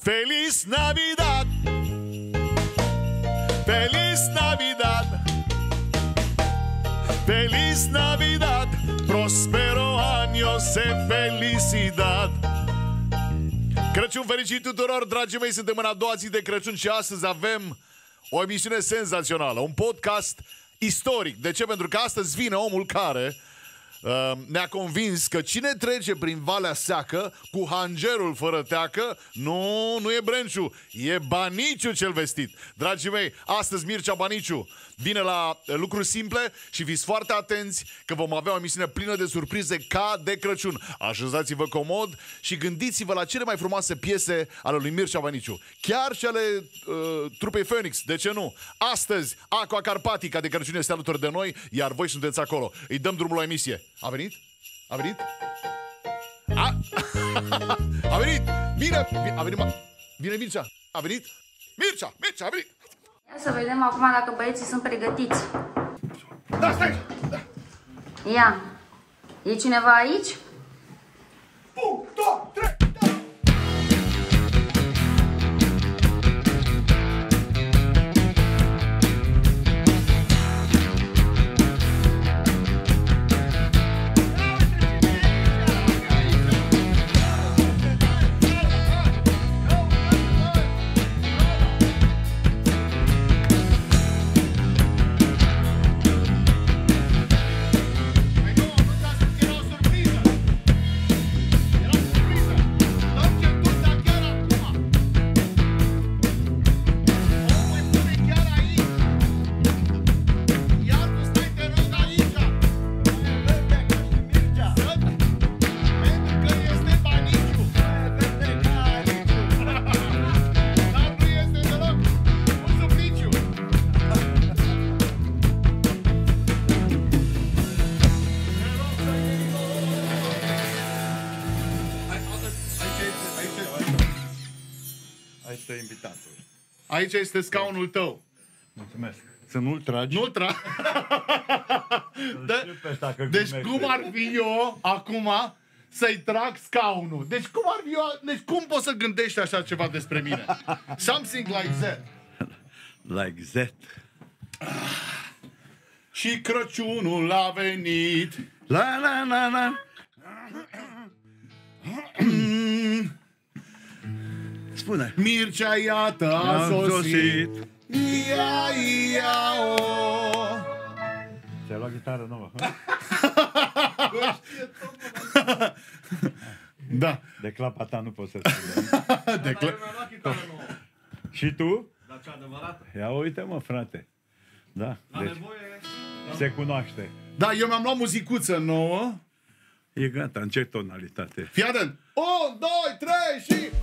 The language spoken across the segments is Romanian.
Feliz Navidad! Feliz Navidad! Feliz Navidad! Prospero años e felicidad! Crăciun fericit tuturor, dragii mei, suntem în a doua zi de Crăciun și astăzi avem o emisiune senzațională, un podcast istoric. De ce? Pentru că astăzi vine omul care ne-a convins că cine trece prin Valea Seacă cu hangerul fără teacă, nu e Brenciu, e Baniciu cel vestit. Dragii mei, astăzi Mircea Baniciu vine la lucruri simple și fiți foarte atenți că vom avea o emisiune plină de surprize ca de Crăciun. Așezați-vă comod și gândiți-vă la cele mai frumoase piese ale lui Mircea Baniciu. Chiar și ale trupei Phoenix, de ce nu? Astăzi, Aqua Carpatica de Crăciun este alături de noi, iar voi sunteți acolo. Îi dăm drumul la emisie. A venit? A venit? A venit! Vine! A venit! Vine Mircea! A venit? Mircea! Mircea! A venit! Ia să vedem acum dacă băieții sunt pregătiți. Da, stai! Da. Ia! E cineva aici? 1, 2, 3! Aici este scaunul tău. Mulțumesc. Să nu-l tragi. Nu-l tragi. Deci cum ar fi eu acum să-i trag scaunul? Deci cum ar fi eu? Deci cum poți să gândești așa ceva despre mine? Something like that. Like that. Și Crăciunul a venit. La la la la. Spune. Mircea, iată, a sosit. Ia-o. Ți-ai luat gitară nouă? Da. De clapa ta nu poți să spui. Și tu? Dar ce adevărat? Ia uite, mă, frate. Da. Deci se cunoaște. Da, eu mi-am luat muzicuță nouă. E gata, în ce tonalitate? Fii atent. 1, 2, 3 și...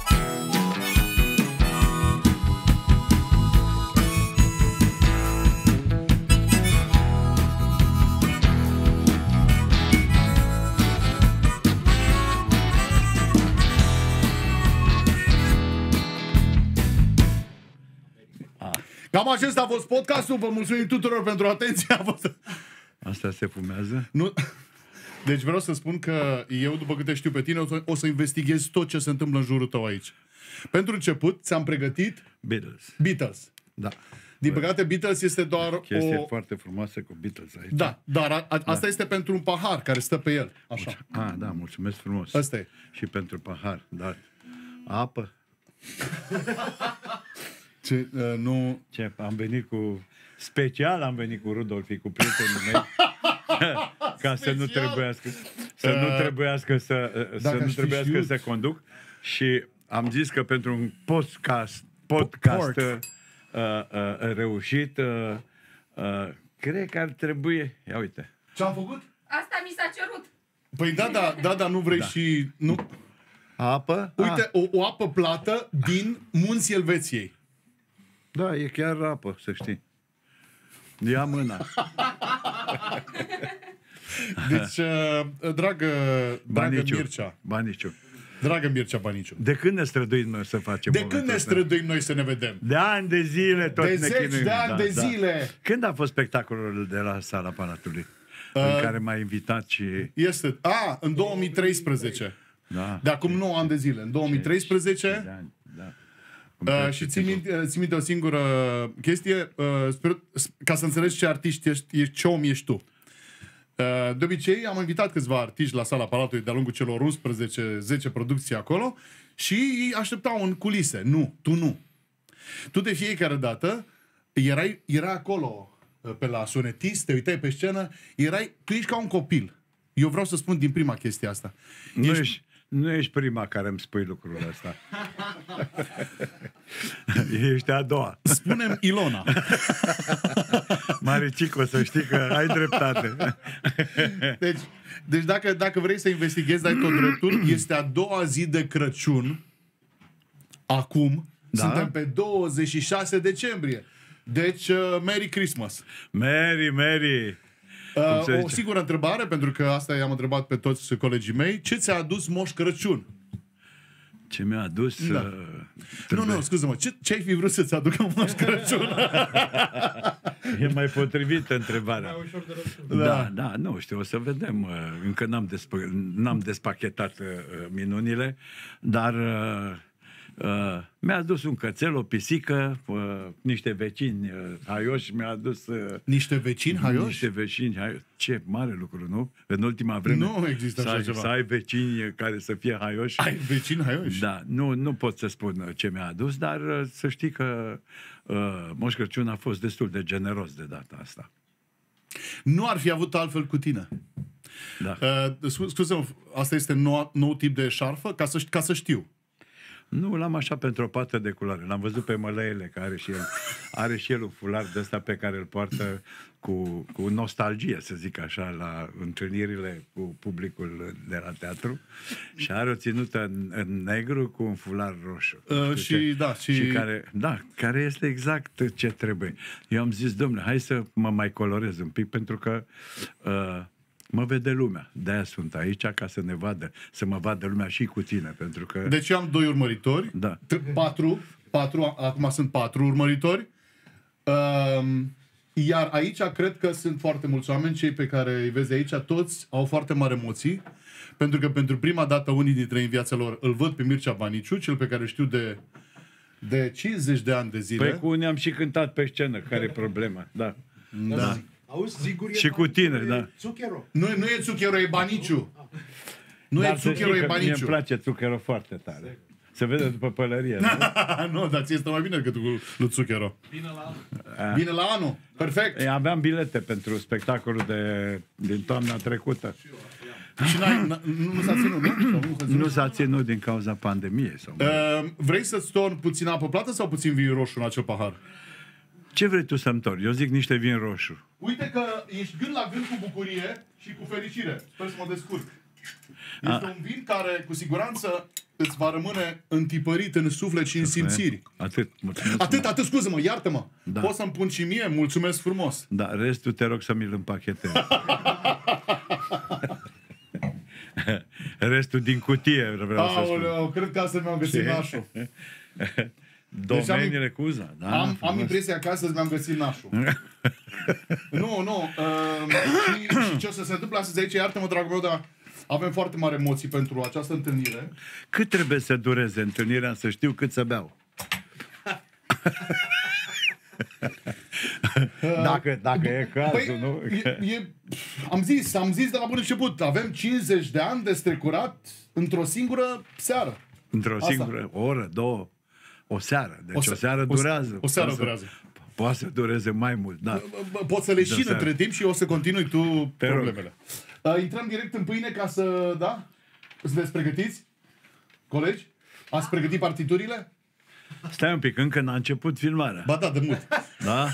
Cam acesta a fost podcastul. Vă mulțumim tuturor pentru atenție. Asta se fumează? Nu. Deci vreau să spun că eu, după câte știu pe tine, o să investighez tot ce se întâmplă în jurul tău aici. Pentru început, ți-am pregătit Beatles. Da. Din păcate, Beatles este doar o chestie foarte frumoasă cu Beatles aici. Da, dar asta este pentru un pahar care stă pe el. Așa. Da, mulțumesc frumos. Asta e. Și pentru pahar, dar apă? Nu... Ce, am venit cu... Special am venit cu Rudolfi, cu prietenii mei. Ca să nu trebuiască să conduc. Și am zis că pentru un podcast reușit, cred că ar trebui... Ia uite. Ce-am făcut? Asta mi s-a cerut. Păi da, nu vrei și... Nu. Apă? Uite, o apă plată din Munții Elveției. Da, e chiar apă, să știi. Ia mâna. Deci, dragă Mircea. Baniciu. Dragă Mircea Baniciu. De când ne străduim noi să facem? De când ne străduim noi să ne vedem? De ani de zile tot de ne zeci chinuim. De ani de zile. Când a fost spectacolul de la Sala Palatului? În care m-a invitat și... Este... în 2013. Da. De acum 9 ani de zile. În 2013... Și țin minte o singură chestie, ca să înțelegi ce artist ești, ce om ești tu. De obicei am invitat câțiva artiști la Sala Palatului de-a lungul celor 11-10 producții acolo și ei așteptau în culise. Nu, tu nu. Tu de fiecare dată erai acolo pe la sonetist, te uitai pe scenă, tu ești ca un copil. Eu vreau să spun din prima chestia asta. Nu ești prima care îmi spui lucrul ăsta. Ești a doua. Spune-mi Ilona. Maricico, să știi că ai dreptate. Deci dacă vrei să investighezi, dai tot dreptul. Este a doua zi de Crăciun. Acum. Da? Suntem pe 26 decembrie. Deci, Merry Christmas. Merry. O singură întrebare, pentru că asta i-am întrebat pe toți colegii mei. Ce ți-a adus Moș Crăciun? Ce mi-a adus? Da. Nu, scuză-mă. Ce ai fi vrut să-ți aducă Moș Crăciun? E mai potrivită întrebarea. Da, nu știu, o să vedem. Încă n-am despachetat minunile, dar mi-a adus un cățel, o pisică, niște vecini haioși, mi-a adus... Niște vecini haioși? Niște vecini haioși. Ce mare lucru, nu? În ultima vreme nu există așa ceva. Să ai vecini care să fie haioși. Ai vecini haioși? Da, nu pot să spun ce mi-a adus, dar să știi că Moș Crăciun a fost destul de generos de data asta. Nu ar fi avut altfel cu tine. Da. Scuze-mă, asta este nou tip de șarfă? Ca să știu. Nu, l-am așa pentru o pată de culoare. L-am văzut pe Mălăele, care are și el un fular de ăsta pe care îl poartă cu nostalgie, să zic așa, la întâlnirile cu publicul de la teatru. Și are o ținută în negru cu un fular roșu. Care este exact ce trebuie. Eu am zis, domnule, hai să mă mai colorez un pic, pentru că mă vede lumea. De-aia sunt aici, ca să ne vadă, să mă vadă lumea și cu tine, pentru că... Deci eu am 2 urmăritori, da. 4, acum sunt 4 urmăritori, iar aici cred că sunt foarte mulți oameni, cei pe care îi vezi aici, toți au foarte mari emoții, pentru că pentru prima dată unii dintre ei în viața lor îl văd pe Mircea Baniciu, cel pe care știu de 50 de ani de zile. Păi cu unii am și cântat pe scenă, care e problema, da. Da. Auzi, Zigur și cu tine, da. Zucchero. Nu e Zucchero, e Baniciu. Nu e Zucchero, e Baniciu. Mie îmi place Zucchero foarte tare. Se vede după pălărie, nu? Nu, dar ție stă mai bine decât lui Zucchero. Bine la anul. Perfect. Aveam bilete pentru spectacolul din toamna trecută. Și nu s-a ținut, nu? Nu s-a ținut din cauza pandemiei. Vrei să-ți torni puțin apă plată sau puțin vin roșu în acel pahar? Ce vrei tu să-mi torni? Eu zic niște vin roșu. Uite că ești gând la gând cu bucurie și cu fericire. Sper să mă descurc. Este un vin care, cu siguranță, îți va rămâne întipărit în suflet și în simțiri. Atât, scuză-mă, iartă-mă. Da. Poți să-mi pun și mie? Mulțumesc frumos. Da, restul te rog să mi-l împachetezi. Restul din cutie, vreau să spun. Cred că asta mi-am găsit nașul. Domeniile cu uza. Da, am impresia că astăzi mi-am găsit nașul. Nu. Și ce o să se întâmple astăzi aici, iartă-mă, dragul meu, dar avem foarte mari emoții pentru această întâlnire. Cât trebuie să dureze întâlnirea, să știu cât să beau? Dacă e cazul, nu? Am zis de la bun început, avem 50 de ani de strecurat într-o singură seară. Într-o singură oră, 2, o seară. Deci o seară durează. O seară durează. Poate să dureze mai mult, da. Poți să le șini între timp și o să continui tu problemele. Intrăm direct în pâine ca să, da? Sunteți pregătiți? Colegi? Ați pregătit partiturile? Stai un pic, încă n-a început filmarea. Ba da, de mult. Da?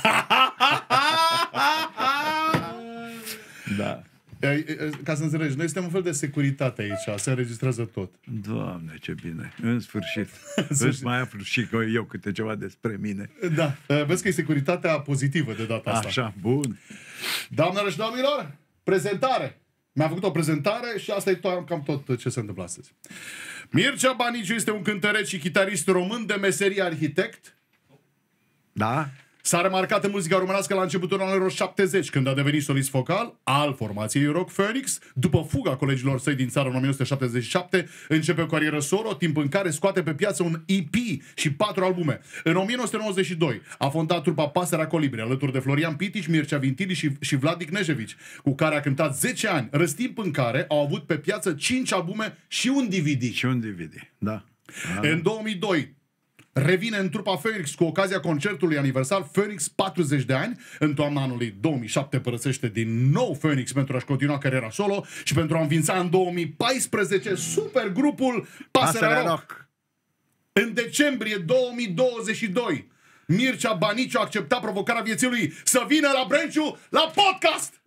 Da. Ca să înțelegi, noi suntem un fel de securitate aici, se înregistrează tot. Doamne, ce bine, în sfârșit. Îți mai aflu și eu câte ceva despre mine. Da, vezi că e securitatea pozitivă de data asta. Așa, bun. Doamnelor și domnilor, prezentare. Mi-a făcut o prezentare și asta e cam tot ce se întâmplă astăzi. Mircea Baniciu este un cântăreț și chitarist român de meserie arhitect. Da? S-a remarcat în muzica românească la începutul anilor 70, când a devenit solist vocal al formației rock Phoenix. După fuga colegilor săi din țară în 1977, începe o carieră solo, timp în care scoate pe piață un EP și 4 albume. În 1992 a fondat trupa Pasărea Colibri, alături de Florian Pitici, Mircea Vintili și Vlad Knežević, cu care a cântat 10 ani, răstimp în care au avut pe piață 5 albume și un DVD. Și un DVD, da. În 2002 revine în trupa Phoenix cu ocazia concertului aniversar Phoenix 40 de ani. În toamna anului 2007 părăsește din nou Phoenix pentru a-și continua cariera solo și pentru a înființa în 2014 supergrupul Pasărea Rock. În decembrie 2022 Mircea Baniciu a acceptat provocarea vieții lui să vină la Brenciu la podcast!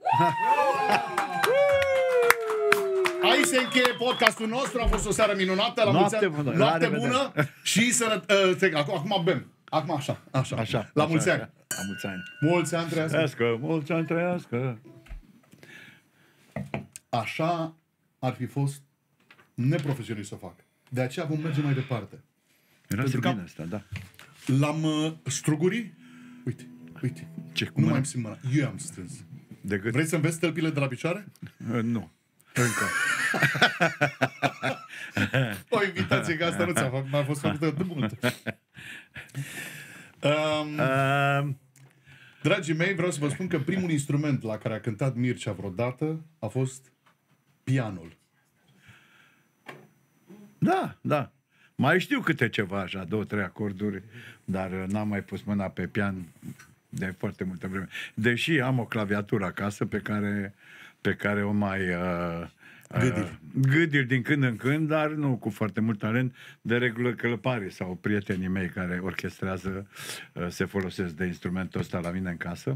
Aici se încheie podcastul nostru, a fost o seară minunată, la noapte bună și sănătate. Acum bem. Acum așa. La mulți ani. La mulți ani. Mulți ani trăiască. Mulți ani trăiască. Așa ar fi fost neprofesionist să fac. De aceea vom merge mai departe. Era să bine asta, da. L-am strugurii. Uite. Ce, nu mai îmi simt mâna. Eu am strâns. Vrei să înveți stălpile de la picioare? Nu. Încă. O invitație ca asta nu ți-a făcut, m-a fost făcută de mult. Dragii mei, vreau să vă spun că primul instrument la care a cântat Mircea vreodată a fost pianul. Da. Mai știu câte ceva așa, 2-3 acorduri, dar n-am mai pus mâna pe pian de foarte multă vreme. Deși am o claviatură acasă pe care o mai gâdil din când în când, dar nu cu foarte mult talent. De regulă călăparii sau prietenii mei care orchestrează se folosesc de instrumentul ăsta la mine în casă.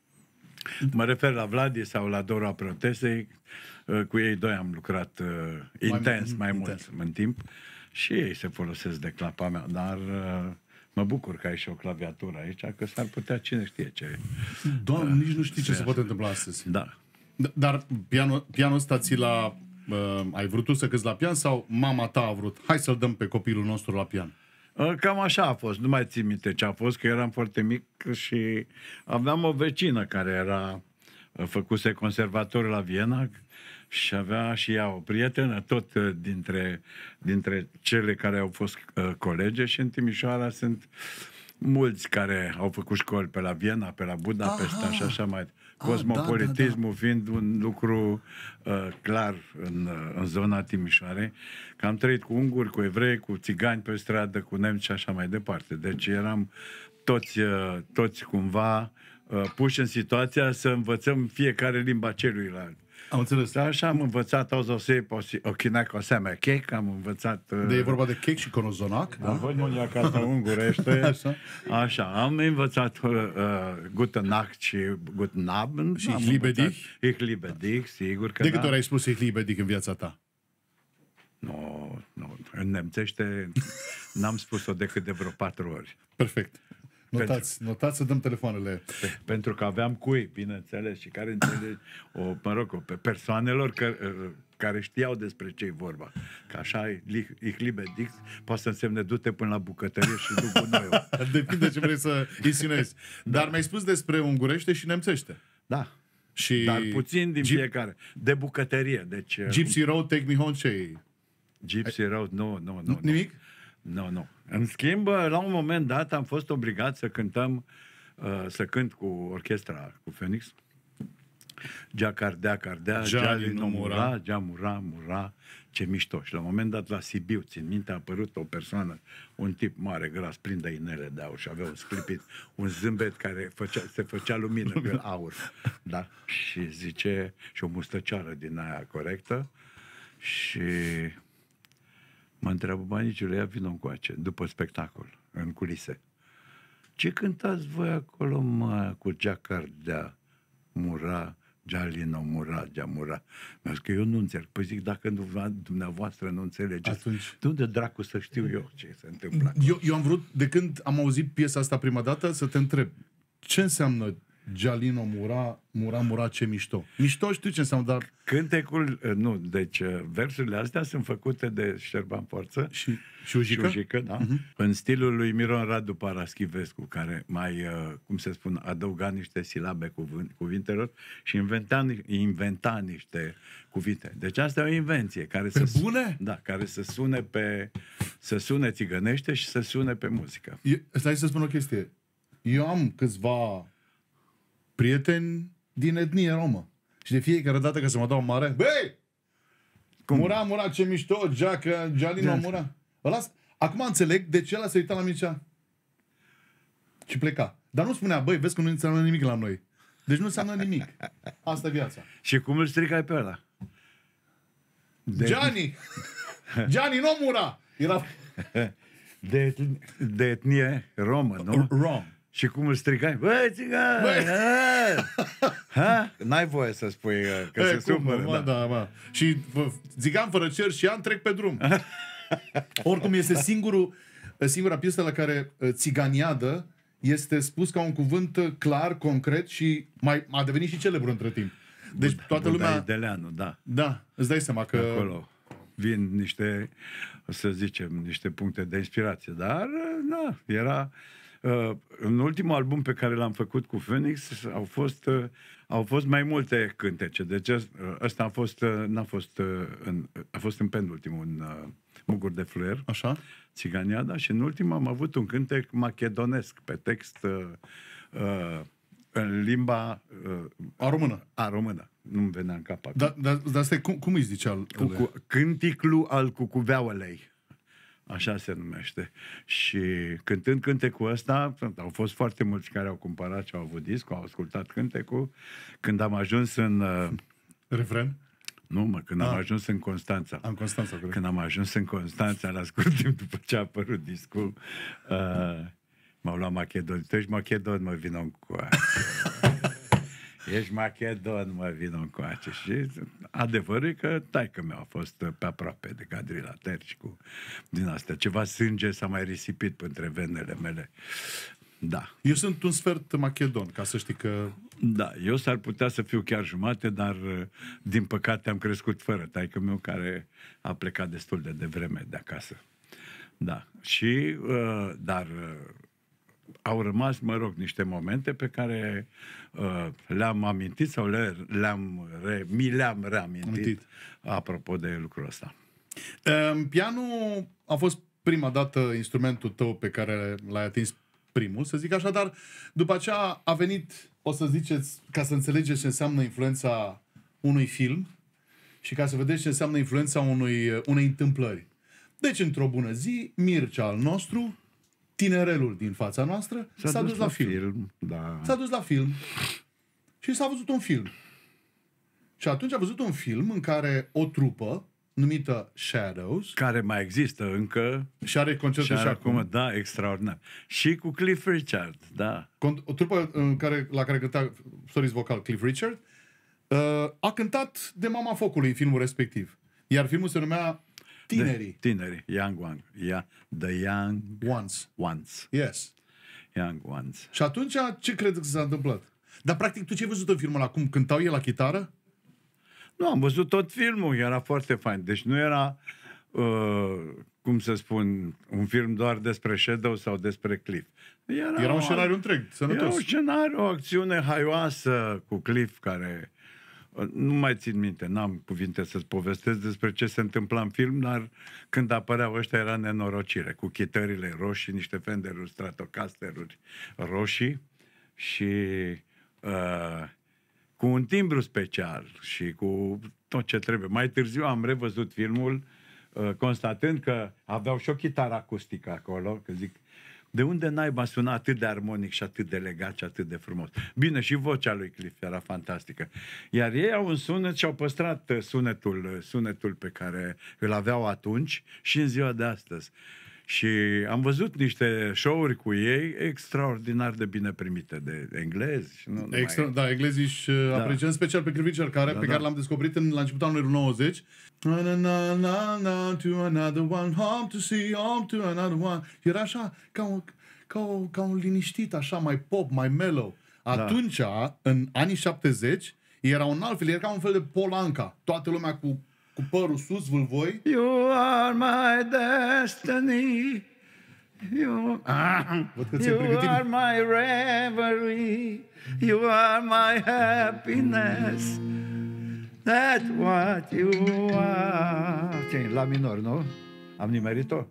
Mă refer la Vladi sau la Dora Protesei. Cu ei doi am lucrat mai mult în timp și ei se folosesc de clapa mea, dar mă bucur că ai și o claviatură aici, că s-ar putea cine știe ce. Doamne, nici nu știi ce se poate întâmpla astăzi. Da. Dar pianul ăsta ți l-a... ai vrut tu să cânti la pian sau mama ta a vrut? Hai să-l dăm pe copilul nostru la pian. Cam așa a fost. Nu mai țin minte ce a fost, că eram foarte mic și aveam o vecină care făcuse conservator la Viena și avea și ea o prietenă, tot dintre cele care au fost colege, și în Timișoara sunt mulți care au făcut școli pe la Viena, pe la Budapesta și așa mai. Cosmopolitismul fiind un lucru clar în zona Timișoarei, că am trăit cu unguri, cu evrei, cu țigani pe stradă, cu nemți și așa mai departe. Deci eram toți cumva puși în situația să învățăm fiecare limba celuilalt. Am înțeles. Așa am învățat o chinac o seamea cake, am învățat... De e vorba de cake și conozonac, da? Voi nu e ca asta ungurește. Așa, am învățat Guten Nacht și Guten Abend. Și Ich liebe dich? Ich liebe dich, sigur că de câte ori ai spus Ich liebe dich în viața ta? Nu, în nemțește n-am spus-o decât de vreo 4 ori. Perfect. Notați să dăm telefoanele. Pentru că aveam cui, bineînțeles, și care înțelege, pe persoanelor care știau despre ce-i vorba. Că așa, Ich liebe dich, poate să însemne du-te până la bucătărie și du gunoiul. Depinde ce vrei să insinuezi. Dar mi-ai spus despre ungurește și nemțește. Da. Și dar puțin din fiecare. De bucătărie. Deci, Gypsy Road, Take Me Home, ce Gypsy Road, nu. Nimic? Nu. În schimb, la un moment dat am fost obligat să cânt cu orchestra, cu Phoenix. Gia cardea, Jali no mura, Gia mura, ce mișto. Și la un moment dat la Sibiu, țin minte, a apărut o persoană, un tip mare, gras, plin de inele de aur și avea un sclipit, un zâmbet care se făcea lumină pe aur. Da? Și zice, și o mustăcioară din aia corectă și... mă întreabă, Baniciule, ia vină încoace, după spectacol, în culise. Ce cântați voi acolo, mă, cu Giacardea, Mura, Gialino, Mura, Giamura? Mi-a zis că eu nu înțeleg. Păi zic, dacă dumneavoastră nu înțelegeți, atunci... de unde dracu să știu eu ce se întâmplă acolo? Eu am vrut, de când am auzit piesa asta prima dată, să te întreb, ce înseamnă Gialino mura, ce mișto. Mișto știu ce înseamnă, dar... Cântecul, nu, deci versurile astea sunt făcute de Șerban Forță și Ujică, da? În stilul lui Miron Radu Paraschivescu, care mai, cum se spun, adăuga niște silabe cuvintelor și inventa niște cuvinte. Deci asta e o invenție care bune? Da, care să sune țigănește și să sune pe muzică. Stai să spun o chestie. Eu am câțiva prieteni din etnie romă. Și de fiecare dată că se mă dau mare, băi! Mura, ce mișto, Gialino mura. Acum înțeleg de ce ăla se uita la mine și pleca. Dar nu spunea, băi, vezi că nu înseamnă nimic la noi. Deci nu înseamnă nimic. Asta e viața. Și cum îl stricai pe ăla? Gianni, nu mura! Era... De etnie romă, nu? Rom. Și cum îl strigai? Băi, țigan! N-ai voie să spui că se supără. Da. Și țigan fără cer și an trec pe drum. Oricum este singura piesă la care țiganiadă este spus ca un cuvânt clar, concret și a devenit și celebru între timp. Deci toată lumea... Deleanu, da. Da, îți dai seama că... Acolo vin niște, să zicem, niște puncte de inspirație. Dar, era... în ultimul album pe care l-am făcut cu Phoenix au fost mai multe cântece. Deci ăsta a fost în penultimul, în Muguri de Fluier. Așa. Țiganiada. Și în ultimul am avut un cântec macedonesc pe text în limba a română. Nu-mi venea în cap. Dar asta cum îi zicea? Cânticlu al cucuveaulei. Așa se numește. Și cântând cântecul ăsta, au fost foarte mulți care au cumpărat și au avut discul, au ascultat cântecul. Când am ajuns în... Refren? Nu, când am ajuns în Constanța. Când am ajuns în Constanța, la scurt timp după ce a apărut discul, m-au luat macedoni. Tu ești macedon, mă, vină încoace. Ești macedon, mă, vină încoace. Și adevărul e că taică meu a fost pe aproape de cadrilater și cu din astea. Ceva sânge s-a mai risipit între venele mele. Da. Eu sunt un sfert macedon, ca să știi că... Da, eu s-ar putea să fiu chiar jumate, dar din păcate am crescut fără taică meu, care a plecat destul de devreme de acasă. Da. Și, dar au rămas, mă rog, niște momente pe care le-am amintit sau mi le-am reamintit apropo de lucrul ăsta. Pianul a fost prima dată instrumentul tău pe care l-ai atins primul, să zic așa, dar după aceea a venit, o să ziceți, ca să înțelegeți ce înseamnă influența unui film și ca să vedeți ce înseamnă influența unei întâmplări. Deci, într-o bună zi, Mircea al nostru, tinerelul din fața noastră, s-a dus la film. Da. S-a dus la film și s-a văzut un film. Și atunci a văzut un film în care o trupă numită Shadows, care mai există încă și are concerte și acum. Da, extraordinar. Și cu Cliff Richard, da. O trupă la care cânta solist vocal Cliff Richard a cântat de Mama Focului în filmul respectiv. Iar filmul se numea Tinerii. Young One. The Young Ones. Yes. Young Ones. Și atunci ce credeți că s-a întâmplat? Dar practic tu ce ai văzut în filmul ăla? Cum cântau el la chitară? Nu, am văzut tot filmul, era foarte fain. Deci nu era, cum să spun, un film doar despre Shadow sau despre Cliff. Era un scenariu întreg, sănătos. Era un scenariu, o acțiune haioasă cu Cliff, care nu mai țin minte, n-am cuvinte să-ți povestesc despre ce se întâmpla în film, dar când apăreau ăștia era nenorocire, cu chitările roșii, niște Fenderuri Stratocasteruri roșii și cu un timbru special și cu tot ce trebuie. Mai târziu am revăzut filmul, constatând că aveau și o chitară acustică acolo, că zic, de unde naiba suna atât de armonic și atât de legat și atât de frumos? Bine, și vocea lui Cliff era fantastică. Iar ei au un sunet și au păstrat sunetul pe care îl aveau atunci și în ziua de astăzi. Și am văzut niște show-uri cu ei extraordinar de bine primite de englezi. Și nu da, englezii își apreciem special pe Cliff Richard, pe care l-am descoperit la începutul anului 90. To another one, home to see, home to another one. Era așa, ca un liniștit, așa, mai pop, mai mellow. Atunci, în anii 70, era un alt fel, era ca un fel de Polanca. Toată lumea cu părul sus, vâlvoi. You are my destiny. You are my reverie. You are my happiness. That's what you are. La minor, nu? Am nimerit-o?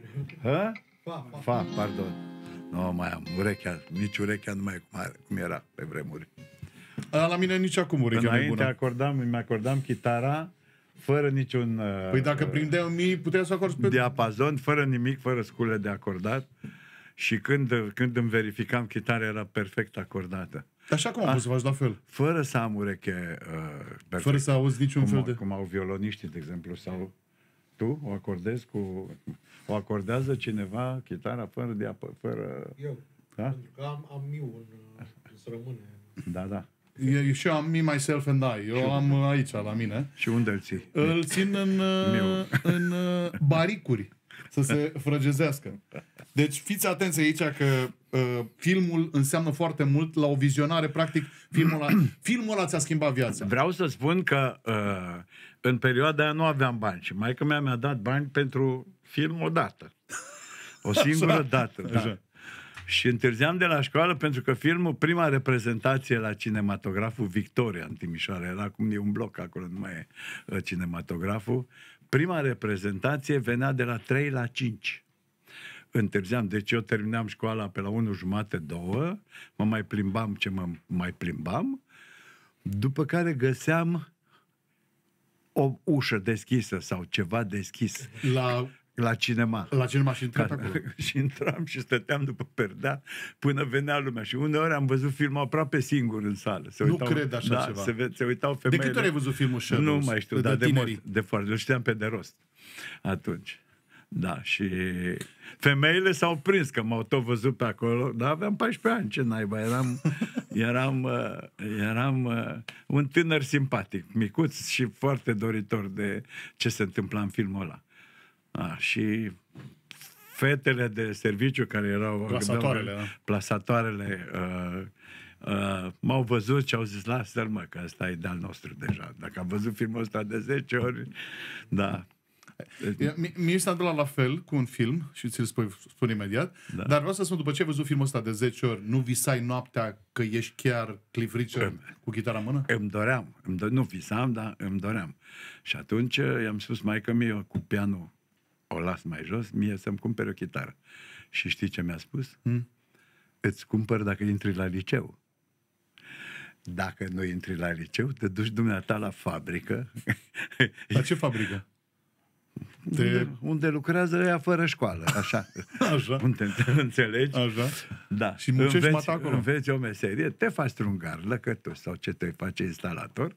Fa, pardon. Nu mai am urechea, nici urechea nu mai e cum era pe vremuri. La mine nici acum urechea nu e bună. Îmi acordam chitara fără niciun... Păi dacă prindeau mii, puteai să acorzi pe... diapazon, fără nimic, fără scule de acordat. Și când îmi verificam chitara, era perfect acordată. Așa cum am pus să faci la fel? Fără să am ureche perfect. Fără să auzi niciun fel de... Cum au violoniștii, de exemplu, sau... Tu o acordezi o acordează cineva chitara fără Eu. Da? Pentru că am miu să rămâne. Da. Eu și eu am Me, Myself and I. Eu am aici, la mine. Și unde îl ții? Îl țin în baricuri, să se frăgezească. Deci fiți atenți aici că filmul înseamnă foarte mult la o vizionare. Practic, filmul ăla ți-a schimbat viața. Vreau să spun că în perioada aia nu aveam bani și maică mea mi-a dat bani pentru film o dată. O singură dată. Da. Și întârziam de la școală pentru că filmul, prima reprezentație la cinematograful Victoria în Timișoara, era cum e un bloc acolo, nu mai e cinematograful, prima reprezentație venea de la 3 la 5. Întârziam, deci eu terminam școala pe la 1:30, 2, mă mai plimbam ce mă mai plimbam, după care găseam o ușă deschisă sau ceva deschis. La cinema. La cinema și intrat acolo. Și intram și stăteam după perdea până venea lumea. Și uneori am văzut filmul aproape singur în sală. Nu cred așa ceva. Se uitau femeile. De câte ori ai văzut filmul Shadows? Nu mai știu, dar de foarte. Îl știam pe de rost atunci. Da, și femeile s-au prins că m-au tot văzut pe acolo, dar aveam 14 ani, ce naiba, eram un tânăr simpatic, micuț și foarte doritor de ce se întâmpla în filmul ăla. Și fetele de serviciu care erau plasatoarele m-au văzut și au zis, lasă-l mă, că ăsta e de-al nostru deja. Dacă am văzut filmul ăsta de 10 ori, da. Mie s-a întâmplat la fel cu un film și ți-l spun imediat, dar vreau să spun, după ce ai văzut filmul ăsta de 10 ori, nu visai noaptea că ești chiar Cliff Richard cu chitara în mână? Îmi doream. Nu visam, dar îmi doream. Și atunci i-am spus maică-mie, cu pianul o las mai jos, mie să-mi cumpere o chitară. Și știi ce mi-a spus? Îți cumpăr dacă intri la liceu. Dacă nu intri la liceu, te duci dumneata la fabrică. La ce fabrică? Unde lucrează ăia fără școală, așa. Unde înțelegi? Așa. Da. Și muncești mata acolo. Înveți o meserie, te faci strungar, lăcătuș sau ce te face instalator,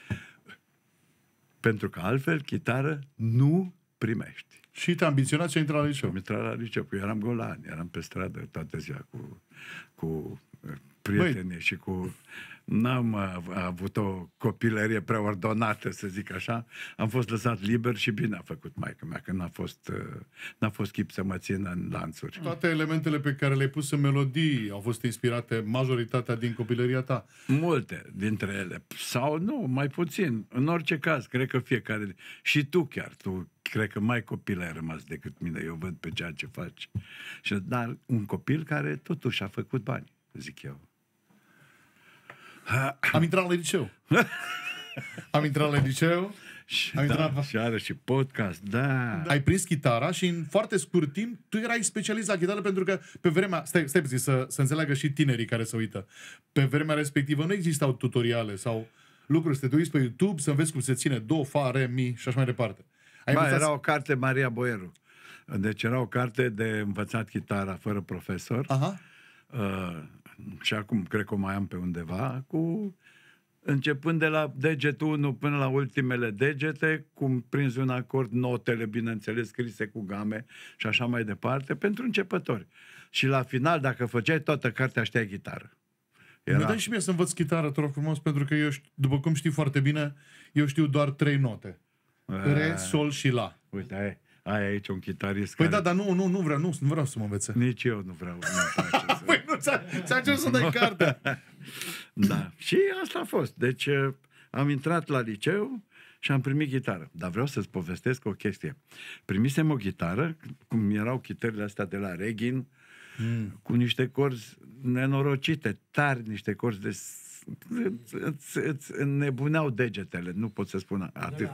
pentru că altfel chitară nu primești. Și te-a ambiționat și ai intrat la liceu? Am intrat la liceu, că eu eram golan, eram pe stradă toată ziua cu prietenii și cu... N-am avut o copilărie prea ordonată, să zic așa. Am fost lăsat liber și bine a făcut maică mea, că n-a fost chip să mă țină în lanțuri. Toate elementele pe care le-ai pus în melodii au fost inspirate, majoritatea din copilăria ta? Multe dintre ele. Sau nu, mai puțin. În orice caz, cred că fiecare... Și tu chiar, cred că mai copil ai rămas decât mine. Eu văd pe ceea ce faci. Dar un copil care totuși a făcut bani, zic eu. Am intrat la liceu. Am intrat la liceu. Și are și podcast, da. Ai prins chitara și în foarte scurt timp tu erai specialist la chitară, pentru că pe vremea... Stai puțin, să înțeleagă și tinerii care se uită. Pe vremea respectivă nu existau tutoriale sau lucruri, să te uiți pe YouTube, să înveți cum se ține do, fa, re, mi și așa mai departe. Era o carte Maria Boieru. Deci era o carte de învățat chitara fără profesor. Aha. Și acum cred că o mai am pe undeva, începând de la degetul 1 până la ultimele degete, cum prinzi un acord, notele, bineînțeles, scrise cu game și așa mai departe, pentru începători. Și la final, dacă făceai toată cartea, știai chitară. Mi-o dai și mie să învăț chitară, te rog frumos, pentru că eu, după cum știi foarte bine, eu știu doar 3 note. Re, sol și la. Uite, ai aici un chitarist Păi care... da, dar nu vreau să mă învețe. Nici eu nu vreau. Nu-mi place să... Păi nu ți-a cerut să dai cartea. Da. Și asta a fost. Deci am intrat la liceu și am primit chitară. Dar vreau să-ți povestesc o chestie. Primisem o chitară, cum erau chitările astea de la Reghin, cu niște corzi nenorocite, tari, niște corzi de... Îți înnebuneau degetele, nu pot să spun atât.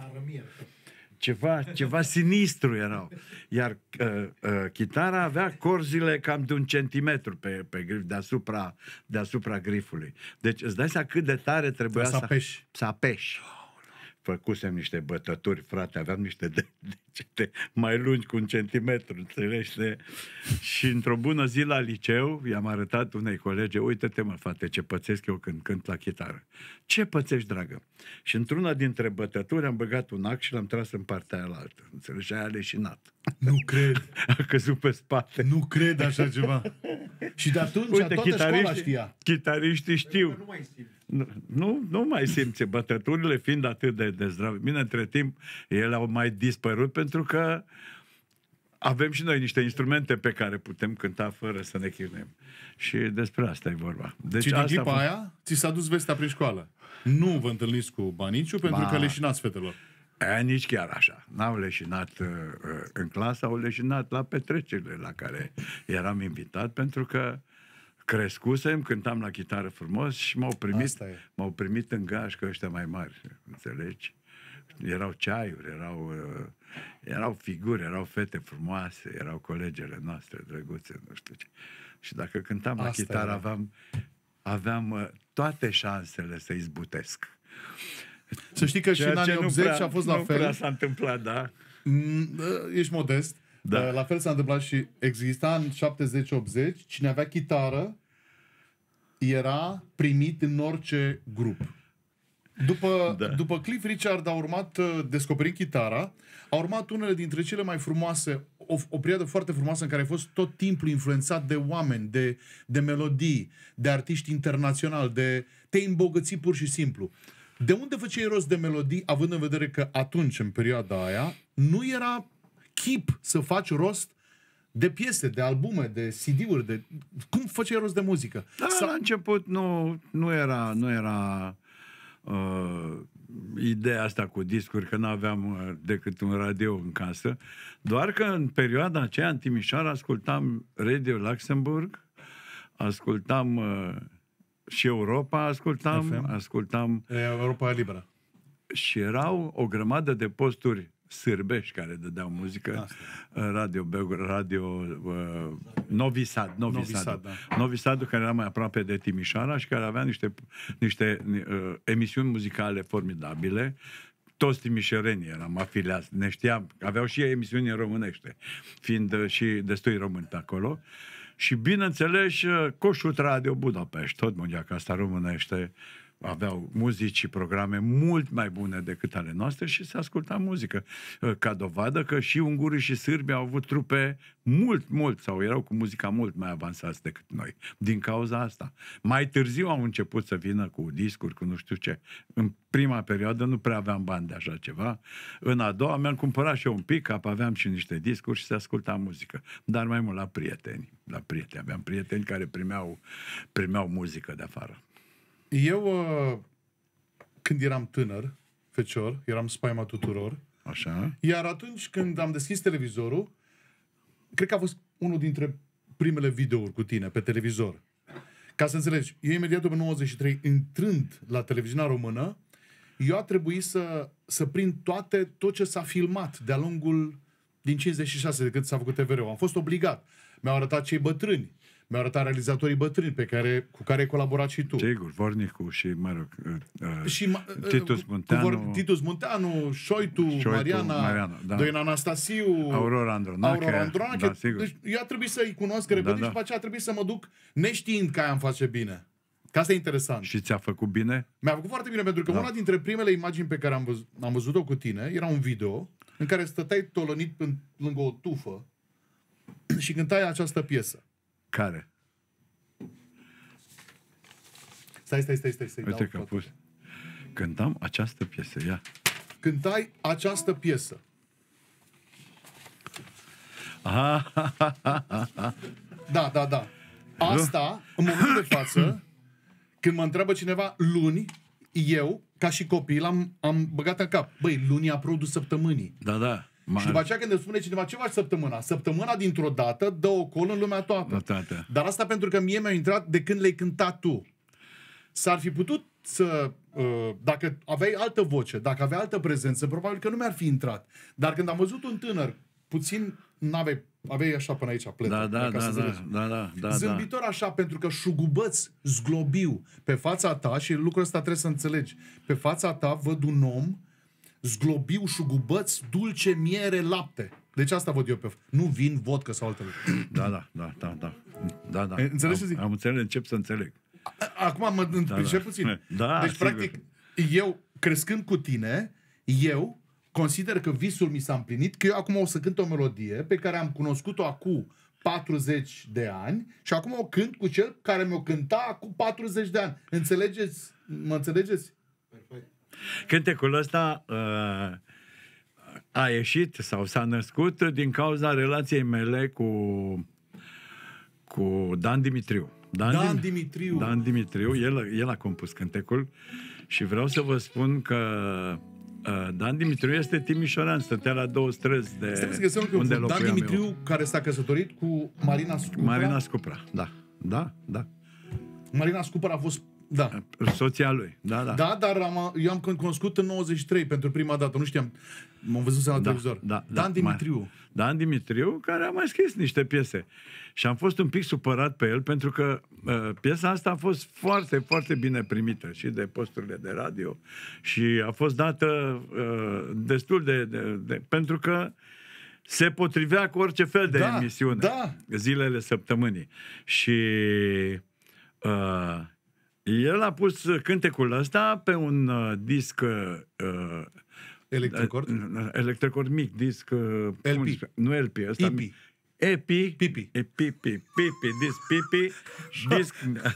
Ceva sinistru erau. Iar chitara avea corzile cam de 1 centimetru pe grif, deasupra grifului. Deci îți dai seama cât de tare trebuia să apeși. Făcusem niște bătături, frate, aveam niște degete mai lungi cu 1 centimetru, înțelegi? Și într-o bună zi la liceu i-am arătat unei colege, uite-te mă, fate, ce pățesc eu când cânt la chitară. Ce pățești, dragă? Și într-una dintre bătături am băgat un ac și l-am tras în partea aia altă. Înțelegi? Și aia a leșinat. Nu cred. A căzut pe spate. Nu cred așa ceva. Și de atunci toată școala știa. Chitariștii știu. Nu mai simt. Nu mai simți bătăturile fiind atât de zdrave. Bine, între timp, ele au mai dispărut pentru că avem și noi niște instrumente pe care putem cânta fără să ne chinuim. Și despre asta e vorba. Deci și din clipa aia ți s-a dus vestea prin școală. Nu vă întâlniți cu Baniciu pentru că leșinați fetelor. Nici chiar așa. N-au leșinat în clasă, au leșinat la petrecerile la care eram invitat, pentru că crescusem, cântam la chitară frumos și m-au primit în gașcă ăștia mai mari, înțelegi? Erau ceaiuri, erau figuri, erau fete frumoase, erau colegele noastre drăguțe, nu știu ce. Și dacă cântam la chitară, aveam toate șansele să izbutesc. Să știi că și în anii 80 a fost la fel. Nu prea s-a întâmplat, da? Ești modest. Da. La fel s-a întâmplat și exista în 70-80, cine avea chitară era primit în orice grup. După Cliff Richard a urmat Descoperind chitara, a urmat unele dintre cele mai frumoase, o perioadă foarte frumoasă în care a fost tot timpul influențat de oameni, de melodii, de artiști internaționali, de te îmbogăți pur și simplu. De unde făceai rost de melodii, având în vedere că atunci, în perioada aia, nu era chip să faci rost de piese, de albume, de CD-uri, cum făceai rost de muzică? Da, la început nu era ideea asta cu discuri, că n-aveam decât un radio în casă, doar că în perioada aceea, în Timișoara, ascultam Radio Luxemburg, ascultam și Europa, ascultam Europa Liberă. Și erau o grămadă de posturi sârbești care dădeau muzică. Radio Novi Sad. Novi Sadul, care era mai aproape de Timișoara și care avea niște emisiuni muzicale formidabile. Toți timișorenii eram afiliați, ne știam, aveau și emisiuni în românește, fiind și destui români pe acolo. Și bineînțeles, Kossuth Radio Budapest, tot mergea ca asta românește, aveau muzici și programe mult mai bune decât ale noastre și se asculta muzică. Ca dovadă că și ungurii și sârbii au avut trupe mult, sau erau cu muzica mult mai avansați decât noi. Din cauza asta. Mai târziu au început să vină cu discuri, cu nu știu ce. În prima perioadă nu prea aveam bani de așa ceva. În a doua mi-am cumpărat și eu un pick-up, aveam și niște discuri și se asculta muzică. Dar mai mult la prieteni. Aveam prieteni care primeau muzică de afară. Eu, când eram tânăr, fecior, eram spaima tuturor. Așa. Iar atunci când am deschis televizorul, cred că a fost unul dintre primele videouri cu tine pe televizor. Ca să înțelegi, eu imediat după 93, intrând la televiziunea română, eu a trebuit să prind tot ce s-a filmat de-a lungul din 56 de când s-a făcut TVR-ul. Am fost obligat. Mi-au arătat cei bătrâni. Mi-au arătat realizatorii bătrâni cu care ai colaborat și tu. Sigur, Vornicu și, Titus Munteanu. Titus Munteanu, Șoitu, Mariana, da. Doina Anastasiu, Aurora Andronache. Da, deci eu a trebuit să-i cunosc repede și după aceea a trebuit să mă duc neștiind că aia îmi face bine. Că asta e interesant. Și ți-a făcut bine? Mi-a făcut foarte bine, pentru că una dintre primele imagini pe care am văzut-o cu tine era un video în care stăteai tolănit lângă o tufă și cântai această piesă. Care? Stai. Uite că a pus. Cântam această piesă, ia. Cântai această piesă. Da. Asta, în momentul de față, când mă întreabă cineva luni, eu, ca și copil, am băgat în cap. Băi, luni a produs săptămânii. Da. Și după aceea când îmi spune cineva ce faci săptămâna? Săptămâna dintr-o dată dă ocol în lumea toată. Dar asta pentru că mie mi-a intrat de când le-ai cântat tu. S-ar fi putut să... dacă aveai altă voce, dacă aveai altă prezență, probabil că nu mi-ar fi intrat. Dar când am văzut un tânăr, puțin aveai așa până aici pletă. Zâmbitor așa, pentru că șugubăț, zglobiu pe fața ta, și lucrul ăsta trebuie să înțelegi, pe fața ta văd un om zglobiu, șugubăț, dulce, miere, lapte. Deci asta văd eu nu vin, vodcă sau altele. Da. Înțelegi ce zic? Am înțeles, încep să înțeleg. Acum mă încep puțin. Deci, practic, eu, crescând cu tine, eu consider că visul mi s-a împlinit, că eu acum o să cânt o melodie pe care am cunoscut-o acum 40 de ani și acum o cânt cu cel care mi-o cânta acum 40 de ani. Înțelegeți? Mă înțelegeți? Perfect. Cântecul ăsta a ieșit sau s-a născut din cauza relației mele cu Dan Dimitriu. Dan Dimitriu, el a compus cântecul și vreau să vă spun că Dan Dimitriu este timișorean, stătea la 2 străzi de unde locuiam Dan Dimitriu, eu, care s-a căsătorit cu Marina Scupra. Marina Scupra, da. Marina Scupra a fost, soția lui, da. Da, dar eu am cunoscut în 93 pentru prima dată, nu știam, m-am văzut la televizor. Dan Dimitriu. Dan Dimitriu, care a mai scris niște piese. Și am fost un pic supărat pe el, pentru că piesa asta a fost foarte, foarte bine primită și de posturile de radio și a fost dată destul de pentru că se potrivea cu orice fel de emisiune zilele săptămânii. Și el a pus cântecul ăsta pe un disc electrocord mic, disc LP. Nu LP, ăsta disc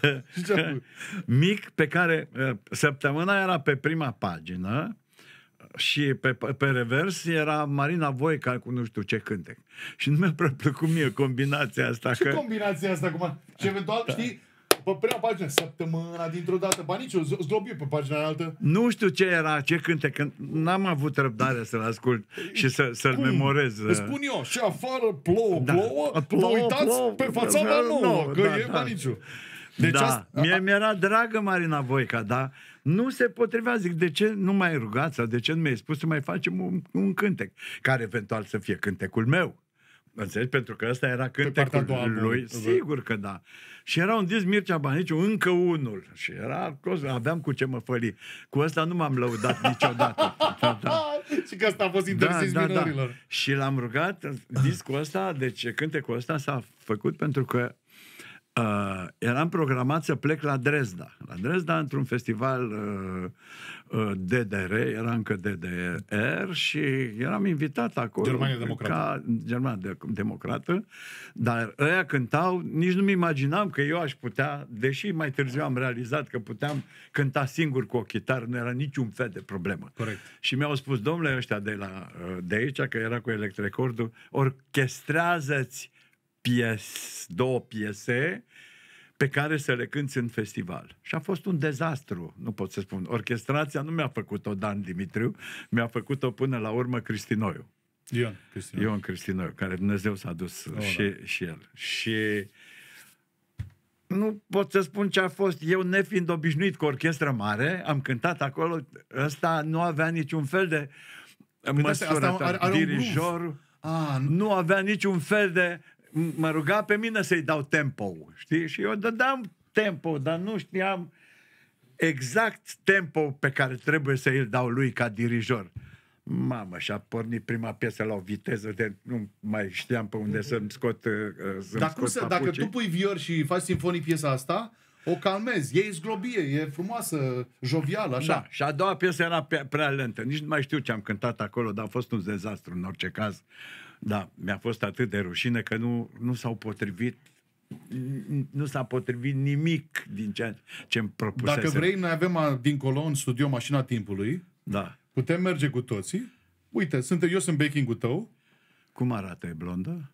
mic pe care săptămâna era pe prima pagină și pe revers era Marina Voica cu nu știu ce cântec. Și nu mi-a prea plăcut mie combinația asta. Ce combinația asta acum? Și eventual, știi, pe prima pagină, săptămâna, dintr-o dată, Banicio, zglobiu pe pagina altă. Nu știu ce era, ce cântec, că n-am avut răbdare să-l ascult și să-l memorez. Îți spun eu, și afară plouă, vă uitați pe fațada nouă, că e Banicio. Deci mie mi-era dragă Marina Voica, dar nu se potrivea. Zic, de ce nu m-ai rugat sau de ce nu mi-ai spus să mai facem un cântec, care eventual să fie cântecul meu? Înțelegi? Pentru că ăsta era cântecul lui. Sigur că da. Și era un disc Mircea Baniciu, încă unul. Și aveam cu ce mă făli. Cu ăsta nu m-am lăudat niciodată. Și că ăsta a fost interzis minorilor. Și l-am rugat, discul ăsta, deci cântecul ăsta s-a făcut pentru că eram programat să plec la Dresda. La Dresda, într-un festival DDR, era încă DDR, și eram invitat acolo. Germania Democrată. Dar ăia cântau, nici nu-mi imaginam că eu aș putea, deși mai târziu am realizat că puteam cânta singur cu o chitară, nu era niciun fel de problemă. Corect. Și mi-au spus, domnule, ăștia de aici, că era cu electrecordul, orchestrează-ți 2 piese pe care să le cânți în festival. Și a fost un dezastru, nu pot să spun. Orchestrația nu mi-a făcut-o Dan Dimitriu, mi-a făcut-o până la urmă Cristinoiu. Ion Cristinoiu, care Dumnezeu s-a dus și el. Și nu pot să spun ce a fost. Eu, nefiind obișnuit cu orchestră mare, am cântat acolo. Ăsta nu avea niciun fel de măsură. Dirijorul nu avea niciun fel de... Mă ruga pe mine să-i dau tempo, știi? Și eu dădeam tempo, dar nu știam exact tempo pe care trebuie să îl dau lui ca dirijor. Mamă, și-a pornit prima piesă la o viteză de nu mai știam pe unde să-mi scot Dacă tu pui vior și faci simfonii piesa asta, o calmezi, e zglobie, e frumoasă, jovială, așa. Da, și a doua piesă era prea lentă. Nici nu mai știu ce am cântat acolo, dar a fost un dezastru în orice caz. Da, mi-a fost atât de rușine că nu s-au potrivit, nu s-a potrivit nimic din ce îmi propusese. Dacă vrei, noi avem dincolo în studio Mașina Timpului. Da. Putem merge cu toții. Uite, eu sunt backing-ul tău. Cum arată? E blondă?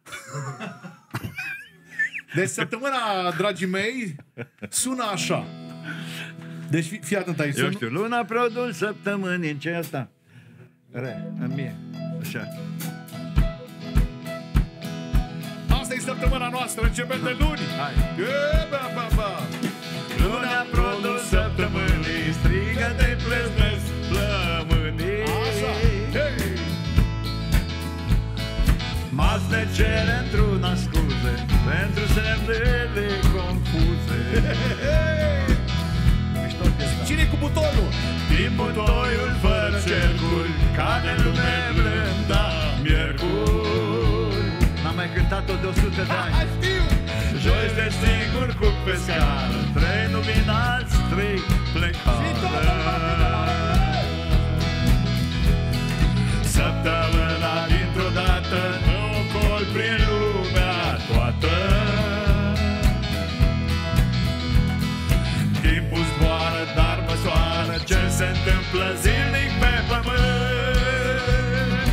Deci săptămâna, dragii mei, sună așa. Deci fii atent aici. Eu știu, luna produs săptămânii, în ce e asta? Re, în mie, așa. Asta e săptămâna noastră, începem de luni. Hai. Luna produs săptămânii, strigă-te plăznesc plămânii. Așa, hei! M-ați ne cere într-una scuze pentru semnele confuze. Mișto piesa. Cine-i cu butonul? Din butoiul fără cercuri, cade lume blânda miercuri. N-am mai cântat-o de 100 de ani. Știu! Joi de singur cu pe scară, 3 nu vin alți, 3 plecară. Săptămâna dintr-o dată mă ocol prin lumea toată. Timpul zboară, dar măsoară ce se întâmplă zilnic pe pământ.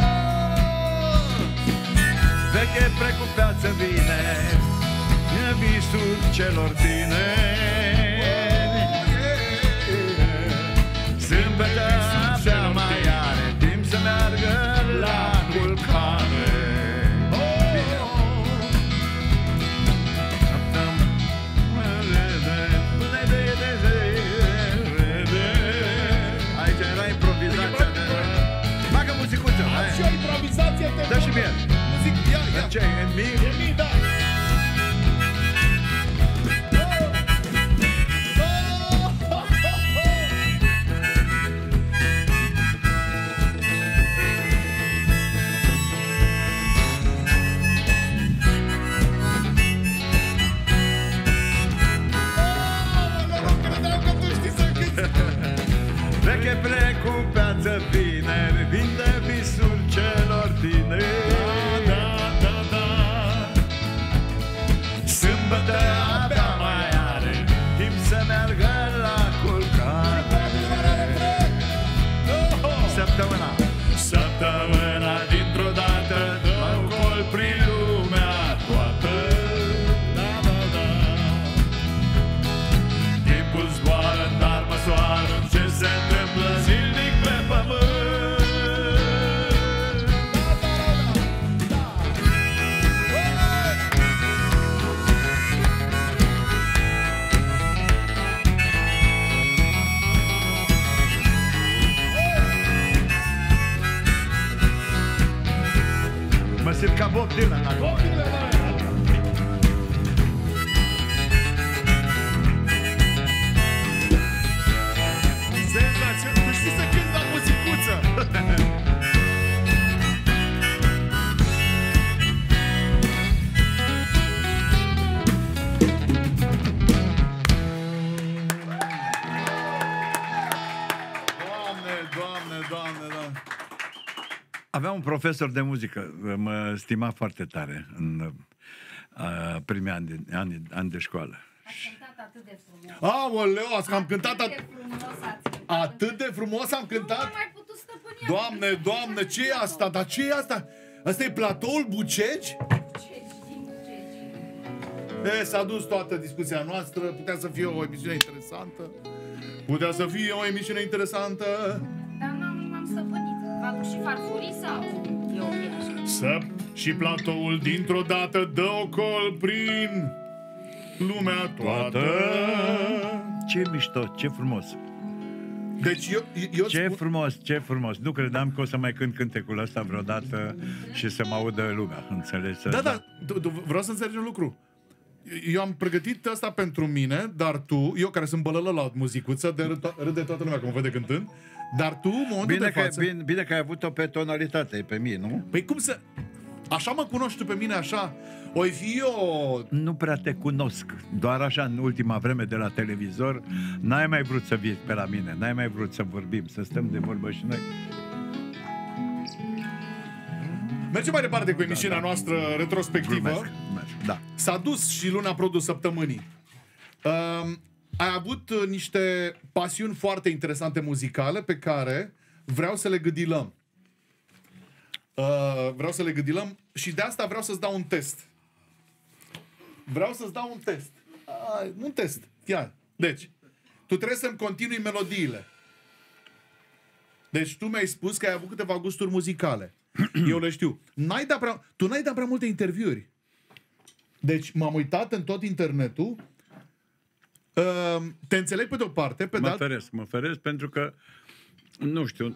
Veche precupeață vine, e visul celor tineri. Sâmbătă abia mai are timp să meargă la culcane. Aici era improvizația de... Bagă muzicuță, hai! Și o improvizație de... Dă și mie! Muzic, ia, ia! Ce, în mi? E mii, da! Veche precupeață vineri, vinde visul celor tineri. Da, da, da. Sâmbătă abia mai are timp să meargă la culcare. Săptămâna. Săptămâna dintr-o dată dă ocol prin lumea toată. Da, da, da. Timpul zboară, dar măsoară ce se întâmplă zilnic pe pământ. Mă simt ca Bob Dylan acum. Senzațional! Tu știi să cânti la muzicuță! Doamne! Aveam un profesor de muzică, mă stima foarte tare în primii ani de școală. Ați cântat atât de frumos. Aoleu, am cântat Atât de frumos ați cântat. atât de frumos am Nu cântat? am mai putut stăpâni. Doamne, ce e asta? Dar ce e asta? Asta e platoul Bucegi? S-a dus toată discuția noastră. Putea să fie o emisiune interesantă. Dar m-am stăpânit. V-a dus și farfurii sau e ok așa? Săp și platoul dintr-o dată dă ocol prin lumea toată. Ce mișto, ce frumos. Deci eu Ce spun... frumos, ce frumos. Nu credeam că o să mai cânt cântecul ăsta vreodată și să mă audă lumea, înțelegi? Da, vreau să înțelegi un lucru. Eu am pregătit asta pentru mine, dar tu, eu care sunt bălălă la muzicuță, râde toată lumea când mă vede cântând, dar tu, în momentul de față... Bine că ai avut-o pe tonalitate, pe mine, nu? Păi cum să... Așa mă cunoști tu pe mine, așa? Oi fi eu... Nu prea te cunosc. Doar așa, în ultima vreme de la televizor, n-ai mai vrut să vii pe la mine, n-ai mai vrut să vorbim, să stăm de vorbă și noi. Mergem mai departe cu emisiunea noastră retrospectivă. Mulțumesc. Da. S-a dus și luna produs săptămânii. Ai avut niște pasiuni foarte interesante muzicale pe care vreau să le gâdilăm. Vreau să le gâdilăm și de asta vreau să-ți dau un test. Un test. Ia. Deci, tu trebuie să-mi continui melodiile. Deci tu mi-ai spus că ai avut câteva gusturi muzicale. Eu le știu. Tu n-ai dat prea multe interviuri. Deci m-am uitat în tot internetul. Te înțeleg pe de o parte, pe de altă... Mă feresc pentru că, nu știu,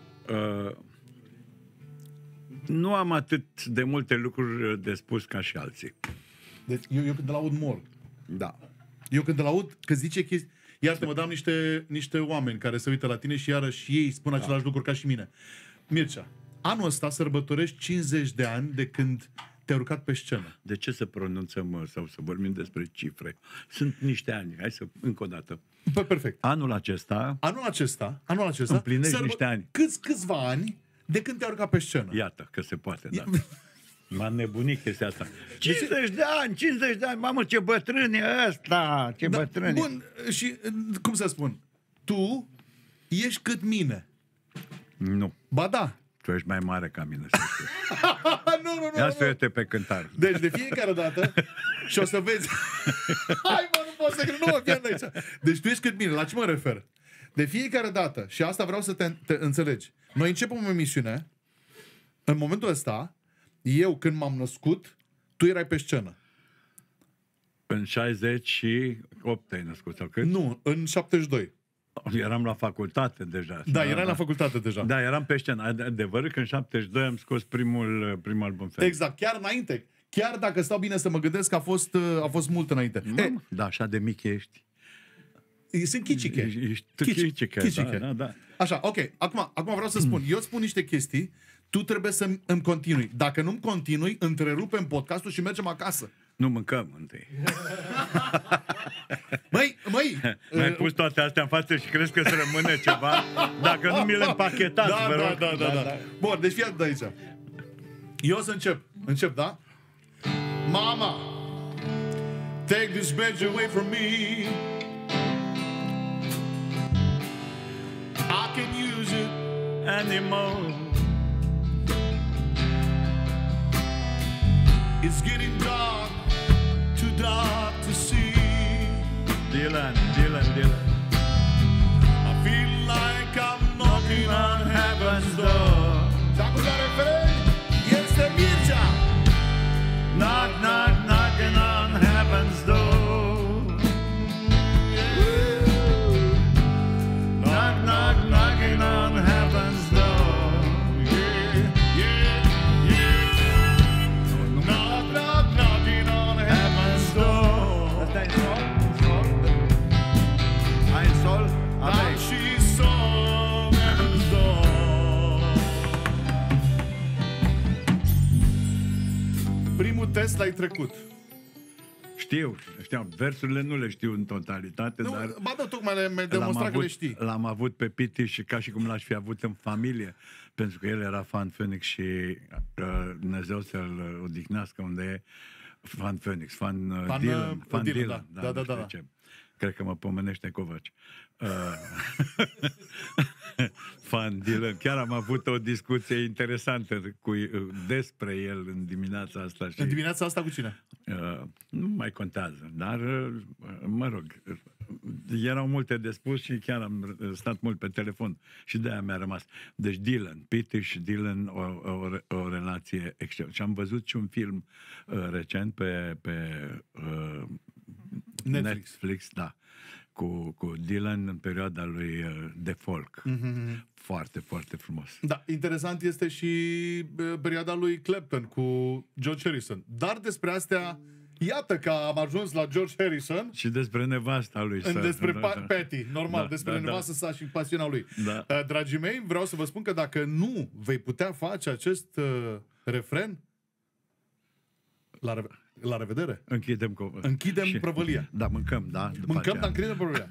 nu am atât de multe lucruri de spus ca și alții. Deci eu când îl aud mor. Da. Eu când îl aud că zice chestii... Iartă-mă, dau niște oameni care se uită la tine și iarăși ei spun același lucru ca și mine. Mircea, anul ăsta sărbătorești 50 de ani de când te-ai urcat pe scenă. De ce să pronunțăm sau să vorbim despre cifre? Sunt niște ani. Hai să, încă o dată. Păi, perfect. Anul acesta împlinești niște ani. Câțiva ani de când te-ai urcat pe scenă. Iată că se poate, da. M-a nebunit chestia asta. 50 de ani, mamă, ce bătrân e ăsta, ce bătrân e. Bun, și cum să spun, tu ești cât mine. Nu. Ba da. Tu ești mai mare ca mine, să știi. Nu. Ia suie-te pe cântar. Deci de fiecare dată, și o să vezi... Hai mă, nu pot să cred, nu mă fie aici. Deci tu ești cât mine, la ce mă refer? De fiecare dată, și asta vreau să te înțelegi, noi începem o emisiune, în momentul ăsta, eu când m-am născut, tu erai pe scenă. În 68 te-ai născut, sau cât? Nu, în 72. Eram la facultate deja. Da, erai la facultate deja. Da, eram pe scenă. Adevărul că în 72 am scos primul album. Exact, chiar înainte. Chiar dacă stau bine să mă gândesc că a fost mult înainte. Da, așa de mic ești. Sunt chiciche. Ești chiciche. Da. Așa, ok. Acum vreau să spun. Eu spun niște chestii, tu trebuie să îmi continui. Dacă nu-mi continui, întrerupem podcastul și mergem acasă. Nu mâncăm întâi. Măi! Mi-ai pus toate astea în față și crezi că să rămâne ceva? Dacă nu mi le împachetați, vă rog. Da. Bun, deci fii atât de aici. Eu o să încep. Încep, da? Mama, take this badge away from me. I can use it anymore. It's getting dark, too dark to see. Dylan. I feel like I'm knocking on heaven's door. Dacă la referent, este Mircea. Knock, knock, knocking on heaven's door. Knock, knock, knocking on heaven's door. Knock, knock, knocking on heaven's door. Asta e sol? Ai sol? Aveai. Și sol heaven's door. Primul test l-ai trecut. Știu. Versurile nu le știu în totalitate, Nu, dar... ba da, tocmai mi-ai demonstrat că le știi. L-am avut pe Piti și ca și cum l-aș fi avut în familie, pentru că el era fan Phoenix și Dumnezeu să-l odihnească unde e fan Phoenix, fan Dylan. Da. Cred că mă pomenește Covaci. Fan Dylan. Chiar am avut o discuție interesantă despre el în dimineața asta. Și, în dimineața asta cu cine? Nu mai contează, dar mă rog, erau multe de spus și chiar am stat mult pe telefon și de-aia mi-a rămas. Deci Pete și Dylan o relație excelentă. Și am văzut și un film recent pe Netflix, da, cu Dylan în perioada lui de folk. Foarte, foarte frumos. Da, interesant este și perioada lui Clapton cu George Harrison. Dar despre astea, iată că am ajuns la George Harrison. Și despre nevasta lui. Despre Patty, normal, despre nevasta sa și pasiunea lui. Da. Dragii mei, vreau să vă spun că dacă nu vei putea face acest refren, la revedere. Închidem prăvălia. Da, mâncăm, da. Mâncăm, dar închidem prăvălia.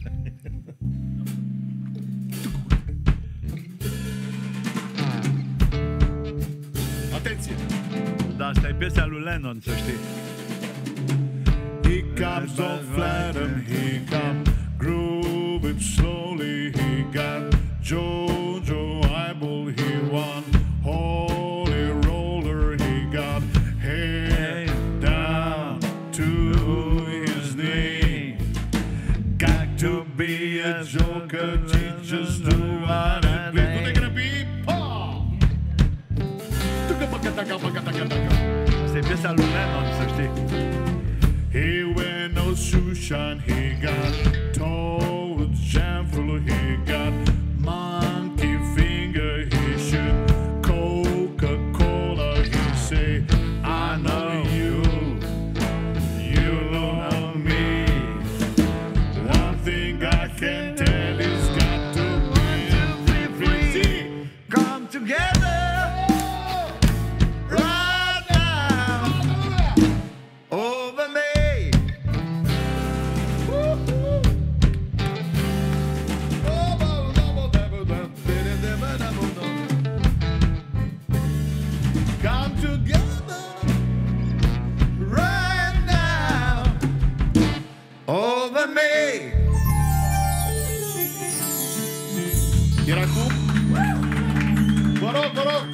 Atenție! Da, asta e piesa lui Lennon, să știi. He comes all flat and he comes grooving slowly. He got Jojo Eyeball, he won Holy his name. Got to be a joker, just do what I Nu te like. grăbi! Pa! Asta e piesa lui Lennon, să știi. He wear no shoeshine, he got toads jam full, he got monkey finger, he shoot Coca-Cola, he say, I know you, you know me. One thing I can tell is got to be free. Come together right now over me. Come together Right now over me. Iar acum? Vă rog,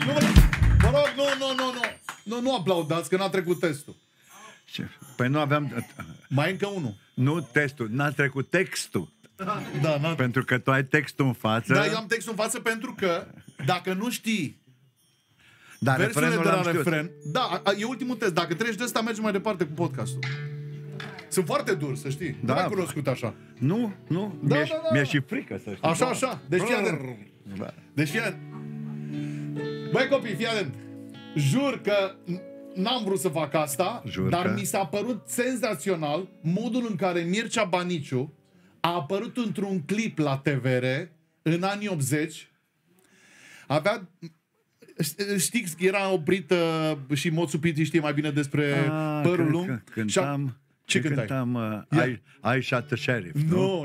nu aplaudați că n-a trecut testul. Păi nu aveam... Mai încă unul. Nu testul, n-a trecut textul. Da, n-a... Pentru că tu ai textul în față. Da, eu am textul în față pentru că dacă nu știi dar versurile de refrenul la l-am știut. refren, da, e ultimul test. Dacă treci de ăsta, mergem mai departe cu podcastul. Sunt foarte dur, să știi. Da. Nu ai cunoscut așa. Nu. Da, Mi-e, da, da. mi-e și frică să știi. Așa. Deci fii atent. Da. Deci fii atent. Băi copii, fii atent. Jur că n-am vrut să fac asta, Jur dar că? mi s-a părut senzațional modul în care Mircea Baniciu a apărut într-un clip la TVR în anii 80. Avea... Știi că era oprită și Moțu Piti știe mai bine despre părul cred lung. că Cântam, Ce cântai? Cântam Ia. I Shot the Sheriff. Nu.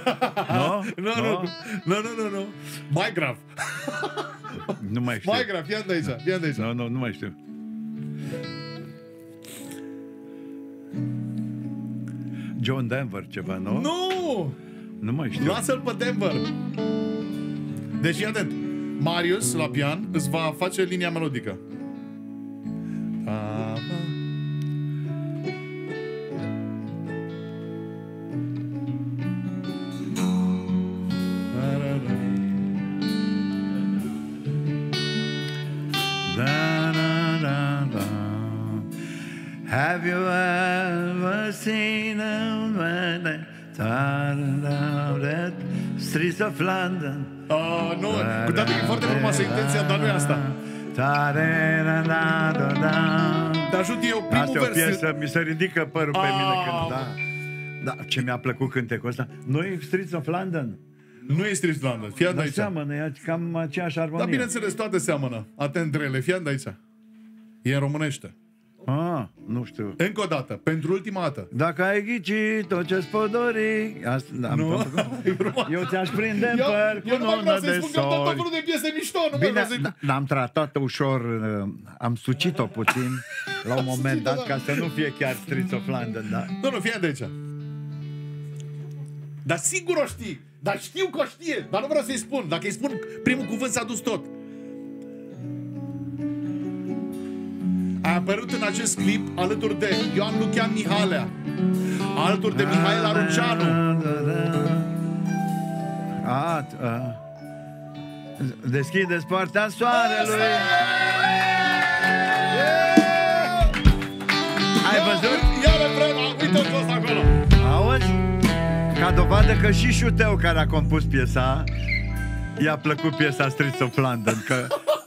Nu. Mai grav. Nu mai știu. Mai grav, ia de aici. Nu mai știu. John Denver ceva, nu? Nu mai știu. Lasă-l pe Denver. Deci, fii atent. Marius, la pian, îți va face linia melodică. Have you ever seen that streets of London? Nu, cu toate că e foarte frumoasă intenția, dar nu e asta. Te ajut eu primul Asta e o vers. piesă, mi se ridică părul pe mine când... Da, ce mi-a plăcut cântecul ăsta. Noi Streets of London. Nu e Streets of London, fii atent Dar aici. seamănă, e cam aceeași armonie. Dar bineînțeles, toate seamănă. Atent rele, fii atent aici. E în românește. Nu știu. Încă o dată, pentru ultima dată. Dacă ai ghicit tot ce-ți podori... Nu? Eu ți-aș prinde în păr Eu cu nu mai vreau nună să-i de spun că am tot sori. felul de piese mișto. Nu mai vreau să-i... Bine, am tratat ușor, am sucit-o puțin la un moment dat, ca să nu fie chiar Streets of London, da? Nu, fii de aici. Dar sigur o știi. Dar știu că o știe. Dar nu vreau să-i spun. Dacă îi spun primul cuvânt, s-a dus tot. A apărut în acest clip alături de Ioan Lucian Mihalea, alături de Mihail Arunceanu. Deschideți poarta soarelui. Ai văzut? Ia refrenul, uite-o jos acolo. Auzi? Ca dovadă că și Șuteu, care a compus piesa, i-a plăcut piesa Streets of London, că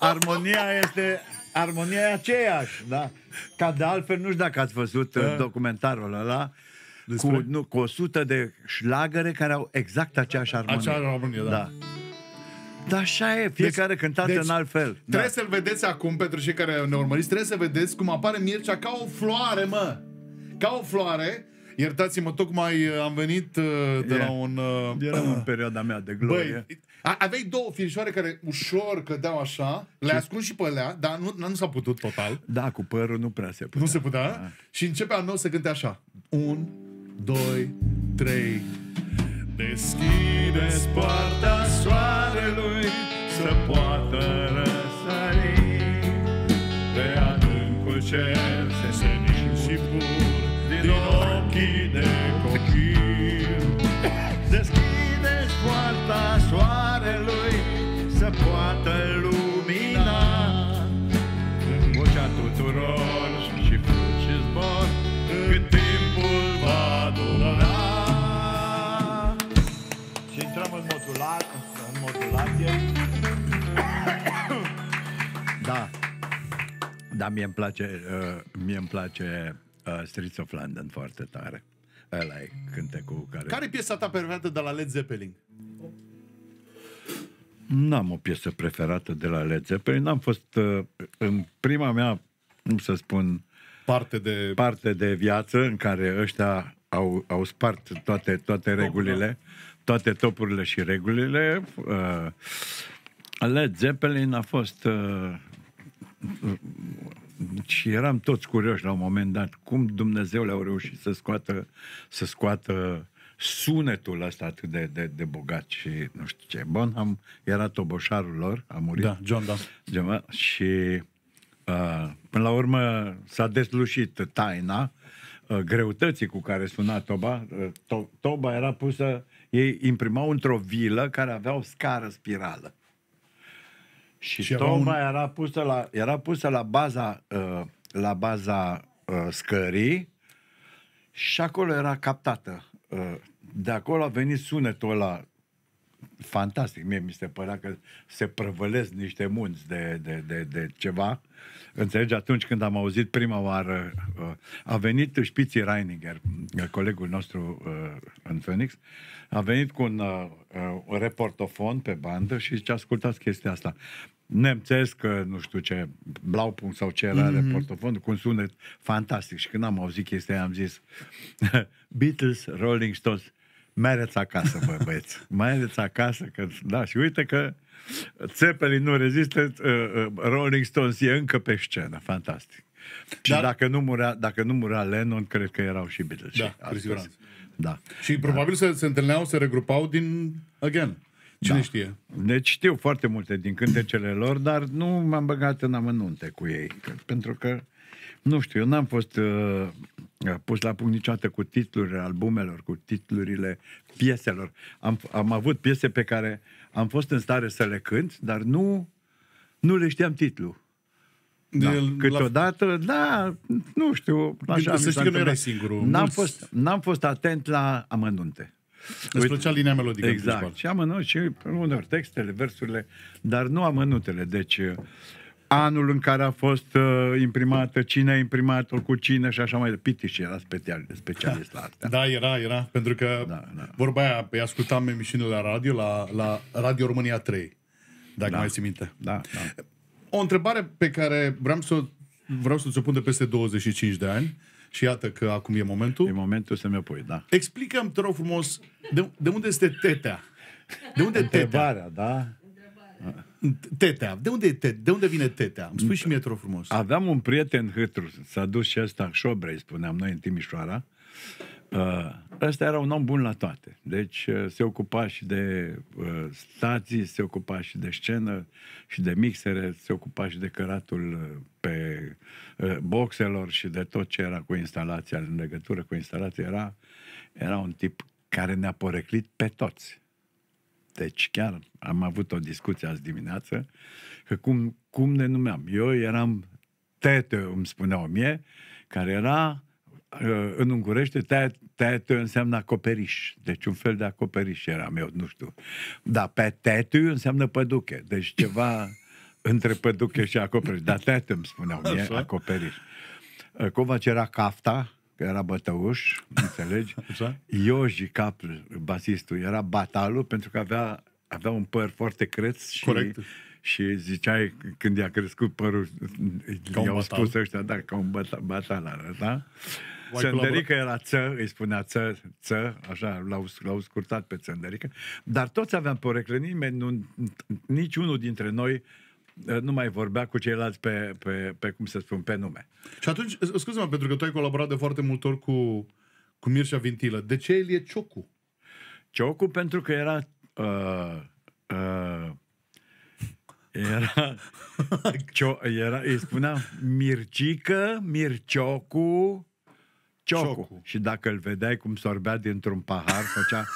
armonia e aceeași, da? Ca de altfel, nu știu dacă ați văzut documentarul ăla, cu 100 de șlagăre care au exact aceeași armonie. Aceeași armonie, da. Dar așa e, fiecare cântat în alt fel. Trebuie să-l vedeți acum, pentru cei care ne urmăriți, trebuie să vedeți cum apare Mircea ca o floare, mă! Ca o floare. Iertați-mă, tocmai am venit de la un... Eram în perioada mea de glorie. Băi, aveai două firișoare care ușor cădeau așa, le-ai ascuns și pe alea, dar nu s-a putut total. Da, cu părul nu prea se putea. Nu se putea? Și începe al meu să cânte așa. 1, 2, 3. Deschideți poarta soarelui să poată răsări pe adâncul cer senin și pur din ochii Dar mie îmi place Streets of London foarte tare. Ăla e cântecul care... Care e piesa ta preferată de la Led Zeppelin? N-am o piesă preferată de la Led Zeppelin. N-am fost în prima mea, cum să spun, parte de viață în care ăștia au spart toate regulile, toate topurile și regulile. Led Zeppelin a fost... și eram toți curioși la un moment dat cum Dumnezeu le-au reușit să scoată sunetul ăsta atât de bogat și nu știu ce. Bonham era toboșarul lor, a murit. Da, John, da. Și până la urmă s-a deslușit taina greutății cu care suna toba. Toba era pusă, ei imprimau într-o vilă care avea o scară spirală. Și toba era pusă la baza scării și acolo era captată. De acolo a venit sunetul ăla fantastic. Mie mi se părea că se prăvălesc niște munți de ceva. Înțelegi? Atunci când am auzit prima oară, a venit Spitzi Reininger, colegul nostru în Phoenix, a venit cu un reportofon pe bandă și zice, ascultați chestia asta. Nemțesc, nu știu ce, Blaupunkt sau ce era reportofon, cu un sunet fantastic. Și când am auzit chestia aia, am zis Beatles, Rolling Stones, mereți acasă, băieți. Mereți acasă, că, da, și uite că Zeppelin nu rezistă, Rolling Stones e încă pe scenă, fantastic. Și dacă nu murea Lennon, cred că erau și Beatles. Da, cu siguranță. Da. Și probabil se întâlneau, se regrupau din Again. Cine știe? Deci știu foarte multe din cântecele lor, dar nu m-am băgat în amănunte cu ei. Pentru că, nu știu, eu n-am fost pus la punct niciodată cu titlurile albumelor, cu titlurile pieselor. Am avut piese pe care am fost în stare să le cânt, dar nu le știam titlul. Da. Câteodată, da, nu știu. Așa să știi că nu erai singurul. N-am fost atent la amănunte. Îți plăcea linia melodică. Exact. Și amănunt și uneori textele, versurile, dar nu amănuntele. Deci anul în care a fost imprimată, cine a imprimat-o, cu cine și așa mai departe. Pitiș era specialist la astea. Da, era. Pentru că vorba aia, îi ascultam emisiunile la radio, la Radio România 3, dacă mai ții minte. Da. O întrebare pe care vreau să ți-o pun de peste 25 de ani. Și iată că acum e momentul. E momentul să mi-o pui, da. Explică-mi, te rog frumos, de unde este tetea? De unde Întrebarea, da? Tetea. De unde vine tetea? Îmi spui și mie, te rog frumos. Aveam un prieten hâtru, s-a dus și ăsta, Șobrei, spuneam noi, în Timișoara. Ăsta era un om bun la toate. Deci se ocupa și de stații, se ocupa și de scenă și de mixere, se ocupa și de căratul pe boxelor și de tot ce era cu instalația, în legătură cu instalația. Era un tip care ne-a poreclit pe toți. Deci chiar am avut o discuție azi dimineață că cum ne numeam. Eu eram tete, îmi spuneau mie, care era în ungurește, tetu înseamnă acoperiș. Deci un fel de acoperiș eram eu, nu știu. Dar pe tetu înseamnă păduche. Deci ceva între păduche și acoperiș. Dar tetu îmi spuneau mie, acoperiș. Covaci era cafta, că era bătăuș, înțelegi? Ioji Capl, basistul, era batalul, pentru că avea un păr foarte creț și ziceai, când i-a crescut părul, i-au spus ăștia, da, ca un batal, da? Țăndărică era ță, îi spunea ță, așa, l-au scurtat pe Țăndărică, dar toți aveam porecle, niciunul dintre noi nu mai vorbea cu ceilalți pe cum să spun, pe nume. Și atunci, scuze-mă, pentru că tu ai colaborat de foarte mult ori cu Mircea Vintilă, de ce el e Ciocu? Ciocu pentru că era îi spunea Mircică, Mirciocu, Ciocu. Și dacă îl vedeai cum sorbea dintr-un pahar, făcea...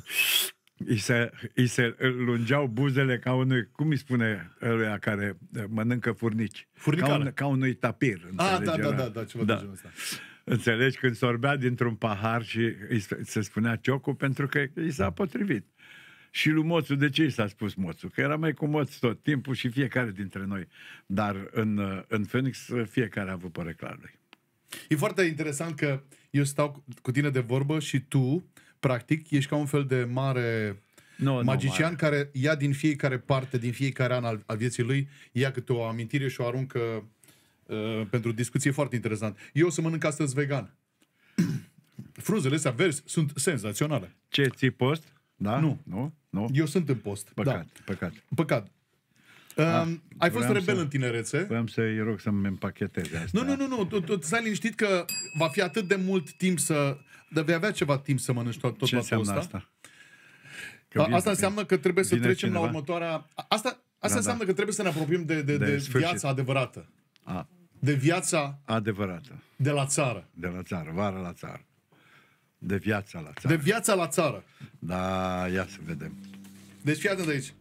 îi se lungeau buzele ca unui, cum îi spune ăluia care mănâncă furnici? Ca unui tapir. Da, ceva de genul ăsta. Înțelegi? Când sorbea dintr-un pahar și se spunea Ciocu pentru că i s-a potrivit. Și lui Moțu, de ce i s-a spus Moțu? Că era mai cu Moț tot timpul și fiecare dintre noi. Dar în Phoenix fiecare a avut păreclar lui. E foarte interesant că eu stau cu tine de vorbă și tu, practic, ești ca un fel de mare magician care ia din fiecare parte, din fiecare an al vieții lui, ia câte o amintire și o aruncă pentru discuție. Foarte interesant. Eu o să mănânc astăzi vegan. Frunzele astea verzi sunt senzaționale. Ce, ții post? Da? Nu. Eu sunt în post. Păcat. Ai fost rebel în tinerețe. Voiam să-i rog să-mi împacheteze asta. Nu. Tu stai liniștit că va fi atât de mult timp dar vei avea ceva timp să mănânci tot ce înseamnă asta? Asta înseamnă că trebuie să trecem la următoarea... Asta înseamnă că trebuie să ne apropiem de viața adevărată. De viața adevărată. De la țară. De la țară, vară la țară. De viața la țară. De viața la țară. Da, ia să vedem. Deci fii atent aici.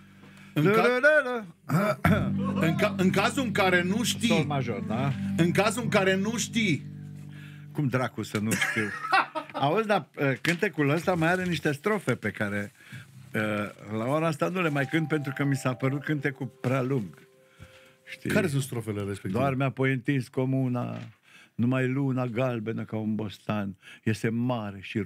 În cazul în care nu știi... Sol major, da? În cazul în care nu știi... Cum dracu să nu știu? Auzi, dar cântecul ăsta mai are niște strofe pe care la ora asta nu le mai cânt pentru că mi s-a părut cântecul prea lung. Știi? Care sunt strofele respective? Doar mi-a pointins comuna, numai luna galbenă ca un bostan, iese mare și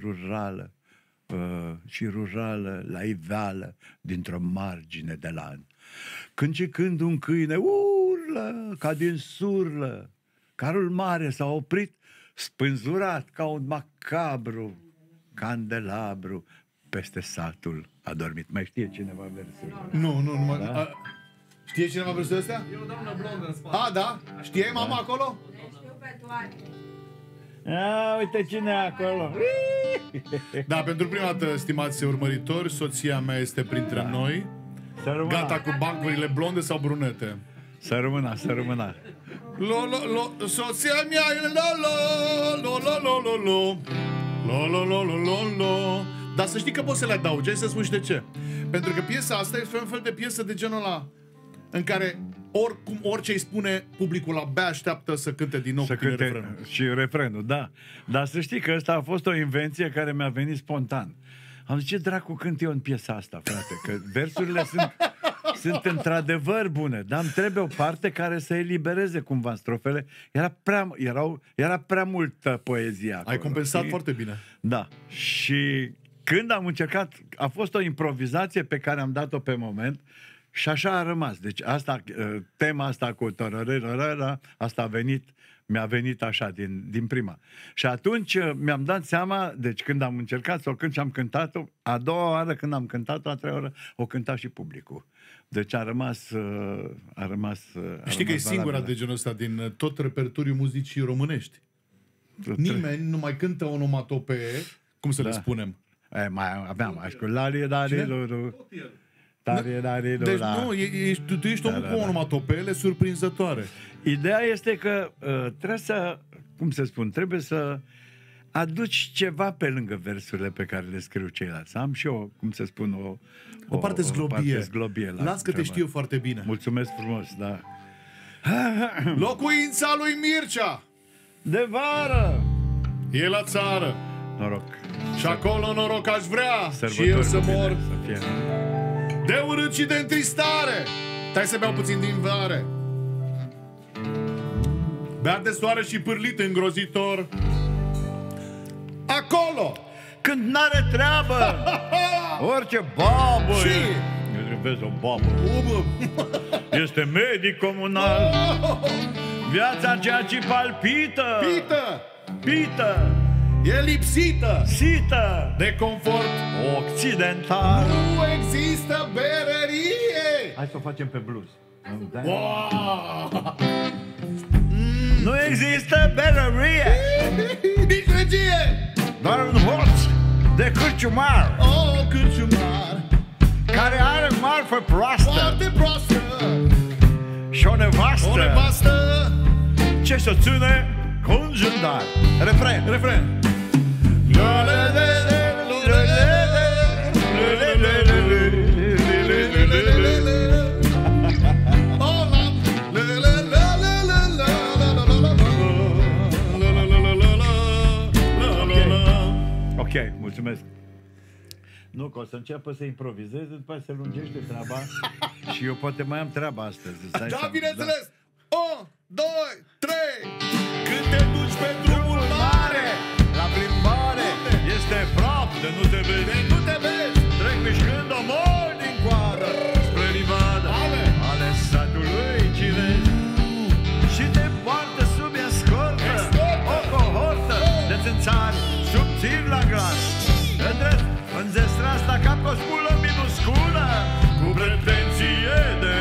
rurală la iveală dintr-o margine de lan. Când și când un câine urlă ca din surlă, carul mare s-a oprit, spânzurat ca un macabru candelabru, peste satul a dormit. Mai știe cineva versurile? Nu. Da? Știe cineva versurile astea? Eu dau una blondă în spate. Da? Știe mama acolo? Știu pe toate. Uite cine e acolo. Da, pentru prima dată, stimați urmăritori, soția mea este printre noi. Gata cu bancurile blonde sau brunete? Să rămână. Soția mea e Dar să știi că poți să le adaugi, hai să spun și de ce. Pentru că piesa asta este un fel de piesă de genul ăla în care orice îi spune, publicul abia așteaptă să cânte din nou refrenul. Și refrenul, da. Dar să știi că ăsta a fost o invenție care mi-a venit spontan. Am zis, ce dracu cânt eu în piesa asta, frate? Că versurile sunt într-adevăr bune, dar îmi trebuie o parte care să elibereze cumva strofele. Era prea multă poezie acolo. Ai compensat foarte bine. Da. Și când am încercat, a fost o improvizație pe care am dat-o pe moment și așa a rămas. Deci tema asta cu asta mi-a venit așa din prima. Și atunci mi-am dat seama, deci când am încercat să o cânt și am cântat-o, a doua oară când am cântat-o, a treia oară, o cânta și publicul. Deci a rămas Știi că e singura de genul ăsta din tot repertoriul muzicii românești. Nimeni nu mai cântă onomatopee, cum să le spunem. Mai aveam, Deci nu, tu ești omul cu onomatopeele surprinzătoare. Ideea este că trebuie să aduci ceva pe lângă versurile pe care le scriu ceilalți. Am și eu, o parte zglobie. Las că te știu foarte bine. Mulțumesc frumos, da. Locuința lui Mircea de vară e la țară. Noroc. Și acolo noroc aș vrea și eu să mor de urât și de întristare. Stai să beau puțin din vare. Beat de soare și pârlit îngrozitor. Acolo când n-are treabă orice babă și vezi o babă este medic comunal. Viața ceea ce palpită pită e lipsită de confort occidental. Nu există berărie. Hai să o facem pe blues. Wow. Nu există berărie, nici regie, doar un hoț de cârciumar. Cârciumar care are marfă proastă, foarte proastă, și o nevastă ce să ține cu un jândar. Refren. Ok, mulțumesc. Nu, că o să înceapă să improvizeze, după aceea se lungește treaba și eu poate mai am treaba astăzi. Da, bineînțeles! 1, 2, 3! Când te duci pe drumul mare, la plimbare, este praf de nu te vezi. de nu te vezi! Trec mișcând omori din coadă spre livadă ale satului chinez. Și te poartă sub escortă o cohortă de țânțari subțiri la glas. Îndrept, înzestra asta cap cu o spulă minusculă cu pretenție de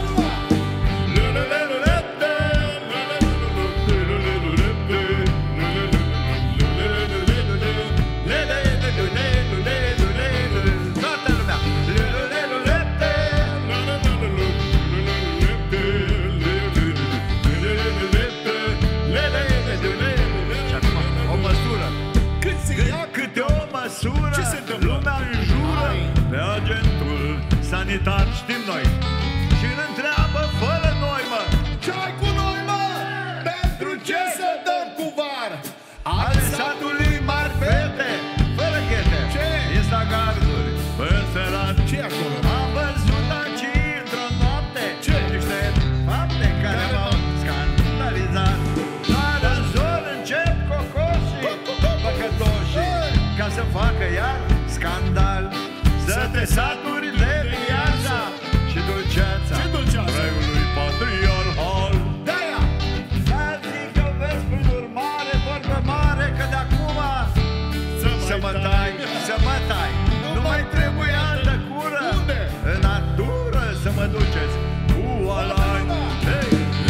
lumea înjură pe agentul sanitar, știm noi, și îl întreabă fără noimă: Ce-ai cu noi, mă? Pentru ce să dăm cu var? ale satului mari fete, fără ghete, Ce? ești la garduri, înserat. Ce e acolo? Am văzut aici într-o noapte Ce? niște fapte care m-au scandalizat. Dar în zor încep cocoșii păcătoșii ca să facă iar scandal. Să te saturi de viața și dulceața Ce dulceața? Răiului patriarhal. De-aia! Dar zic că vezi prin urmare vorbă mare că de acum să mă tai, să mă tai. Nu mai trebuie altă cură. Unde? În natură să mă duceți cu alai. Hei!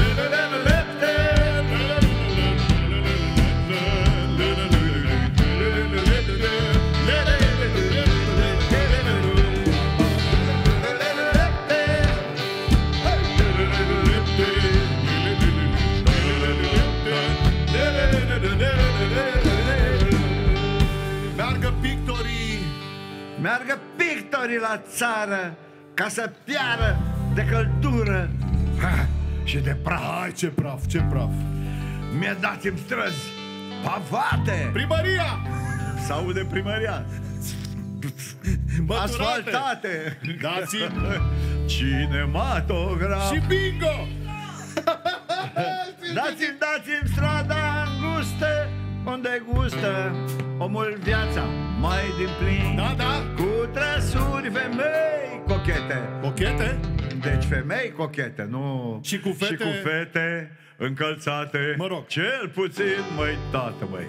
Meargă pictorii! Meargă pictorii la țară ca să piară de căldură și de praf. Hai, ce praf, ce praf! Mi-a dat-mi străzi pavate. Primăria! S-aude primăria. Băturate! Asfaltate. Dați-mi Cinematograf. și bingo! Dați-mi strada îngustă unde gustă omul viața mai din plin. Da, da! Cu trăsuri femei cochete. Ochete? Deci femei cochete, nu... Și cu fete- Și cu fete încălțate. Mă rog. Cel puțin, măi, tată, măi.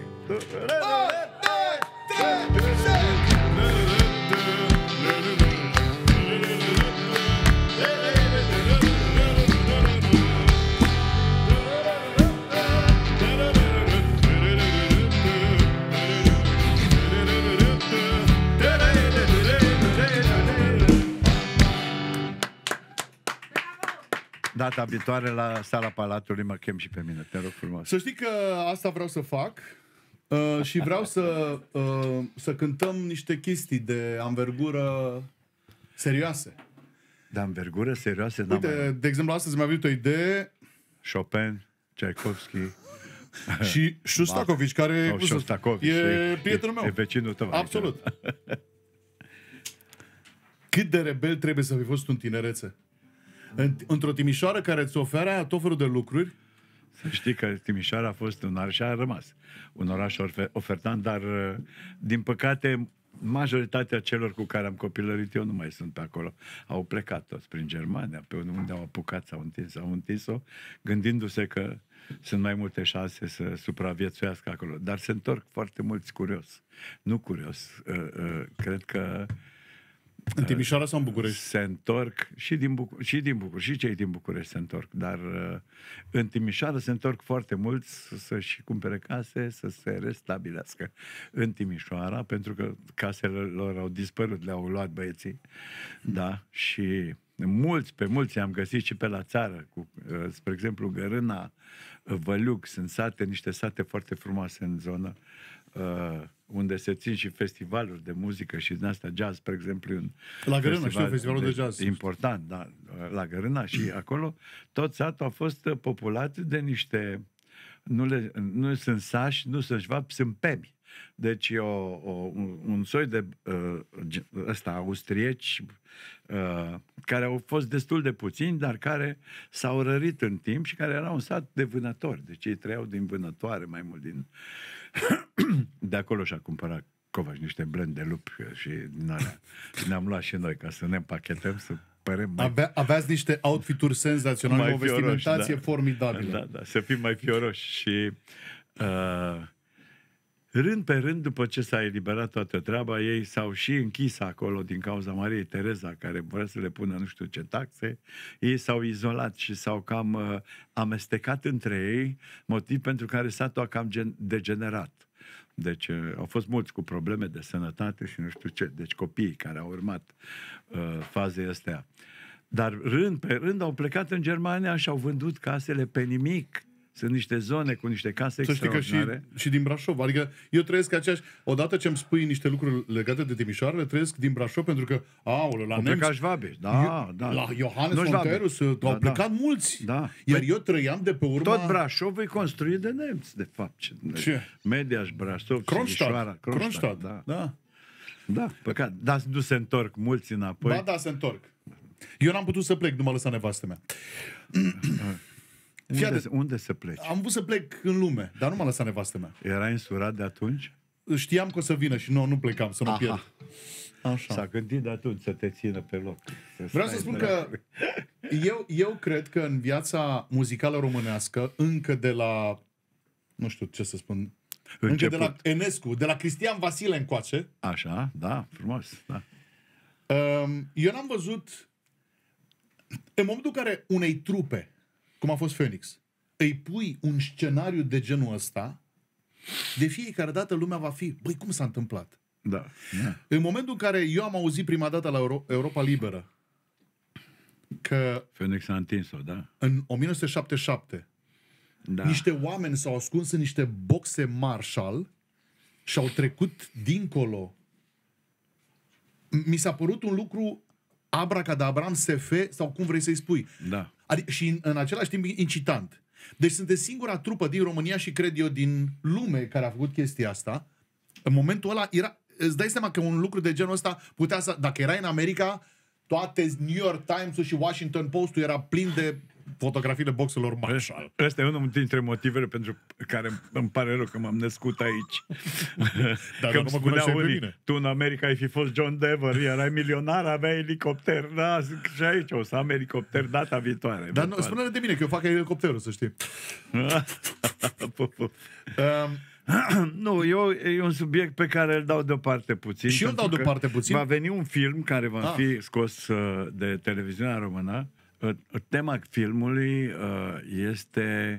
Data viitoare la sala Palatului mă chem și pe mine, te rog frumos. Să știi că asta vreau să fac și vreau să cântăm niște chestii de anvergură serioase. De învergură serioasă, n-am Uite, mai... de exemplu, astăzi mi-a venit o idee Chopin, Tchaikovsky, și Shostakovich, care sau Shostakovich, e prietenul meu. E vecinul tău. aici. Absolut. Cât de rebel trebuie să fi fost în tinerețe. Într-o Timișoară care îți oferea tot felul de lucruri. Să știi că Timișoara a fost un oraș și a rămas un oraș ofertant, dar din păcate majoritatea celor cu care am copilărit eu nu mai sunt pe acolo. Au plecat toți prin Germania, pe unde au apucat, s-au întins-o, gândindu-se că sunt mai multe șanse să supraviețuiască acolo. Dar se întorc foarte mulți curios. Nu curios. Cred că În Timișoara sau în București? se întorc și din București, și cei din București se întorc, dar în Timișoara se întorc foarte mulți să-și cumpere case, să se restabilească în Timișoara, pentru că casele lor au dispărut, le-au luat băieții, da, și pe mulți am găsit și pe la țară, spre exemplu Gărâna, Văluc, sunt niște sate foarte frumoase în zonă, unde se țin și festivaluri de muzică și din asta jazz, spre exemplu, La Gărâna, știu, festivalul de jazz. important, da, la Gărâna și acolo tot satul a fost populat de niște, nu sunt sași, nu sunt șvabi, sunt pemi. Deci un un soi de austrieci care au fost destul de puțini, dar care s-au rărit în timp și care erau un sat de vânători. Deci ei trăiau din vânătoare mai mult din... De acolo și-a cumpărat Covaci niște blând de lupi și din alea. Și ne-am luat și noi ca să ne împachetăm, să părem mai... Aveați niște outfit-uri senzaționale, mai o vestimentație da. formidabilă. Da, să fim mai fioroși. Și rând pe rând, după ce s-a eliberat toată treaba, ei s-au și închis acolo din cauza Mariei Tereza, care vrea să le pună nu știu ce taxe. Ei s-au izolat și s-au cam amestecat între ei, motiv pentru care satul a cam degenerat. Deci au fost mulți cu probleme de sănătate și nu știu ce. Deci copiii care au urmat fazele astea. Dar rând pe rând au plecat în Germania și au vândut casele pe nimic. Sunt niște zone cu niște case extraordinare. Să știi că și din Brașov. Adică eu trăiesc aceeași... Odată ce îmi spui niște lucruri legate de Timișoara, le trăiesc din Brașov pentru că, la nemți... plecat Șvabeș, da. La Johannes Monterus au plecat mulți. Da. Iar eu trăiam de pe urma... Tot Brașov e construit de nemți, de fapt. Ce? Mediaș, Brașov, Kronstadt. Da, păcat. Dar nu se întorc mulți înapoi. Ba da, se întorc. Eu n-am putut să plec, nu m-a lăsat nevastă mea. Unde să pleci? Am vrut să plec în lume, dar nu m-a lăsat nevastă mea. Erai însurat de atunci? Știam că o să vină și nu plecam, să nu pierd. Așa. S-a gândit de atunci să te țină pe loc. Vreau să spun că eu cred că în viața muzicală românească, încă de la, nu știu ce să spun, încă de la Enescu, de la Cristian Vasile încoace. Așa, da, frumos. Da. Eu n-am văzut, în momentul în care unei trupe, cum a fost Phoenix, îi pui un scenariu de genul ăsta, de fiecare dată lumea va fi, băi, cum s-a întâmplat? Da. În momentul în care eu am auzit prima dată la Europa Liberă că Phoenix a întins-o, da? în 1977 niște oameni s-au ascuns în niște boxe Marshall și au trecut dincolo, mi s-a părut un lucru abracadabram, SF sau cum vrei să-i spui. Da. Și în același timp incitant. Deci sunteți singura trupă din România și cred eu din lume care a făcut chestia asta. În momentul ăla îți dai seama că un lucru de genul ăsta putea să... Dacă era în America, toate New York Times-ul și Washington Post-ul era plin de fotografiile boxelor Marshall. Ăsta e unul dintre motivele pentru care îmi pare rău că m-am născut aici. Dar că nu îmi mă spunea cunoșteai pe unii, mine. tu în America ai fi fost John Denver, erai milionar, aveai elicopter. Da, zic, și aici o să am elicopter data viitoare. Dar nu, spune-le de mine că eu fac elicopterul, să știi. Nu, e un subiect pe care îl dau deoparte puțin. Și eu îl dau deoparte puțin. Va veni un film care va fi scos de televiziunea română. Tema filmului este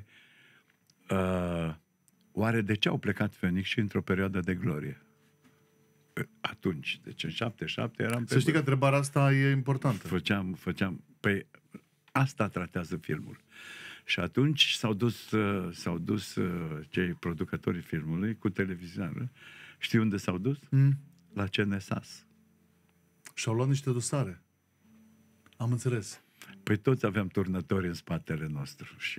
oare de ce au plecat Phoenix și într-o perioadă de glorie? Atunci, deci în 77 eram pe... Să știi că întrebarea asta e importantă. Făceam. Păi asta tratează filmul. Și atunci s-au dus cei producătorii filmului cu televiziunea. Știi unde s-au dus? La CNSAS. Și-au luat niște dosare. Am înțeles. Păi toți aveam turnători în spatele nostru. Și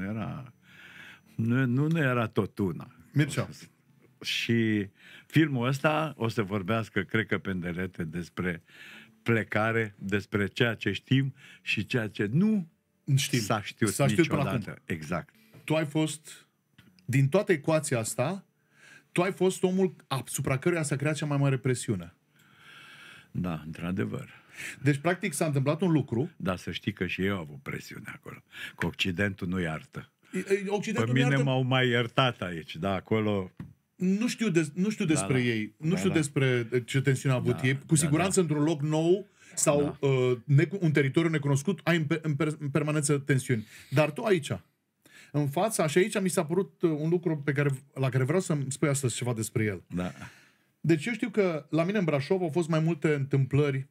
nu era tot una. Mircea. Și filmul ăsta o să vorbească, cred că pendelete, despre plecare, despre ceea ce știm și ceea ce nu s-a știut niciodată. Exact. Tu ai fost, din toată ecuația asta, tu ai fost omul asupra căruia s-a creat cea mai mare presiune. Da, într-adevăr. Deci, practic, s-a întâmplat un lucru. Da, să știi că și eu am avut presiune acolo. Că Occidentul nu iartă. Occidentul pe mine m-au mai iertat aici, da, acolo... Nu știu despre ei. Nu știu despre ce tensiune a avut ei. Cu siguranță, într-un loc nou sau un teritoriu necunoscut, ai în permanență tensiuni. Dar tu aici, în fața, și aici mi s-a părut un lucru la care vreau să-mi spui astăzi ceva despre el. Da. Deci eu știu că la mine în Brașov au fost mai multe întâmplări.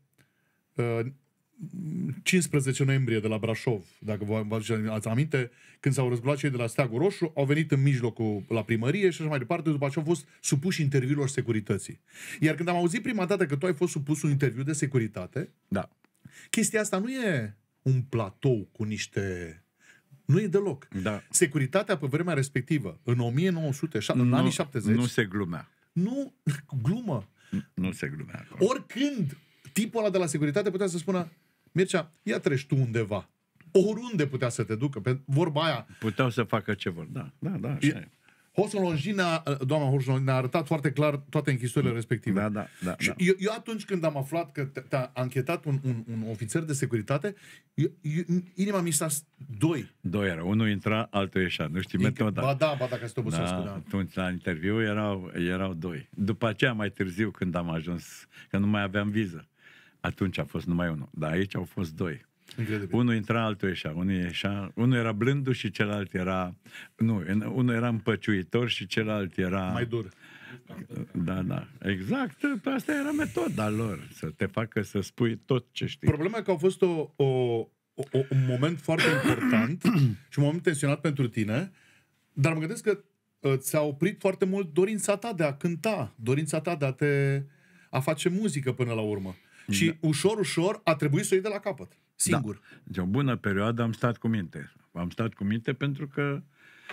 15 noiembrie de la Brașov, dacă vă aduceți aminte, când s-au războlat cei de la Steagul Roșu, au venit în mijlocul la primărie și așa mai departe, după aceea au fost supuși interviurilor securității. Iar când am auzit prima dată că tu ai fost supus un interviu de securitate, chestia asta nu e un platou cu niște... Nu e deloc. Da. Securitatea pe vremea respectivă, în anii 70. Nu se glumea. Nu, glumă. Nu se glumea acolo. Oricând tipul ăla de la securitate putea să spună: Mircea, ia treci tu undeva. Oriunde putea să te ducă. Pe vorba aia. Puteau să facă ce vor. Da, așa e. Doamna Horsolongi ne-a arătat foarte clar toate închisorile respective. Da. Și eu atunci când am aflat că te-a anchetat un ofițer de securitate, inima mi s-a... Doi era. Unul intra, altul ieșea. Nu știi metoda. Ba da, ca să te obosească. Da. Atunci, la interviu, erau doi. După aceea, mai târziu, când am ajuns, că nu mai aveam viză, atunci a fost numai unul. Dar aici au fost doi. Incredibil. Unul intra, altul ieșea. Unul era blându și celălalt era... Nu, unul era împăciuitor și celălalt era... Mai dur. Da. Exact. Asta era metoda lor. Să te facă să spui tot ce știi. Problema e că a fost un moment foarte important și un moment tensionat pentru tine, dar mă gândesc că ți-a oprit foarte mult dorința ta de a cânta, dorința ta de a face muzică până la urmă. Și ușor a trebuit să o iei de la capăt. Singur. Da. O bună perioadă am stat cu minte. Am stat cu minte pentru că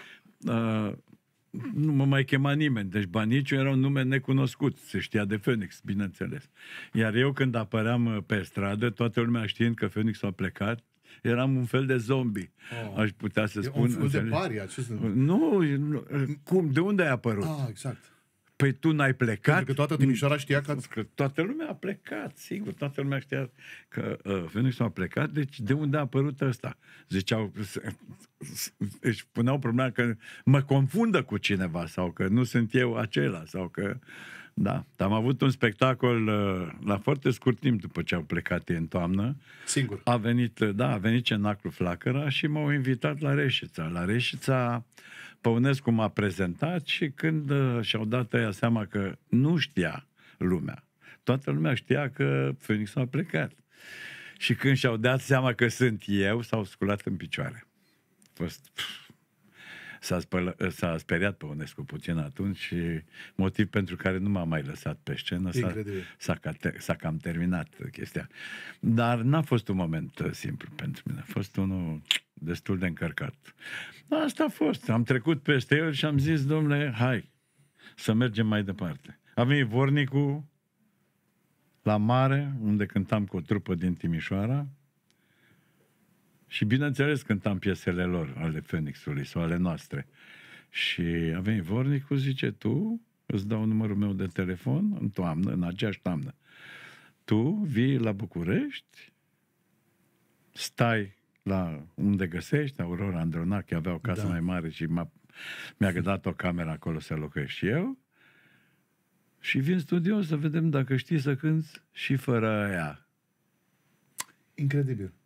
nu mă mai chema nimeni. Deci Baniciu era un nume necunoscut. Se știa de Phoenix, bineînțeles. Iar eu când apăream pe stradă, toată lumea știind că Phoenix a plecat, eram un fel de zombie. Aș putea să spun. Un fel de paria. Nu, cum? De unde ai apărut? Exact. Păi tu n-ai plecat? Pentru că toată Timișoara știa că toată lumea a plecat, sigur. Toată lumea știa că Phoenix a plecat, deci de unde a apărut ăsta? Ziceau, își puneau problema că mă confundă cu cineva sau că nu sunt eu acela sau că... Da, am avut un spectacol la foarte scurt timp după ce au plecat ei în toamnă. Singur. A venit Cenaclu Flacăra și m-au invitat la Reșița. La Reșița Păunescu m-a prezentat și când și-au dat ăia seama că nu știa lumea, toată lumea știa că Phoenix a plecat. Și când și-au dat seama că sunt eu, s-au sculat în picioare. S-a speriat Păunescu puțin atunci și motiv pentru care nu m-a mai lăsat pe scenă. S-a cam terminat chestia. Dar n-a fost un moment simplu pentru mine. A fost unul destul de încărcat. Asta a fost. Am trecut peste el și am zis, domnule, hai să mergem mai departe. A venit Vornicul la mare, unde cântam cu o trupă din Timișoara. Și bineînțeles cântam piesele lor, ale Phoenixului sau ale noastre. Și a venit Vornicul, zice, tu îți dau numărul meu de telefon în toamnă, în aceeași toamnă. Tu vii la București, stai la unde găsești, Aurora Andronache avea o casă mai mare și mi-a dat o cameră acolo să locuiesc și eu. Și vin în studio să vedem dacă știi să cânți și fără aia. Incredibil.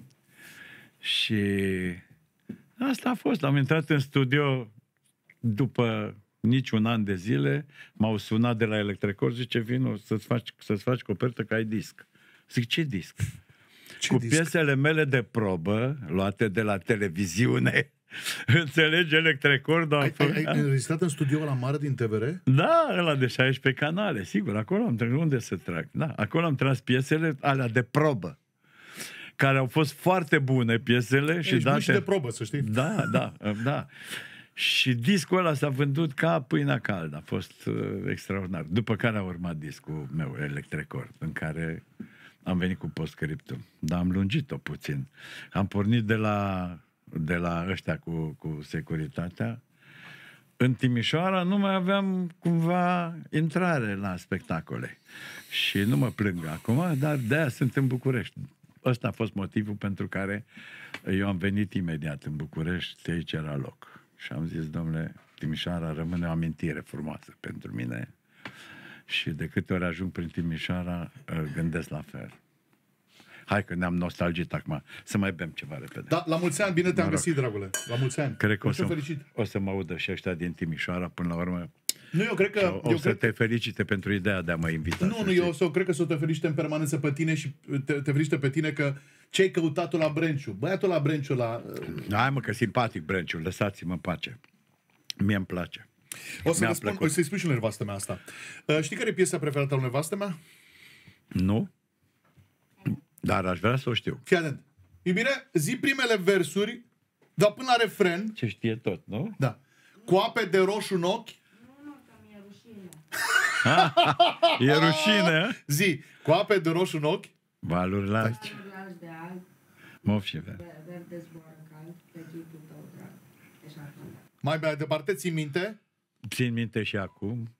Și asta a fost. Am intrat în studio după niciun an de zile, m-au sunat de la Electrecord, zice, vino să-ți faci copertă că ai disc. Zic, ce disc? Cu piesele mele de probă, luate de la televiziune, înțelegi, Electrecord. Ai înregistrat în studio la mare din TVR? Da, ăla de 16 canale, sigur, acolo am tras, unde să trag? Da, acolo am tras piesele alea de probă, care au fost foarte bune piesele. Și date... și de probă, să știi. Da. Și discul ăla s-a vândut ca pâinea caldă. A fost extraordinar. După care a urmat discul meu, Electrecord, în care am venit cu postscriptum. Dar am lungit-o puțin. Am pornit de la ăștia cu securitatea. În Timișoara nu mai aveam cumva intrare la spectacole. Și nu mă plâng acum, dar de-aia sunt în București. Ăsta a fost motivul pentru care eu am venit imediat în București, aici era loc. Și am zis, domnule, Timișoara rămâne o amintire frumoasă pentru mine. Și de câte ori ajung prin Timișoara, gândesc la fel. Hai că ne-am nostalgit acum. Să mai bem ceva repede. Da, la mulți ani, bine te-am găsit, dragule. La mulți ani. Cred că o să mă audă și ăștia din Timișoara până la urmă. Nu, eu cred că... O să te felicite pentru ideea de a mă invita. Nu, cred că să te felicite în permanență pe tine și te felicite pe tine că ce-ai căutat-o la Brenciu. Băiatul la Brenciu, la... Hai mă, că simpatic Brenciu, lăsați-mă în pace. Mie îmi place. O să-i spui și lui nevastă mea asta. Știi care e piesa preferată a lui nevastă mea? Nu. Dar aș vrea să o știu. Fii atent. Iubire, zi primele versuri, dar până la refren... Ce știe tot, nu? Da. Cu ape de roșu în ochi. Nu, că mi-e rușine. E rușine. Zi, cu ape de roșu în ochi? Valuri largi. Curaj de alb, Mov și verde. verde zboară cald, pe chipul tău drag. Așa. Mai departe, ții minte? Țin minte și acum.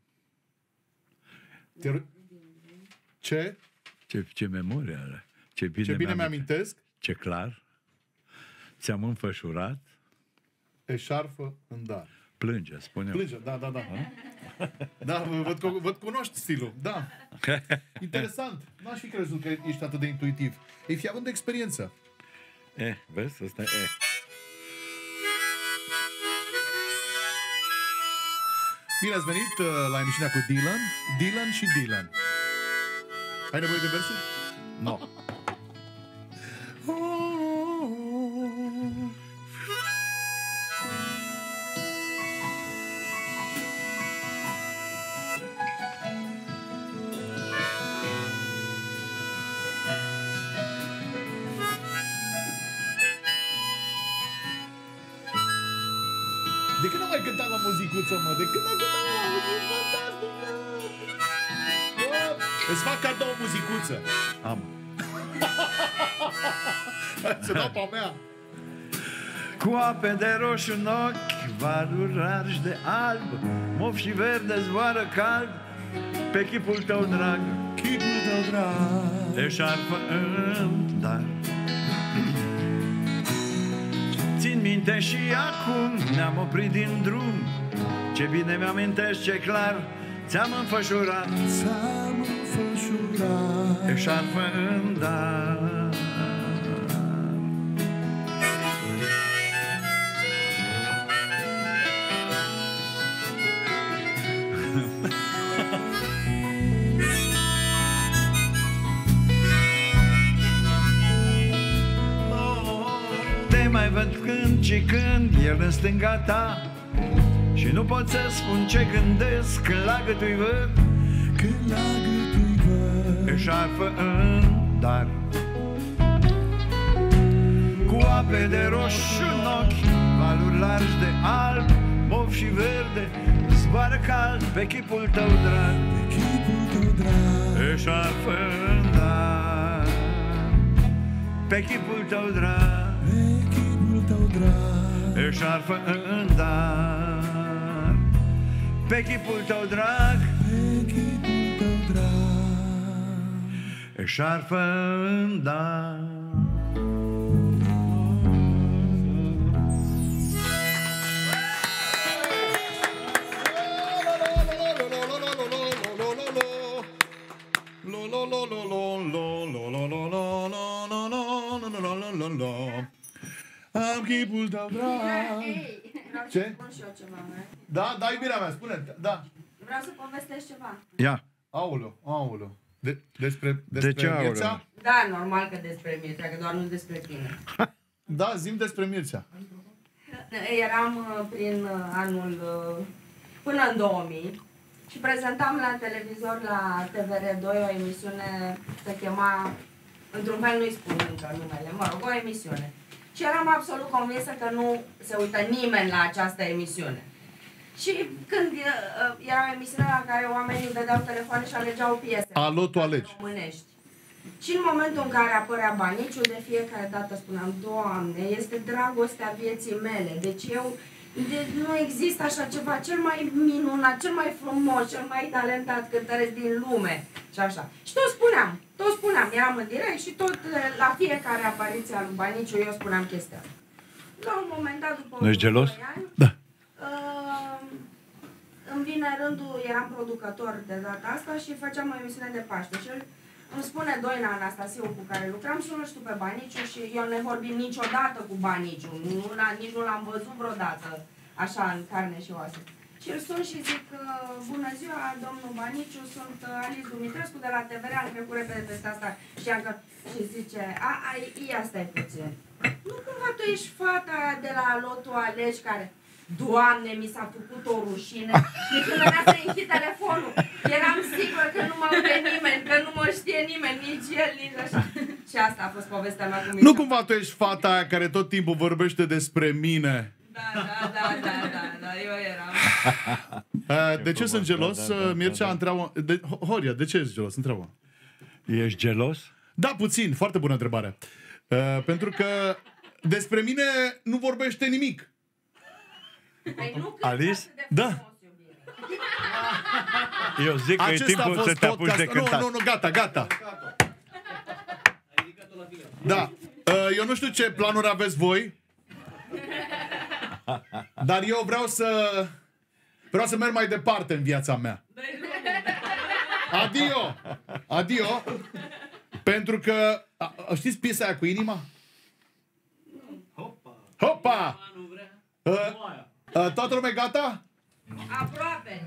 Ce? Ce memorie are. Ce bine, Ce bine mi-amintesc? Ce clar. Ți-am înfășurat. Eșarfă în dar. Plânge, spune. Plânge, da. Da, văd cunoști stilul, da. Interesant. N-aș fi crezut că ești atât de intuitiv. Ei fi având experiență. Vezi? Asta e. Bine ați venit la emisiunea cu Dylan și Dylan. Ai nevoie de versuri? No. De când am mai cântat la muzicuță, mă? De când am cântat la muzicuță? Fantastică! Îți fac cadou o muzicuță. Am. Să dau pe-a mea. Cu ape de roșu în ochi, valuri largi de alb, mov și verde zboară cald, pe chipul tău drag, Chipul tău drag. eșarfă în dar. Țin minte și acum ne-am oprit din drum, ce bine mi-amintești, ce clar, ți-am înfășurat, Ți-am înfășurat. eșarfă în dar. Te mai văd când și când el în stânga ta, și nu pot să spun ce gândesc când la gâtui văd, Când la gâtui văd. eșarfă în dar. Cu ape de roșu în ochi, valuri largi de alb, mov și verde, zboară cald pe chipul tău drag, Chipul tău drag. eșarfă în dar. Pe chipul tău drag, Chipul tău drag. eșarfă în dar. Pe chipul tău drag, Chipul tău drag. eșarfă în dar. Am chipul tău drag. Vreau Ce? să spun și eu ceva, mai. Da, da, iubirea mea, spune. Da. Vreau să povestesc ceva. Ia. Aoleu. Despre ce aoleu? Mircea? Da, normal că despre Mircea, că doar nu despre tine. Da, zi-mi despre Mircea. Eram prin anul până în 2000 și prezentam la televizor la TVR2 o emisiune, se chema, într-un fel nu-i spun încă numele, mă rog, o emisiune. Și eram absolut convinsă că nu se uită nimeni la această emisiune. Și când era o emisiune la care oamenii dădeau telefoane și alegeau piese Alo, tu alegi. românești. Și în momentul în care apărea Baniciu, de fiecare dată spuneam, Doamne, este dragostea vieții mele. Deci nu există așa ceva, cel mai minunat, cel mai frumos, cel mai talentat cântăresc din lume. Și așa. Și tot spuneam, eram în direct și tot la fiecare apariție a lui Baniciu eu spuneam chestia asta. La un moment dat, după Nu ești gelos? 2 ani, Da. îmi vine rândul, eram producător de data asta și făceam o emisiune de Paște. Și îmi spune Doina Anastasiu cu care lucram și eu nu știu pe Baniciu și eu nu vorbim niciodată cu Baniciu, nici nu l-am văzut vreodată așa în carne și oase. Și îl sun și zic, bună ziua, domnul Baniciu, sunt Alice Dumitrescu de la TVR, am trecut repede peste asta și zice, ia stai puțin. Nu cumva tu ești fata aia de la Loto Alegi care... Doamne, mi s-a făcut o rușine. De când venea să închid telefonul. Eram sigur că nu mă aude nimeni, că nu mă știe nimeni, nici el, nici așa. Și asta a fost povestea mea cu Mircea. Nu cumva tu ești fata aia care tot timpul vorbește despre mine? Da, eu eram. De ce sunt gelos? Mircea întreabă... Horia, de ce ești gelos? Întreabă. Ești gelos? Da, puțin. Foarte bună întrebare. Pentru că despre mine nu vorbește nimic. Păi nu Alice? cât de Da. frumos, iubire. Eu zic că e timpul să te apuci de cântat. Nu, gata. Da. Eu nu știu ce planuri aveți voi, dar eu vreau să merg mai departe în viața mea. Adio. Pentru că știți piesa aia cu inima? Hopa! Toată lumea gata? Aproape.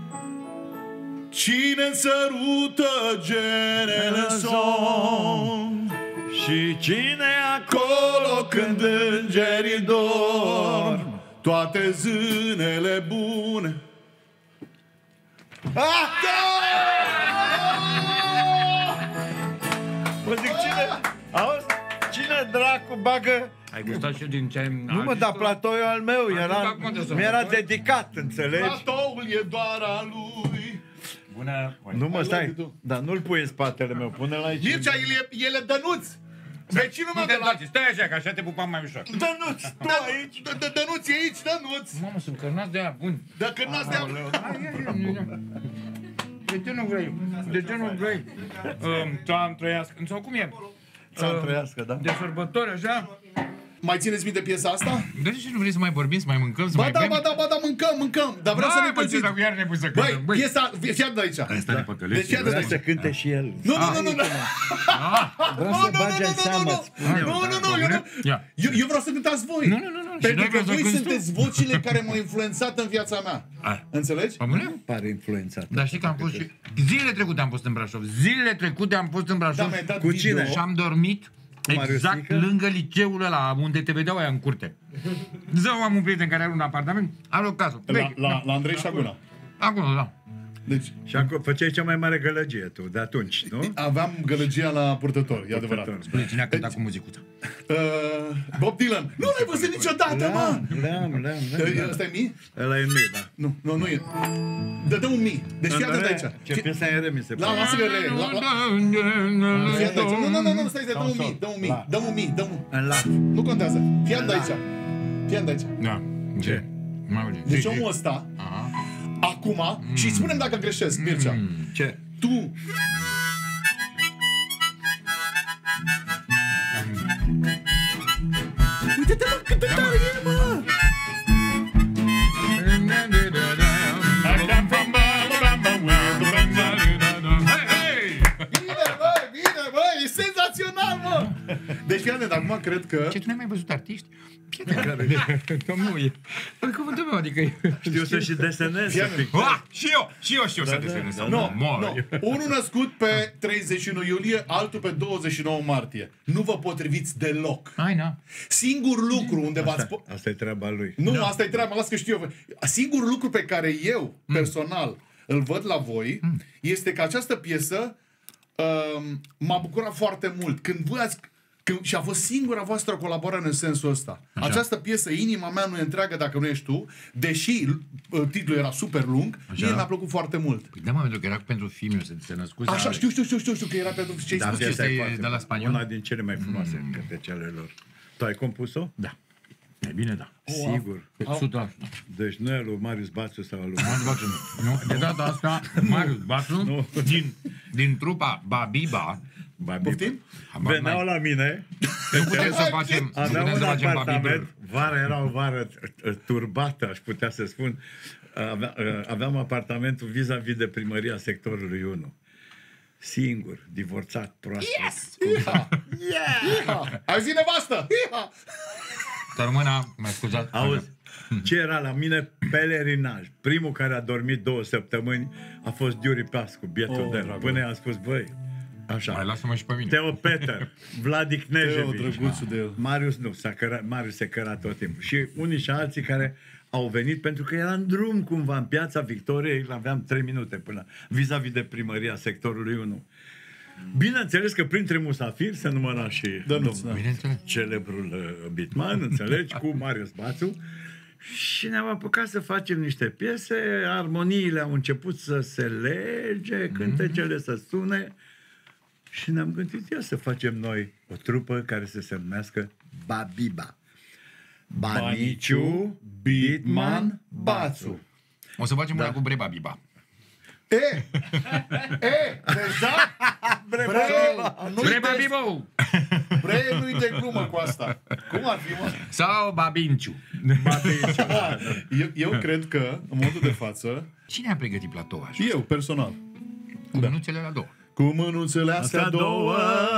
Cine-mi sărută genele somn Și cine acolo când îngerii dorm, toate zânele bune. Mă zic, cine dracu bagă... Ai gustat și din ce... Nu mă, dar platoiul al meu mi-era dedicat, înțelegi? Platoul e doar al lui. Bună... Nu mă, stai, dar nu-l pui în spatele meu, pune-l aici. Mircea, el e Dănuț. Vecinul meu de la... Stai așa, că așa te pupam mai ușor. Dănuț, tu aici? Dănuț e aici, Dănuț. Mamă, sunt cărnați de aia buni. Dacă n-ați de De ce nu vrei? De ce nu vrei? Ți-am trăiască. Sau cum e? Să trăiască, da? De sărbători, așa? Mai țineți minte piesa asta? De ce nu vrei să mai vorbim, să mai mâncăm, să Ba mai da, bem? mâncăm. Dar vreau să ne pățim. Băi, iar ne pui să Băi, cântăm. piesa, fii de aici. Asta ne păcălește. Deci fii de Vrea aici. să cânte și el. Nu. Vrea să bage în seamă. Eu vreau să cântați voi. Nu. Pentru că voi sunteți vocile care m-au influențat în viața mea. Înțelegi? Pămâne? Pare influențat. Dar știi că am fost și... Zilele trecute am fost în Brașov. Da, mi-ai dat Cu video. cine? Și am dormit exact Mariusică? lângă liceul ăla, unde te vedeau aia în curte. Zău, am un prieten care are un apartament, are o casă. La Andrei Șaguna. Acolo, da. Deci, Și acolo făceai cea mai mare gălăgie tu, de atunci, nu? aveam gălăgia la purtător, e adevărat. Spune cine a cântat cu muzicuța. Bob Dylan. Nu l-ai văzut niciodată, mă! Le-am. Ăsta e mii? Ăla e în mie, da. Nu e. Dă un mii. Deci fii atent aici. Ce piesa e re, mi se pare. Lasă că re. Fii atent aici. Nu, stai, dă un mii. În la. Nu contează. Fii atent aici. Da. Ce? Deci omul ăsta, acum, și spune-mi dacă greșesc, Mircea. Ce? Tu uite-te, mă, cât de tare e, mă! Bine, bă, e senzațional, mă! Deci, fii atent, acum cred că... Ce, tu n-ai mai văzut artiști? Nu, e... În cuvântul meu, adică... Știu să și desenez. Și eu știu să desenez. Nu. Unul născut pe 31 iulie, altul pe 29 martie. Nu vă potriviți deloc. Hai, na. Singur lucru unde v-ați... Asta e treaba lui. Nu, asta e treaba, las că știu eu. Singurul lucru pe care eu, personal, îl văd la voi, este că această piesă m-a bucurat foarte mult. Când voi ați... și a fost singura voastră colaborare în sensul ăsta. Așa. Această piesă, Inima mea nu e întreagă dacă nu ești tu, deși titlul era super lung, mie mi-a plăcut foarte mult. Păi da, mă, pentru că era pentru filmul, se născuse. Așa, știu că era pentru ce ai Da, spus. ce piesa e este foarte de la bună. spaniol? Una din cele mai frumoase cânte cele lor. Tu ai compus-o? Da. E bine, da. Sigur. 100%. Deci nu e lui Marius Bațu sau lui... Marius Bațu nu. Nu, de data asta, Marius Bațu, din trupa Babiba, Poftim? Veneau la mine, nu putem să facem, aveam un Babibel. apartament, vara era o vară turbată, aș putea să spun. Aveam apartamentul vis-a-vis de primăria sectorului 1. Singur, divorțat, proaspăt. Ai zi nevastă! Sărmâna, mă scuzați. Auzi, ce era la mine? Pelerinaj. Primul care a dormit 2 săptămâni a fost Diuri Pascu, bietul de el. Până i-am spus, băi, așa. Mai lasă-mă și pe mine. Teo Peter, Vladic Nejevici. drăguțul de el. Marius nu, Marius se căra tot timpul. Și unii și alții care au venit pentru că era în drum cumva în Piața Victoriei, aveam 3 minute până vis-a-vis de primăria sectorului 1. Bineînțeles că printre musafiri se număra și Dănuț, celebrul Bitman, înțelegi, cu Marius Bațu. Și ne-am apucat să facem niște piese, armoniile au început să se lege, cântecele să sune și ne-am gândit, ia să facem noi o trupă care să se numească Babiba. Baniciu, Bitman, Bațu. O să facem una cu Breba Biba. Deja? Breba Biba! Nu-i de glumă cu asta. Cum ar fi, mă? Sau Babinciu. Eu cred că, în modul de față, Cine a pregătit platoul așa? eu, personal, Cu mânuțele la două. cu mânuțele astea două,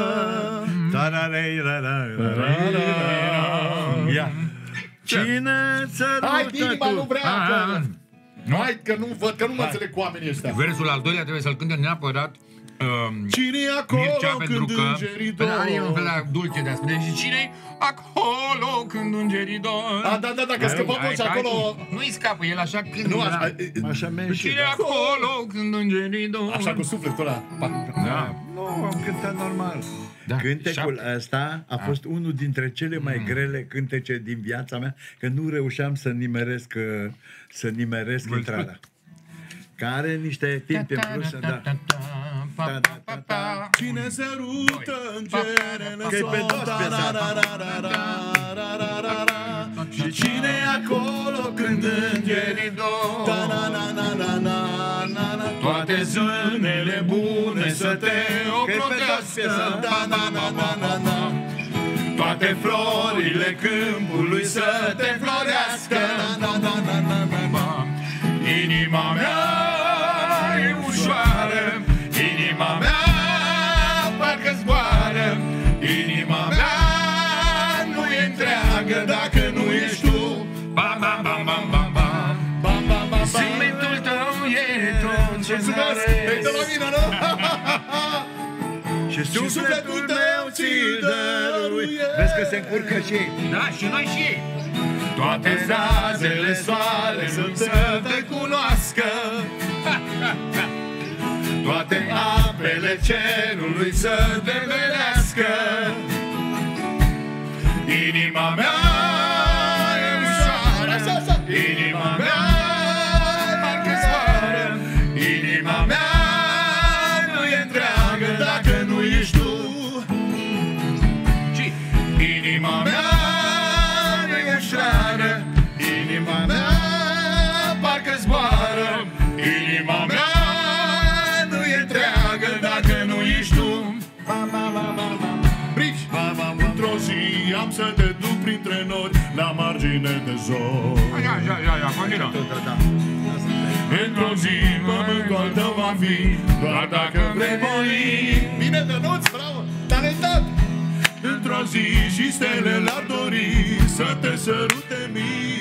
Ia. Cine hai, inima nu țărută tu? vrea! Hai, că nu văd, că nu mă înțeleg cu oamenii ăștia. Versul al doilea trebuie să-l cânte neapărat Cine e acolo Mircea, pentru când că îngerii dor? e un fel de dulce de a spune. Și cine acolo când îngerii dor? Da, că scăpă vocea acolo. Nu-i scapă, el așa când. Nu, Așa merge. Cine acolo când îngerii dor? așa cu sufletul ăla. Da. Nu, am cântat normal. Da, Cântecul 7. ăsta a fost unul dintre cele mai grele cântece din viața mea, că nu reușeam să nimeresc intrarea. Care niște timpi în plus, da. Cine sărută îngerele Că-i pe sol, dos piesa și cine e acolo când îngerii dor? Toate zânele bune să te ocrotească. Toate florile câmpului să te florească. Inima mea e ușoară, inima mea parcă zboară, inima mea nu e întreagă dacă nu ești tu. Bam, bam, bam, bam, bam, bam. Zâmbetul tău e tot ce Mulțumesc! De la mine, nu? Și sufletul meu ți-l dăruie. Vezi că se încurcă și ei. Da, și noi și ei. Toate razele soare să te cunoască. Toate apele cerului să te vedească. Inima mea e ușoară, inima mea parcă zboară, inima mea nu e întreagă dacă nu ești tu. Inima mea e ușoară, inima mea parcă zboară, inima mea nu e întreagă dacă nu ești tu. Brici! Într-o zi am să te duc printre nori la margine de zor. Ia, continuă. Într-o zi pământul al tău va fi doar dacă vrei voi. Bine de noți, bravo! Talentat! Într-o zi și stelele ar dori să te sărute mii.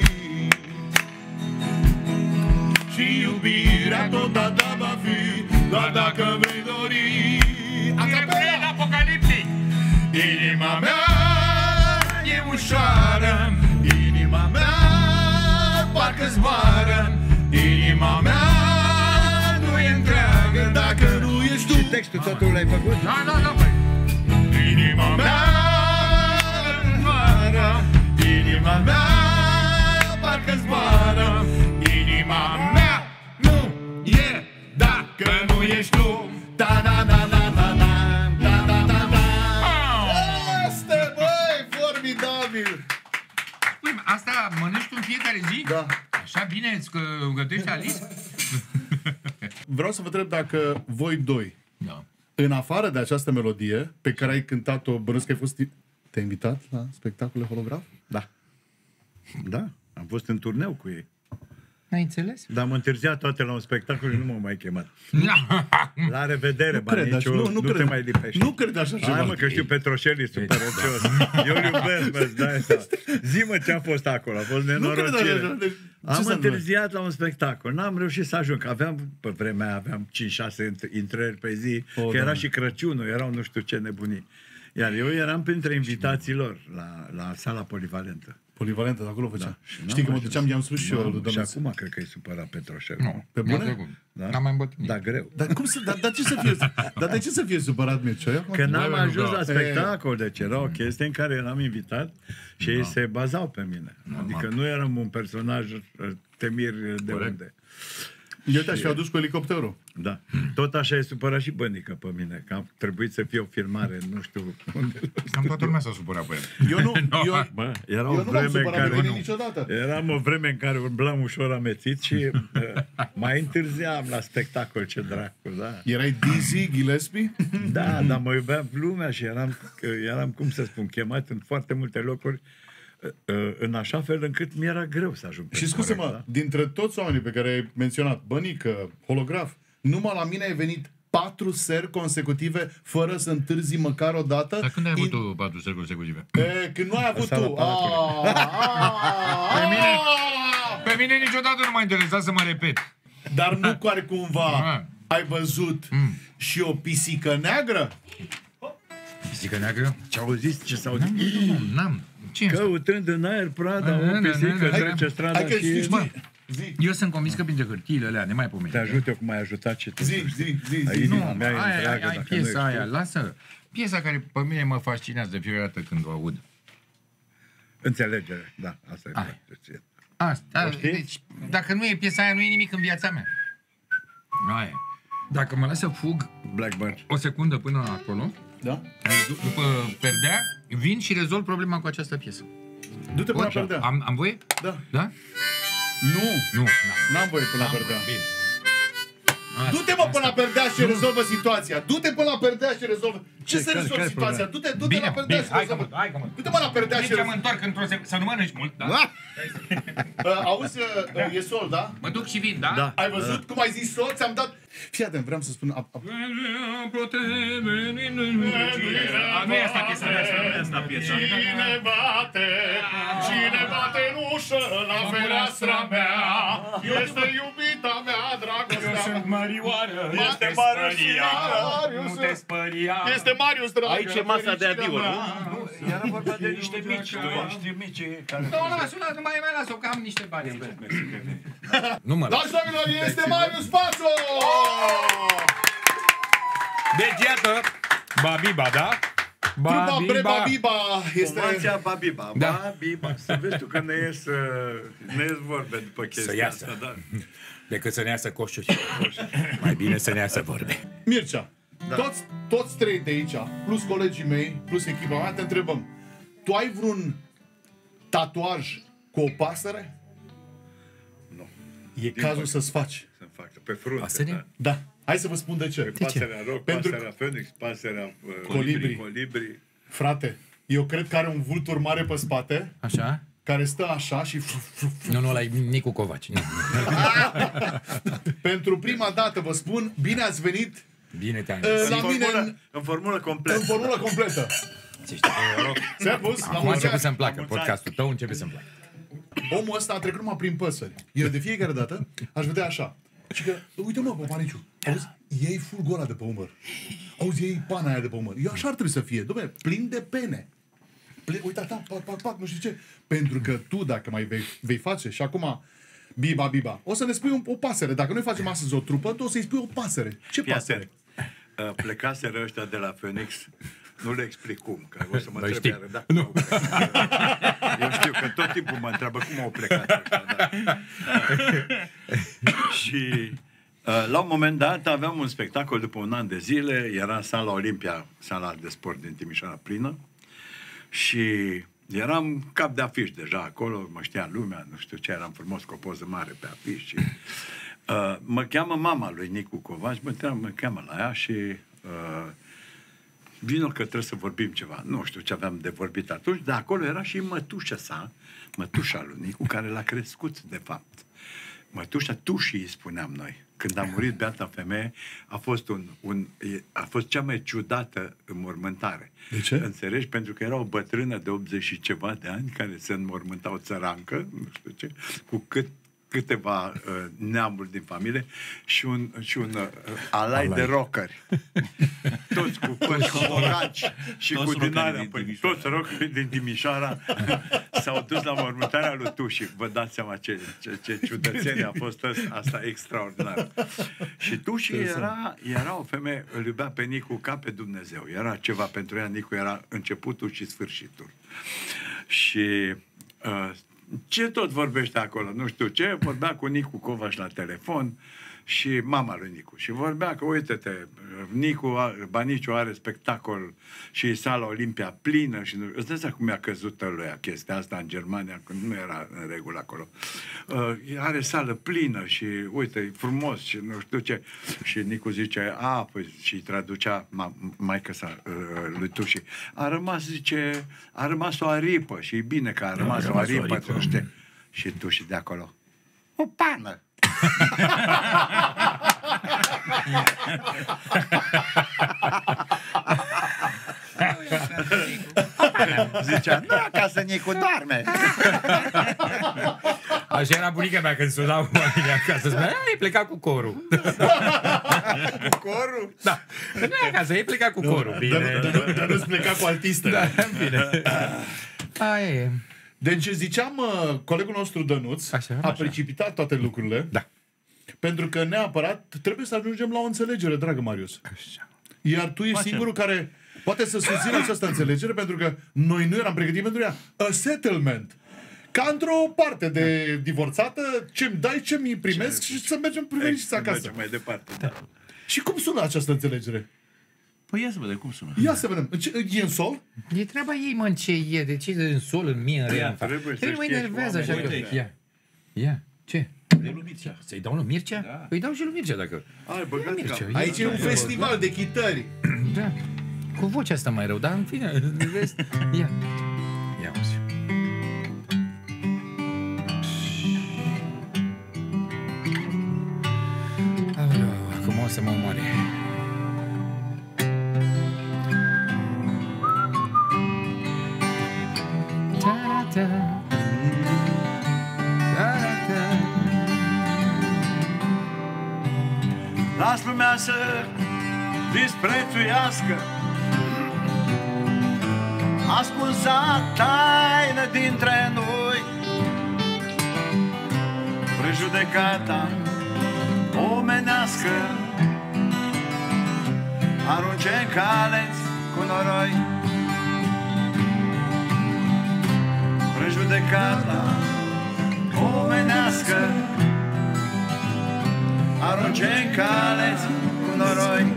Și iubirea tot a ta va fi doar dacă vrei dori. Acapela apocaliptic. Inima mea e ușoară, inima mea parcă zboară, inima mea nu e întreagă dacă nu ești tu. Și textul totul l-ai făcut? Da. Inima mea zboară, inima mea parcă zboară, inima mea nu e dacă nu ești tu. Este, băi, formidabil! Păi, asta mănânci tu în fiecare zi? Da. Așa bine îți gătești, Alice? Vreau să vă întreb dacă voi doi, Da. în afară de această melodie pe care ai cântat-o, bănuiesc că ai fost... Te-ai invitat la spectacole holograf? Da. Da, am fost în turneu cu ei. Ai înțeles? Dar am întârziat toate la un spectacol și nu m-au mai chemat. La revedere, Nu nu te mai lipești. Nu cred așa ceva. Hai mă, că știu Petroșelii super răcios. Eu îl iubesc, mă, dai seama. Zi-mă ce a fost acolo, a fost nenorocire. Deci, Am întârziat la un spectacol, n-am reușit să ajung. Pe vremea aia aveam 5-6 intrări pe zi, că era și Crăciunul, erau nu știu ce nebunii. Iar eu eram printre invitații lor la sala polivalentă. Polivalentă, de acolo făcea. Da. Știi că mă duceam, i-am spus și eu lui Și domnul. acum cred că e supărat Petroșel. Nu, Pe mi-a bune? trecut. Da? N-am mai îmbătrânit. Da, greu. Dar cum să, dar ce să fie, dar de ce să fie supărat Mircea? Că n-am Bă, ajuns da. la spectacol, deci era o chestie în care eram invitat și ei se bazau pe mine. Adică nu eram un personaj temir de unde. Eu te-aș fi adus cu elicopterul. Da. Tot așa e supărat și Bănică pe mine, că a trebuit să fie o filmare, nu știu unde. Cam toată lumea s-a supărat pe el. Eu nu, eu, Bă, era eu o nu m-am vreme în supărat pe care... tine niciodată. Eram o vreme în care umblam ușor amețit și mai întârziam la spectacol, ce dracu, da. Erai Dizzy Gillespie? Da, dar mă iubea lumea și eram, cum să spun, chemat în foarte multe locuri în așa fel încât mi-era greu să ajung pe Și scuze-mă, corect, da? dintre toți oamenii pe care ai menționat, Bănică, Holograf, numai la mine ai venit 4 seri consecutive fără să întârzi măcar o dată. Dar când ai avut tu 4 seri consecutive? Când nu ai avut Asta la tu. Pe mine niciodată nu m-a interesat să mă repet. Dar nu care cumva Ah. ai văzut și o pisică neagră? Pisică neagră? Ce auziți? Ce s-au zis? Nu, n-am. Ce e asta? Căutând în aer prada, o pisică trece strada Hai că și... știi. Zi, Eu sunt convins că printre hârtiile alea, nemaipomenite. Te ajut eu cum ai ajutat și tu. zi. Inima Nu, mea e întreagă, ai dacă piesa nu aia, știu. lasă. Piesa care pe mine mă fascinează de fiecare dată când o aud. Înțelegere, da, asta e Ai. foarte ție. Asta, O știi? deci, dacă nu e piesa aia, nu e nimic în viața mea. Aia. Dacă mă las să fug Blackbird. o secundă până acolo, Da? după perdea, vin și rezolv problema cu această piesă. Du-te până la Orice. perdea. Am voie? Da. Da? Nu, Nu, n-am voie până la perdea. Bine. Du-te mă până la perdea și rezolvă situația. Du-te până la perdea și rezolvă. Ce să care- rezolvi care situația? Du-te la Bine, perdea bine, și hai că rezolvă. mă, hai că mă. Du-te mă la perdea și Deci mă rezolvă. întorc într-o să nu mănânci mult, da? Auzi, e sol, da? Mă duc și vin, da? Da. Ai văzut cum ai zis sol? Ți-am dat... Fii atent, vreau să spun... Nu e asta piesa, nu e asta piesa. Cine bate în ușă la fereastra mea? Este iubita mea, dragostea mea. Mărioară, Este Marius. nu te spăria. Este Marius, dragă. Aici e masa de adio, nu? Era vorba de niște mici, niște mici care... Nu, lasă-o, nu mai lasă-o, că am niște bani. Nu mă las. Dragi domnilor, este Marius Pațo! Deci, iată, Babiba, da? Trupa Breba Biba este... Formația Babiba. Da. Babiba. Să vezi tu că ne ies vorbe după chestia iasă. asta, da. Decât să ne iasă coșuri. Mai bine să ne iasă vorbe. Mircea, toți trei de aici, plus colegii mei, plus echipa mea, te întrebăm. Tu ai vreun tatuaj cu o pasăre? Nu. E cazul să-ți faci. Să-mi facă pe frunte. Pasăre? Da. Hai să vă spun de ce. Pasărea roc, Pentru pasărea Phoenix, pasărea Colibri. colibri. Frate, eu cred că are un vultur mare pe spate, Așa? care stă așa și... Nu, ăla e Nicu Covaci. Nu. Pentru prima dată vă spun, bine ați venit Bine te-am la găsit. mine În formulă completă. în formulă completă. Servus, la Acum mulți începe ani. să-mi placă. Podcastul tău începe să-mi placă. Omul ăsta a trecut numai prin păsări. Eu de fiecare dată aș vedea așa. Și că, uite mă, Popaniciu, auzi, iei fulgul ăla de pe umăr. Auzi, iei pana aia de pe umăr. Eu așa ar trebui să fie, dom'le, plin de pene. Uite, pac, nu știu ce. Pentru că tu, dacă mai vei face, și acum, Biba, o să ne spui o pasăre. Dacă noi facem astăzi o trupă, tu o să-i spui o pasăre. Ce pasăre? Plecaseră ăștia de la Phoenix, nu le explic cum, că o să mă Noi întrebe știm. iară, dacă eu știu că tot timpul mă întreabă cum au plecat ăștia, da. Și la un moment dat aveam un spectacol după un an de zile, era în sala Olimpia, sala de sport din Timișoara plină, și eram cap de afiș deja acolo, mă știa lumea, nu știu ce, eram frumos cu o poză mare pe afiș și mă cheamă mama lui Nicu Covaci, mă cheamă la ea și vino că trebuie să vorbim ceva. Nu știu ce aveam de vorbit atunci, dar acolo era și mătușa sa, mătușa lui Nicu, care l-a crescut, de fapt. Mătușa Tușii, îi spuneam noi. Când a murit beata femeie, a fost cea mai ciudată înmormântare. De ce? Înțelegi? Pentru că era o bătrână de 80 și ceva de ani, care se înmormânta o țărancă, nu știu ce, cu câteva neamuri din familie și un alai de rockeri. Toți cu bogaci și Toți cu din rockerii alea. din Timișoara. Toți rockerii din Timișoara s-au dus la mormântarea lui Tuși. Vă dați seama ce ciudățenie a fost asta extraordinar. Și Tuși era o femeie, îl iubea pe Nicu ca pe Dumnezeu. Era ceva pentru ea, Nicu era începutul și sfârșitul. Și ce tot vorbește acolo, nu știu ce, vorbea cu Nicu Covaș la telefon și mama lui Nicu. Și vorbea că, uite-te, Baniciu are spectacol și e sala Olimpia plină și îți dă seama cum i-a căzut lui chestia asta în Germania, când nu era în regulă acolo. Are sală plină și, uite, e frumos și nu știu ce. Și Nicu zice, păi, și traducea maică sa lui Tuși. A rămas o aripă și e bine că a rămas o aripă. Și Tuși de acolo. O pană! Zicea, nu, acasă Nicu doarme. Așa era bunica mea când sunau oamenii acasă. Spunea, ei pleca cu corul. Cu corul? Da. Nu e acasă, ei pleca cu corul. Bine. Dar nu-ți pleca cu altistă. Da, bine. Aia e. Deci ziceam, colegul nostru Dănuț a precipitat toate lucrurile. Da. Pentru că neapărat trebuie să ajungem la o înțelegere, dragă Marius. Iar tu ești singurul care poate să susțină această înțelegere, pentru că noi nu eram pregătiți pentru ea. A settlement. Ca într-o parte de divorțată, ce-mi dai, ce-mi primesc și să mergem priveliști acasă. Mergem mai departe, da. Și cum sună această înțelegere? Păi ia să vedem cum sună. Ia să vedem. E în sol? E treaba ei, mă, în ce e, de ce e în sol, în mie, în re. Trebuie să mă știe enervează și așa că... oamenii. Ia, ce? De lui Mircea. Să-i dau lui Mircea? Da. Îi dau și lui Mircea, dacă... Ai băgat Mircea, cap. Aici e un festival de chitări. Da. Cu vocea asta mai rău, dar în fine, de vezi. Ia. Ia uzi. Aoleu, acum o să mă omoare. Ta-ta. Ta-ta. Las lumea să disprețuiască ascunsa taină dintre noi, prejudecata omenească arunce în caleți cu noroi, prejudecata omenească arunce în caleți cu noroi.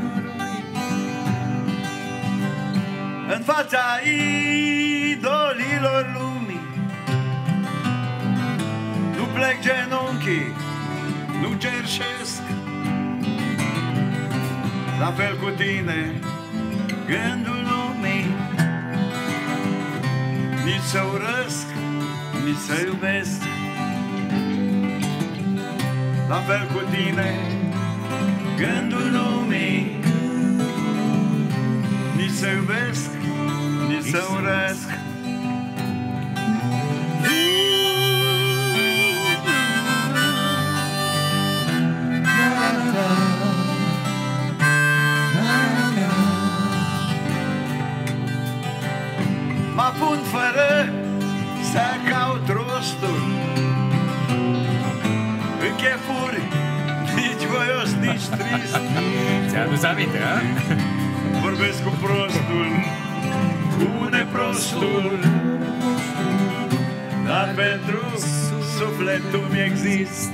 În fața idolilor lumii nu plec genunchii, nu cerșesc. La fel cu tine, gândul lumii, nici să urăsc, nici să iubesc. La fel cu tine, gândul lumii, nici să iubesc, nici să urăsc. Mă pun fără să caut rostul în chefuri, nici voios, nici trist. Ți-a adus aminte, a? Vorbesc cu prostul, cu neprostul, dar pentru sufletul mi exist.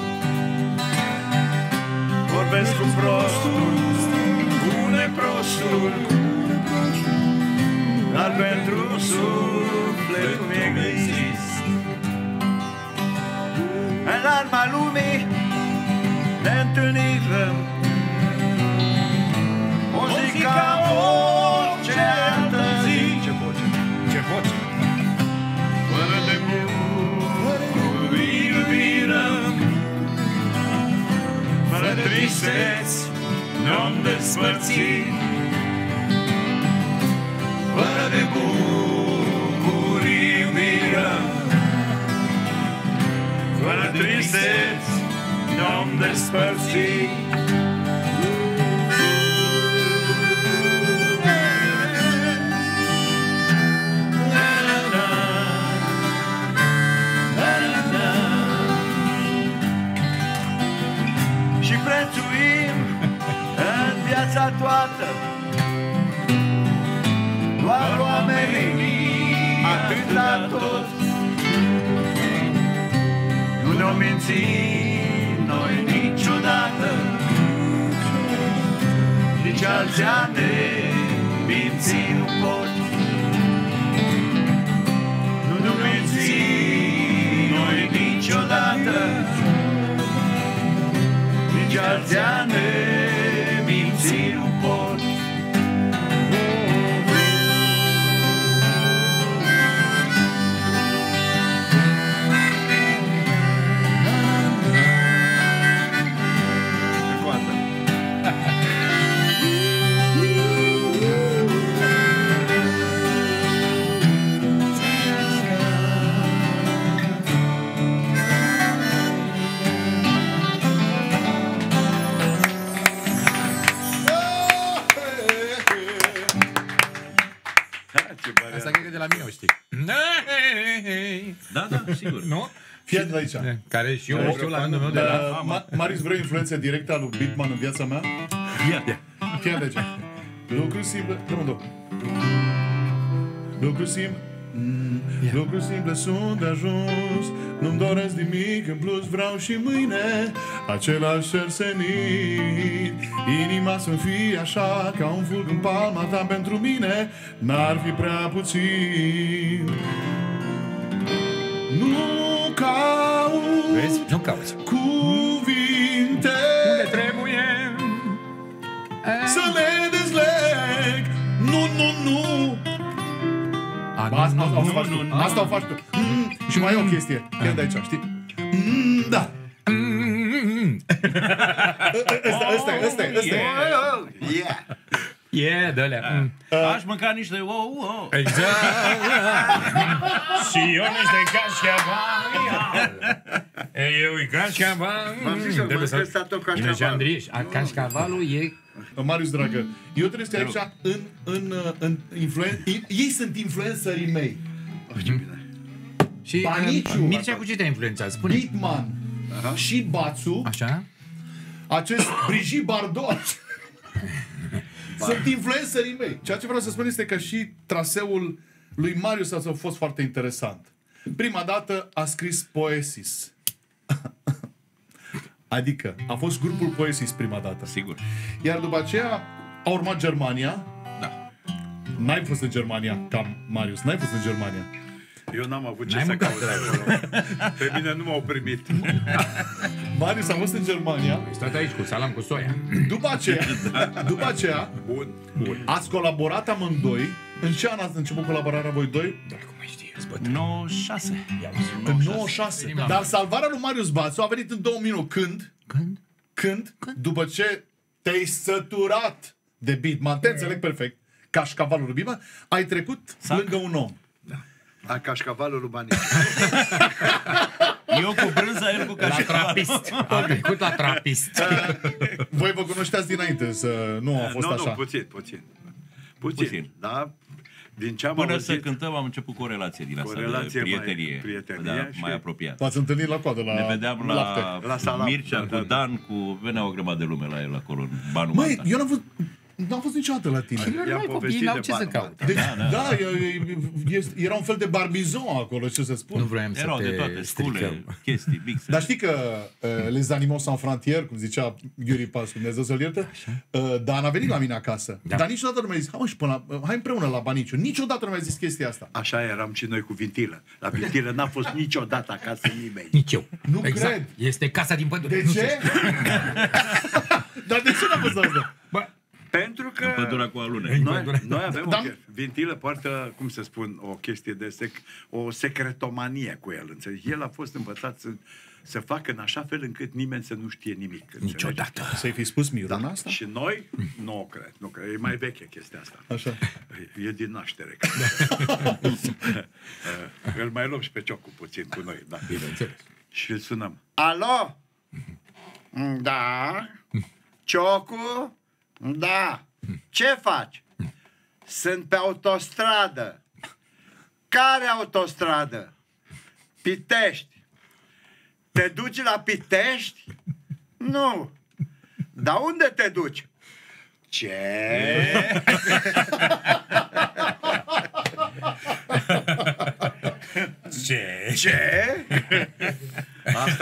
Vorbesc cu prostul, cu neprostul, dar pentru sufletul mi exist. În arma lumii ne întâlnirăm, o zi ca orice altă zi. Ce voce? Ce voce? Fără de bucurii iubire, fără tristeți ne-om despărțit. Fără de bucurii iubire, fără tristeți ne-om despărțit. doar oamenii, atâta tot. Nu ne-o mințit noi niciodată, nici alții ani de minți nu pot. Nu ne-o mințit noi niciodată, nici alții ani de minți nu pot. Asta cred că de la mine o știi. Da, sigur. Nu? Fii atent aici. Care și eu o știu la rândul meu de la... Marius, vrei influență directă a lui Bitman în viața mea? Fii atent aici. Lucruri simple... Lucruri simple... Lucruri simple sunt de ajuns. Nu-mi doresc nimic în plus. Vreau și mâine același cer senin. Inima să-mi fie așa ca un fulg în palma ta. Pentru mine n-ar fi prea puțin. Nu caut. Vezi? Nu cauți. Cuvinte Unde trebuie? să le dezleg. Nu. Asta o faci tu. Și mai e o chestie. Chiar de aici, știi? Da. Ăsta E, dă-lea. Aș mânca niște ouă. Exact. Și eu niște cașcaval. Eu e cașcaval. V-am zis eu, m-am stresat tot cașcavalul. Cașcavalul e... Marius, dragă, eu trebuie să te aici în ei sunt influencerii mei. Și Baniciu. Mircea cu ce te-a influențat? Spune. Bitman și Bațu, Așa? acest Brigitte Bardot, sunt influencerii mei. Ceea ce vreau să spun este că și traseul lui Marius a fost foarte interesant. Prima dată a scris Poesis. Adică a fost grupul Poesis prima dată. Sigur. Iar după aceea a urmat Germania. Da. N-ai fost în Germania, ca Marius, n-ai fost în Germania. Eu n-am avut ce să caut acolo. Pe mine nu m-au primit. Marius a fost în Germania. Stai aici cu salam cu soia. După aceea Bun. ați colaborat amândoi. În ce an ați început colaborarea voi doi? Cum mai știi? 96. În 96. Dar salvarea lui Marius Bațu a venit în 2001. Când? După ce te-ai săturat de Bitman, te înțeleg perfect, cașcavalul lui Bitman, ai trecut lângă un om. La cașcavalul lui Baniciu. Eu cu brânza, el cu La cașcaval. trapist. A trecut la trapist. Voi vă cunoșteați dinainte, să nu a fost așa. Nu, puțin. Da? Din ce am Până auzit, să cântăm am început cu o relație din asta, relație de prietenie, mai mai și- apropiată. V-ați întâlnit la coadă la Ne vedeam lapte. La salam. Mircea, Da. cu Dan, cu... Venea o grămadă de lume la el acolo, în Banu Măi, Manta. eu n-am fost niciodată la tine. Normal, copiii n-au ce să caute. Deci, era un fel de barbizon acolo, ce să spun. Nu vroiam să Erau de te toate, scule, stricăm. chestii, mixe. Dar știi că Les Animaux Sans Frontières, cum zicea Yuri Pascu, Dumnezeu să-l ierte, Dan a venit la mine acasă. Da. Dar niciodată nu mi-a zis, hai împreună la Baniciu. Niciodată nu mi-a zis chestia asta. Așa eram și noi cu Vintilă. La Vintilă n-a fost niciodată acasă nimeni. Nici eu. Nu exact. cred. Este casa din pădure. De Nu ce? știu. Dar de ce n-a fost asta? Bă, Pentru că Pădurea cu alune. noi avem Da. Vintilă poartă, cum să spun, o chestie de o secretomanie cu el. Înțelegi? El a fost învățat să facă în așa fel încât nimeni să nu știe nimic. înțelegi? niciodată. Să-i fi spus Miruna asta? Și noi, nu cred. E mai veche chestia asta. Așa. E din naștere. Îl mai luăm și pe Ciocu puțin cu noi. Da. Bineînțeles. Și îl sunăm. Alo? Da? Ciocu? Da. Ce faci? Sunt pe autostradă. Care autostradă? Pitești. Te duci la Pitești? Nu. Dar unde te duci? Ce?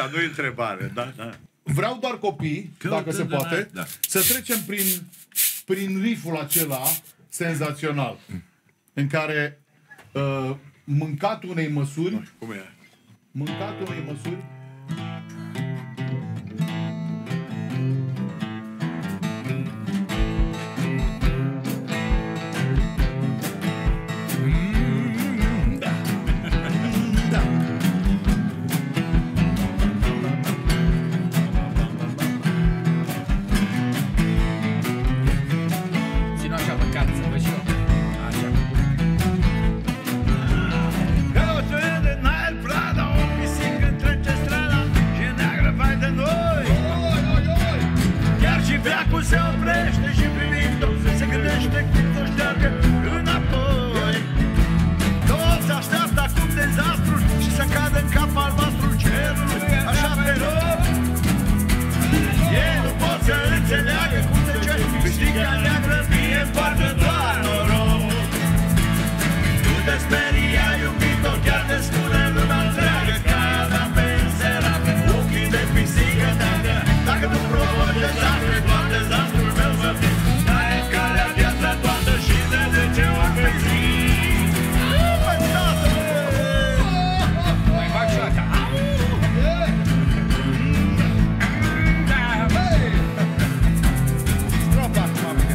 dar nu-i întrebare, da, da. Vreau doar copii, dacă se poate, să trecem prin rifful acela senzațional, în care mâncatul unei măsuri, Cum e? mâncatul unei măsuri, Țin-o așa măcar, să văd și eu. Așa. Veacul se oprește și privind-o se gândește cum să șteargă înapoi. Toți așteaptă acum dezastrul și să cadă în cap albastrul cerului, așa pe rog. Ei nu pot să înțeleagă cum de ce pistica neagră mie împartă doar noroc. Tu te speria, iubito, chiar te spune lumea întreagă că ai avea pe înserat ochii de pisică neagră. Dacă tu provoci dezastre, doar dezastrul meu să fii. Ai în calea viața toată și de 10 ori pe zi. Mai fac și asta. Strofa acum, amiga.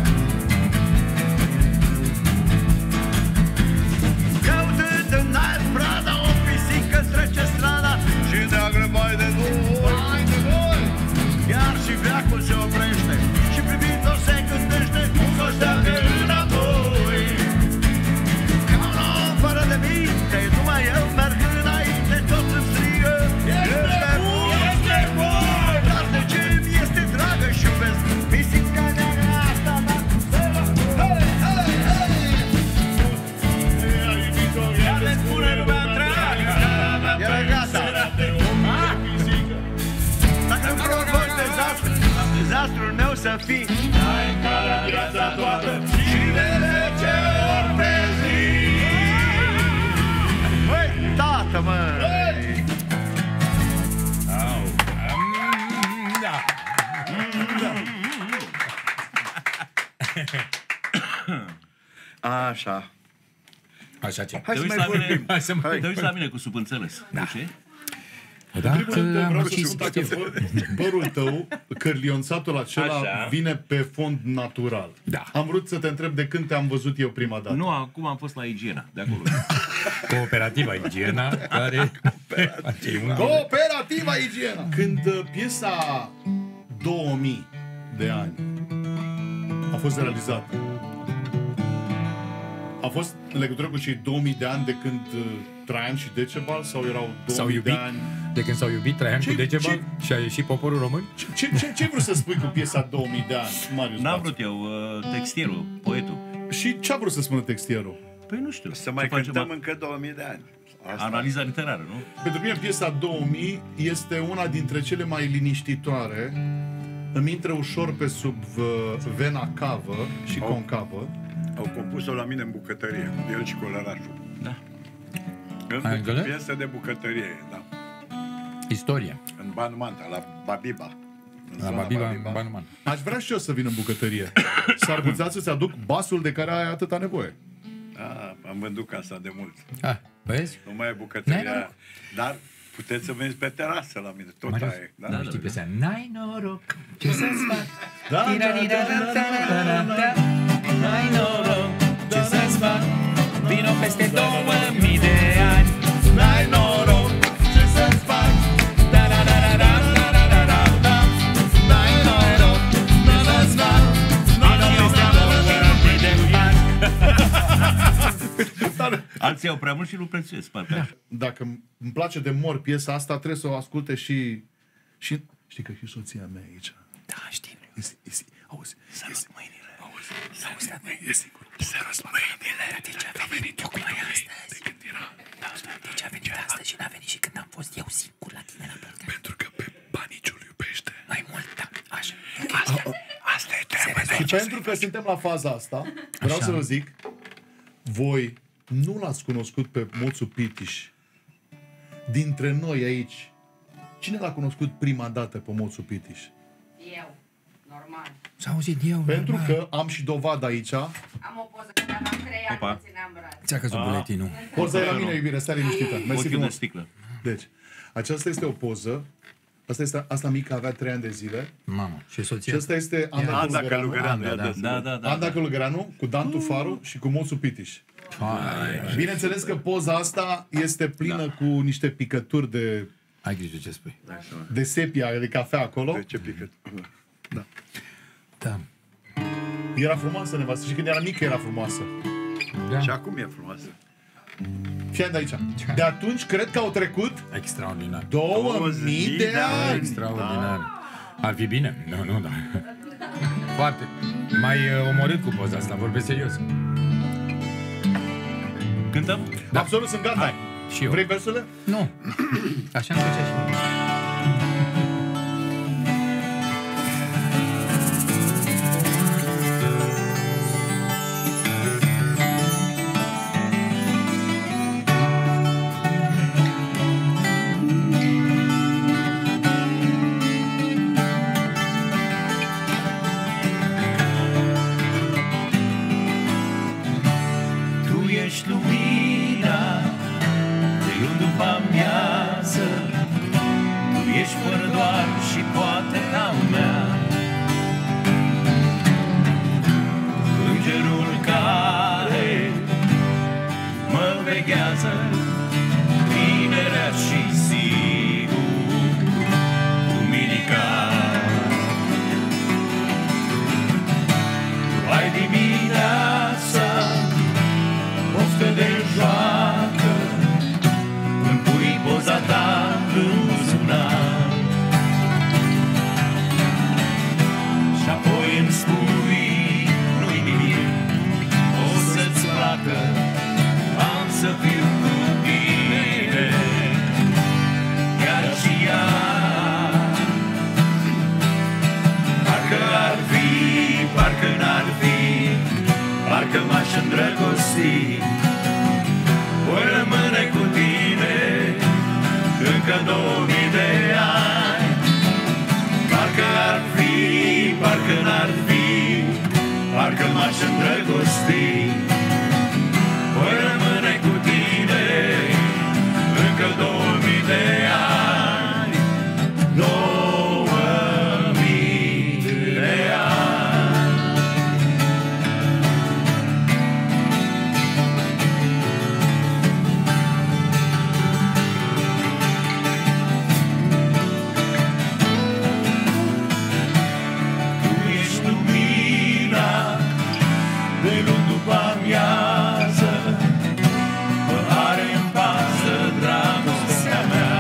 Căutând în aer prada, o pisică-ți trece strada și neagră mai de voi. Iar și veacul se oprește și privind-o se gândește cum să șteargă înapoi. Ca un om fără de minte, numai eu merg înainte, toți îmi strigă: ești nebun! Dar de ce mi este dragă și iubesc pisica neagră asta, dar se va... Iar ne spune lumea întreagă. Iar gata. Dacă îmi provoci dezastrul meu să fii, ai în calea viața toată și de 10 ori pe zi. Băi, tată, măi! Da. Așa. Așa ce? Hai să mai vorbim. Hai să mai Te uiți la mine cu subînțeles. De ce? Da, în primul rând, vreau să și spun dacă părul tău, cărlionțatul acela, Așa. vine pe fond natural. Da. Am vrut să te întreb de când te-am văzut eu prima dată. Nu, acum am fost la Igiena, de acolo. Cooperativa Igiena, care... Cooperativa Igiena! Când piesa 2000 de ani a fost realizată, a fost în legătură cu cei 2000 de ani de când Traian și Decebal sau erau 2000 S-au iubit? de ani? De când s-au iubit Traian cu Decebal și a ieșit poporul român? Ce vrei să spui cu piesa 2000 de ani, Marius? N-am Bațu? vrut eu, textierul, poetul. Și ce a vrut să spună textierul? Păi nu știu. Să mai ce facem cântăm încă 2000 de ani. Asta. Analiza literară, nu? Pentru mine piesa 2000 este una dintre cele mai liniștitoare. Îmi intră ușor pe sub vena cavă și concavă. Au compus-o la mine în bucătărie, el și colărașul. Da. Ai În înțeles? piesă de bucătărie, da. Istoria. În Banumanta, la Babiba. În La zona Babiba, în Banuman. Aș vrea și eu să vin în bucătărie. S-ar putea să-ți aduc basul de care ai atâta nevoie. Da, am vândut casa de mult. Ah, vezi? Nu mai e N-ai bucătăria. noroc. Dar puteți să veniți pe terasă la mine, tot Marius, aia. Da? nu știi pe seara. N-ai noroc, ce să-ți fac? Da, N-ai noroc, ce să-ți fac? Vino peste 2000 de ani. N-ai noroc, ce să-ți fac? Da-da-da-da-da-da-da-da-da. N-ai noroc, ce să-ți fac? Vino peste 2000 de ani. Alții au prea mult și nu prețuiesc, parcă așa. Dacă îmi place de mor piesa asta, trebuie să o asculte și știi că și soția mea e aici. Da, știi. Auzi, Sărut mâinile. Auzi, e sigur. Sărut mâinile. De ce a venit tocmai astăzi? De când era? De ce a venit astăzi și n-a venit și când am fost eu singur la tine la podcast? Pentru că pe Baniciul iubește. Mai mult, da. Așa. Asta e treaba. Și pentru că suntem la faza asta, vreau să vă zic, voi nu l-ați cunoscut pe Moțu Pitiș. Dintre noi aici, Cine l-a cunoscut prima dată pe Moțu Pitiș? Eu. Normal. S-a auzit eu. Pentru normal. că am și dovadă aici. Am o poză când aveam 3 ani, Opa. mă țineam braț. Ți-a căzut buletinul. Poza e la mine, iubire, stai liniștită. Mersi Ochiul de frumos. sticlă. Deci, aceasta este o poză. Asta mică avea 3 ani de zile. Mamă, și Și soția. asta este Anda Anda Călugăreanu. Călugăreanu. Da. Anda Călugăreanu cu Dan Tufaru și cu Moțu Pitiș. Bineînțeles că poza asta este plină cu niște picături Ai grijă ce spui. de sepia, de cafea acolo. De ce pică? Da. Era frumoasă nevastă. Și când era mică era frumoasă. Și acum e frumoasă. Fii de aici. De atunci cred că au trecut Extraordinar. 2000 de ani. Extraordinar. Ar fi bine? Nu, da. Foarte. M-ai omorât cu poza asta, vorbesc serios. Cântăm? Absolut, sunt gata. Hai, și eu. Vrei versurile? Nu. Așa îmi făcea și mie. Tu ești lumina de luni după amiază, tu ești fără doar și poate a mea. Îngerul care mă veghează vinerea și sigur duminica. Tu ai dimineața poftă de joacă, îmi pui poza ta în buzunar și apoi îmi spui nu-i nimic, o să-ți placă, am să fiu cu tine chiar și ea. Parcă ar fi, parcă n-ar fi, parcă m-aș îndrăgosti, voi rămâne cu tine încă 2000 de ani. Parcă ar fi, parcă n-ar fi, parcă m-aș îndrăgosti, voi rămâne cu tine încă 2000 de ani. 2000 de ani. Tu ești lumina de luni după amiază, păhare în pază, dragostea mea.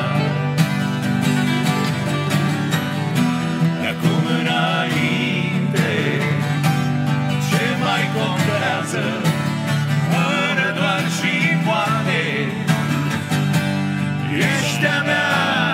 De acum înainte, ce mai contează? Fără doar și poate, ești a mea.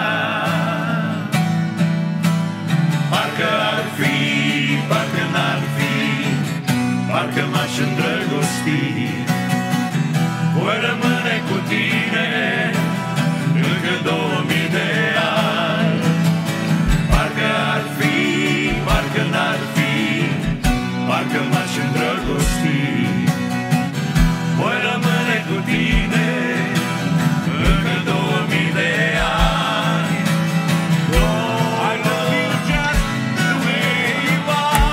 Parcă ar fi, parcă n-ar fi, parcă m-aș îndrăgosti, voi rămâne cu tine încă 2000 de ani. Parcă ar fi, parcă n-ar fi, parcă m-aș îndrăgosti, voi rămâne cu tine încă 2000 de ani. I love you just the way you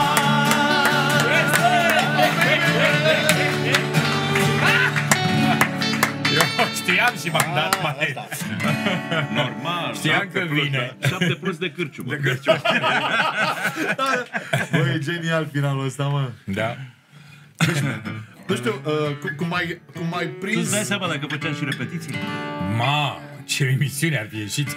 Eu știam și m-am dat mai. Normal. Știam că vine. 7 plus de cârciumă. Băi, e genial finalul ăsta, mă. Da. Nu știu, cum ai Tu prins... îți dai seama dacă făceam și repetiții? Ma, ce emisiune ar fi ieșit.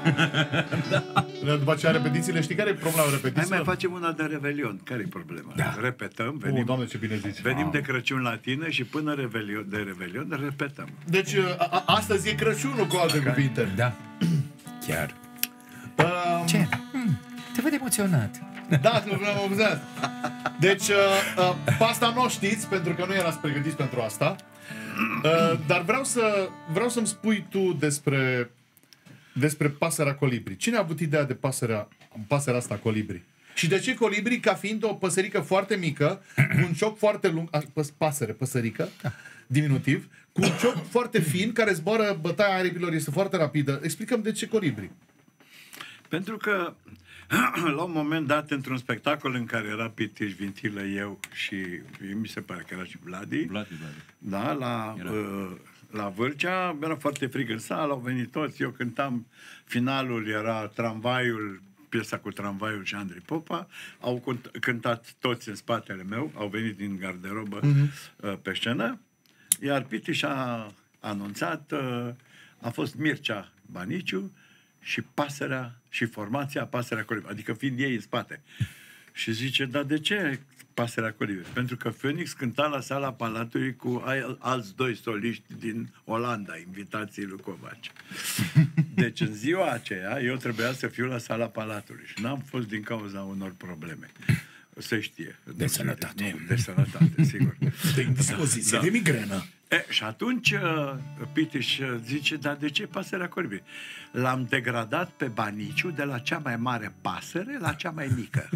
După aceea repetițiile, știi care e problema Hai repetițiilor? mai facem una de Revelion. Care-i problema? Da. Repetăm, Oh, Doamne, ce bine zici. venim de Crăciun la tine și până de Revelion repetăm. Deci, astăzi e Crăciunul, cu alte cuvinte. Da. Chiar. Ce? Te văd emoționat. Da, nu vreau obzat. Deci, pe asta nu o știți, pentru că nu erați pregătiți pentru asta. Dar vreau să-mi spui tu despre despre pasărea colibri. Cine a avut ideea de pasărea asta colibri? Și de ce colibri? Ca fiind o păsărică foarte mică, cu un cioc foarte lung, păsărică, diminutiv, cu un cioc foarte fin, care zboară, bătaia aripilor este foarte rapidă. Explicăm de ce colibri. Pentru că la un moment dat, într-un spectacol în care era Pitiș, Vintilă, eu și mi se pare că era și Vladi. Da, la Vâlcea, era foarte frig în sală, au venit toți, eu cântam, finalul era Tramvaiul, piesa cu Tramvaiul și Andrei Popa, au cântat toți în spatele meu, au venit din garderobă pe scenă, iar Pitiș a anunțat, a fost Mircea Baniciu și pasărea și formația Pasărea Colibri, adică fiind ei în spate. Și zice, dar de ce Pasărea Colibri? Pentru că Phoenix cânta la Sala Palatului cu alți doi soliști din Olanda, invitații lui Covaci. Deci în ziua aceea eu trebuia să fiu la Sala Palatului și n-am fost din cauza unor probleme. Se știe. De sănătate. Nu, de sănătate, sigur. De indispoziție, de migrenă. Și atunci Pitiș zice, dar de ce Pasărea Colibri? L-am degradat pe Baniciu de la cea mai mare pasăre la cea mai mică.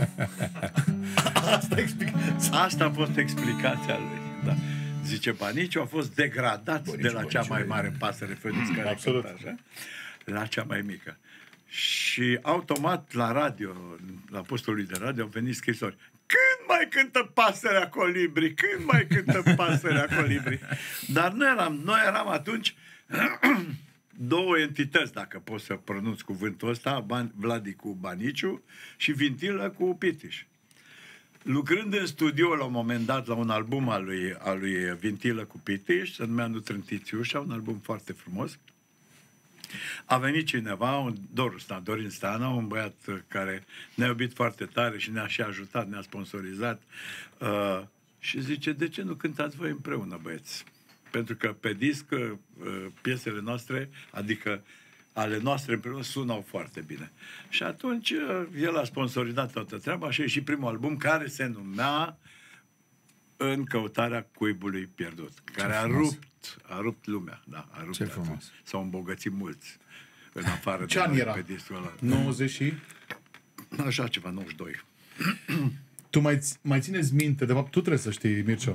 Asta a fost explicația lui. Da. Zice, Baniciu a fost degradat de la cea mai mare pasăre, Phoenix, care cânta așa, la cea mai mică. Și automat la radio, la postul lui de radio, au venit scrisori. Când mai cântă Pasărea Colibri? Când mai cântă Pasărea Colibri? Dar noi eram atunci două entități, dacă pot să pronunț cuvântul ăsta, Vladi cu Baniciu și Vintilă cu Pitiș. Lucrând în studio la un moment dat la un album al lui Vintilă cu Pitiș, se numea Nutrântițiușa, un album foarte frumos, a venit cineva, Dorin Stana, un băiat care ne-a iubit foarte tare și ne-a și ajutat, ne-a sponsorizat și zice, de ce nu cântați voi împreună, băieți? Pentru că pe disc piesele noastre, adică ale noastre împreună, sunau foarte bine. Și atunci el a sponsorizat toată treaba și a ieșit primul album care se numea În căutarea cuibului pierdut, care a rupt lumea. Da, a rupt. Ce frumos. S-au îmbogățit mulți în afară Ce an era? pe discul ăla. 90 și... Așa ceva, 92. Tu mai țineți minte, de fapt tu trebuie să știi, Mircea,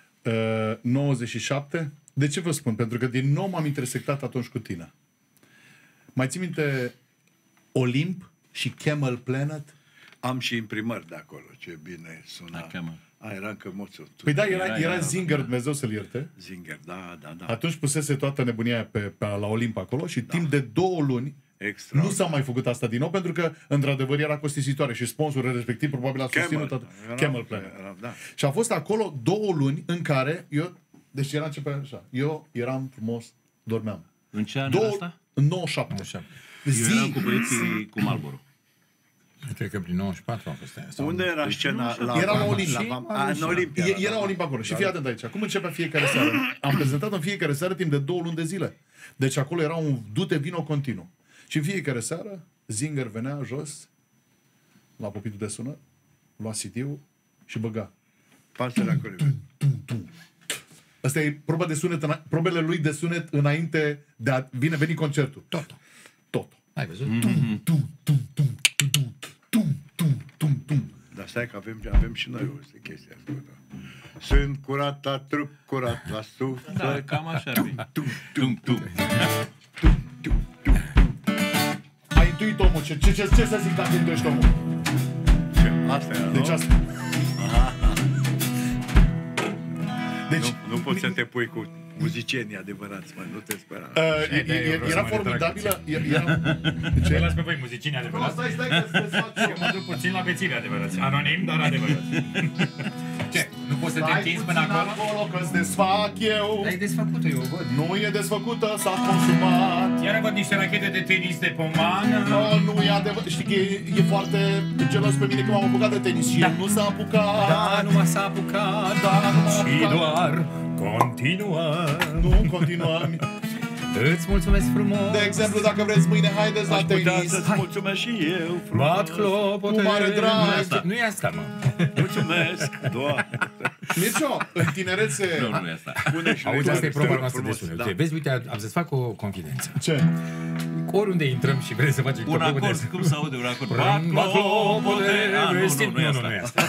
97? De ce vă spun? Pentru că din nou m-am intersectat atunci cu tine. Mai ții minte Olimp și Camel Planet? Am și imprimări de acolo, ce bine suna. Era încă moțul. Păi da, era Zinger, Dumnezeu să-l ierte. Zinger, da. Atunci pusese toată nebunia aia la Olimp acolo și timp de 2 luni nu s-a mai făcut asta din nou, pentru că, într-adevăr, era costisitoare și sponsorul respectiv probabil a susținut Camel Planet. Da. Și a fost acolo 2 luni în care deci era începea așa, eu eram frumos, dormeam. În ce an era asta? În 97. Eu eram cu băieții cu Marlboro. Cred că prin 94 a fost aia. Unde era scena? Era la Olimpia. În Olimpia. Era la Olimpia acolo. Și fii atent aici. Cum începea fiecare seară? Am prezentat în fiecare seară timp de 2 luni de zile. Deci acolo era un du-te vino continuu. Și în fiecare seară Zinger venea jos la pupitul de sună, lua CD-ul și băga. Pasărea Colibri. Asta e proba de sunet, probele lui de sunet înainte de a veni concertul. Tot. Ai văzut? Dar stai că avem și noi o chestie asta. Sunt curat la trup, curat la suflet. Da, cam așa ar fi. Ai intuit omul. Ce să zic dacă intuiești omul? Asta era, deci nu? asta. Deci, nu poți să te pui cu muzicienii adevărați, mă, nu te spera. Era formidabilă. Ce? Las pe voi muzicieni adevărați. Stai că să desfac eu. Mă duc puțin la bețive adevărați. Anonim, dar adevărați. Ce? Nu poți să te întinzi până acolo? Că-ți desfac eu. Ai desfăcut-o, eu o văd. Nu e desfăcută, s-a consumat. Iar văd niște rachete de tenis de pomană. Nu e adevărat. Știi că e foarte gelos pe mine că m-am apucat de tenis și el nu s-a apucat. Da, numai s-a apucat. Și doar continuă. Nu continuăm. Îți mulțumesc frumos. De exemplu, dacă vreți mâine, haideți la tenis. Să-ți mulțumesc și eu frumos. Bat clopote. Cu mare drag. Nu e asta, mă. Mulțumesc, Doamne. Mircea, în tinerețe... Nu e asta. Auzi, asta e proba noastră de sunet. Vezi, uite, am să-ți fac o confidență. Ce? oriunde intrăm și vrem să facem Un acord, cum se aude un acord? Baclopode. Nu e asta.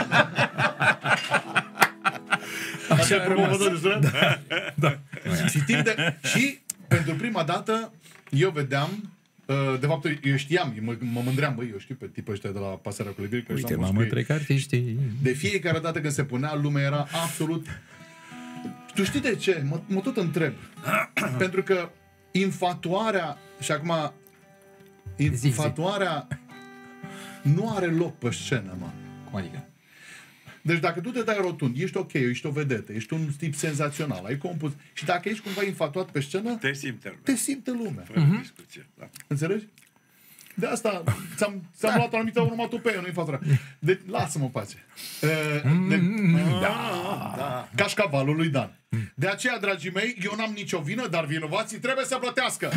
Așa a rămas. Da. Și pentru prima dată eu vedeam, de fapt eu știam, mă mândream, băi, eu știu pe tipul ăștia de la Pasărea Colibri. Uite, mamă, trec artiștii. De fiecare dată când se punea, lumea era absolut... Tu știi de ce? Mă tot întreb. Pentru că infatuarea, și acum infatuarea nu are loc pe scenă, mă. Cum adică? Deci dacă tu te dai rotund, ești ok, ești o vedetă, ești un tip senzațional, ai compus, și dacă ești cumva infatuat pe scenă, te simte lumea. Discuție, da. Înțelegi? De asta ți-am luat o anumită onomatopeie, nu infatuarea. Deci lasă-mă pace. Cașcavalul lui Dan. De aceea, dragii mei, eu n-am nicio vină, dar vinovații trebuie să plătească.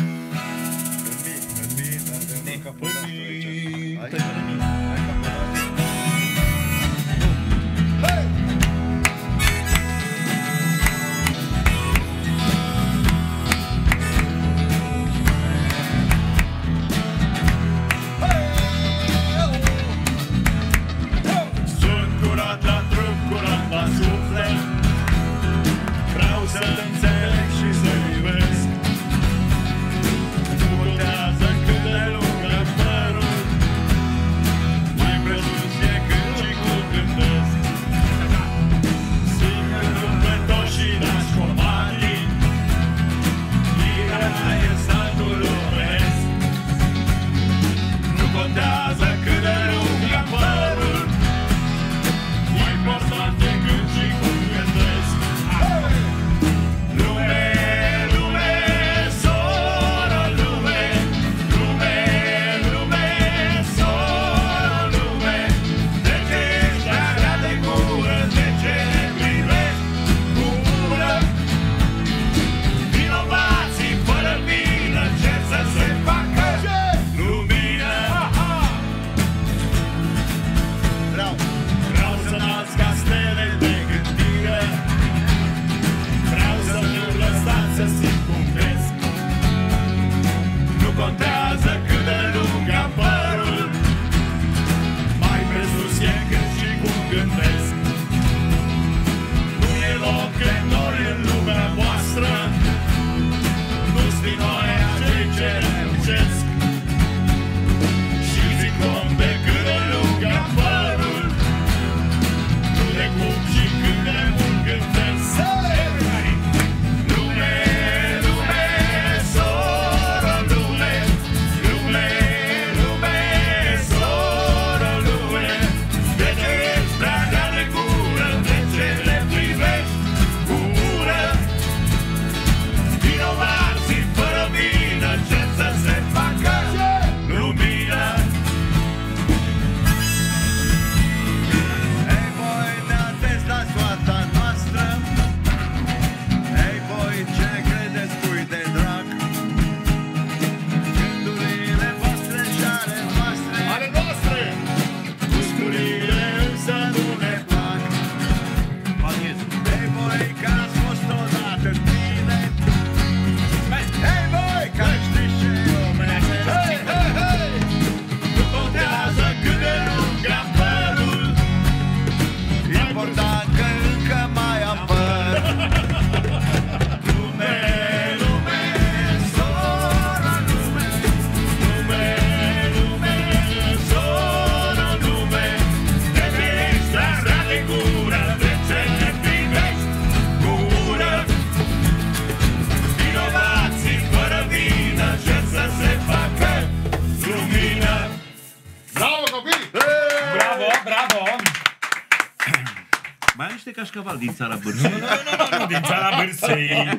Mai ai niște cașcaval din țara Bârsei. Nu, din țara Bârsei.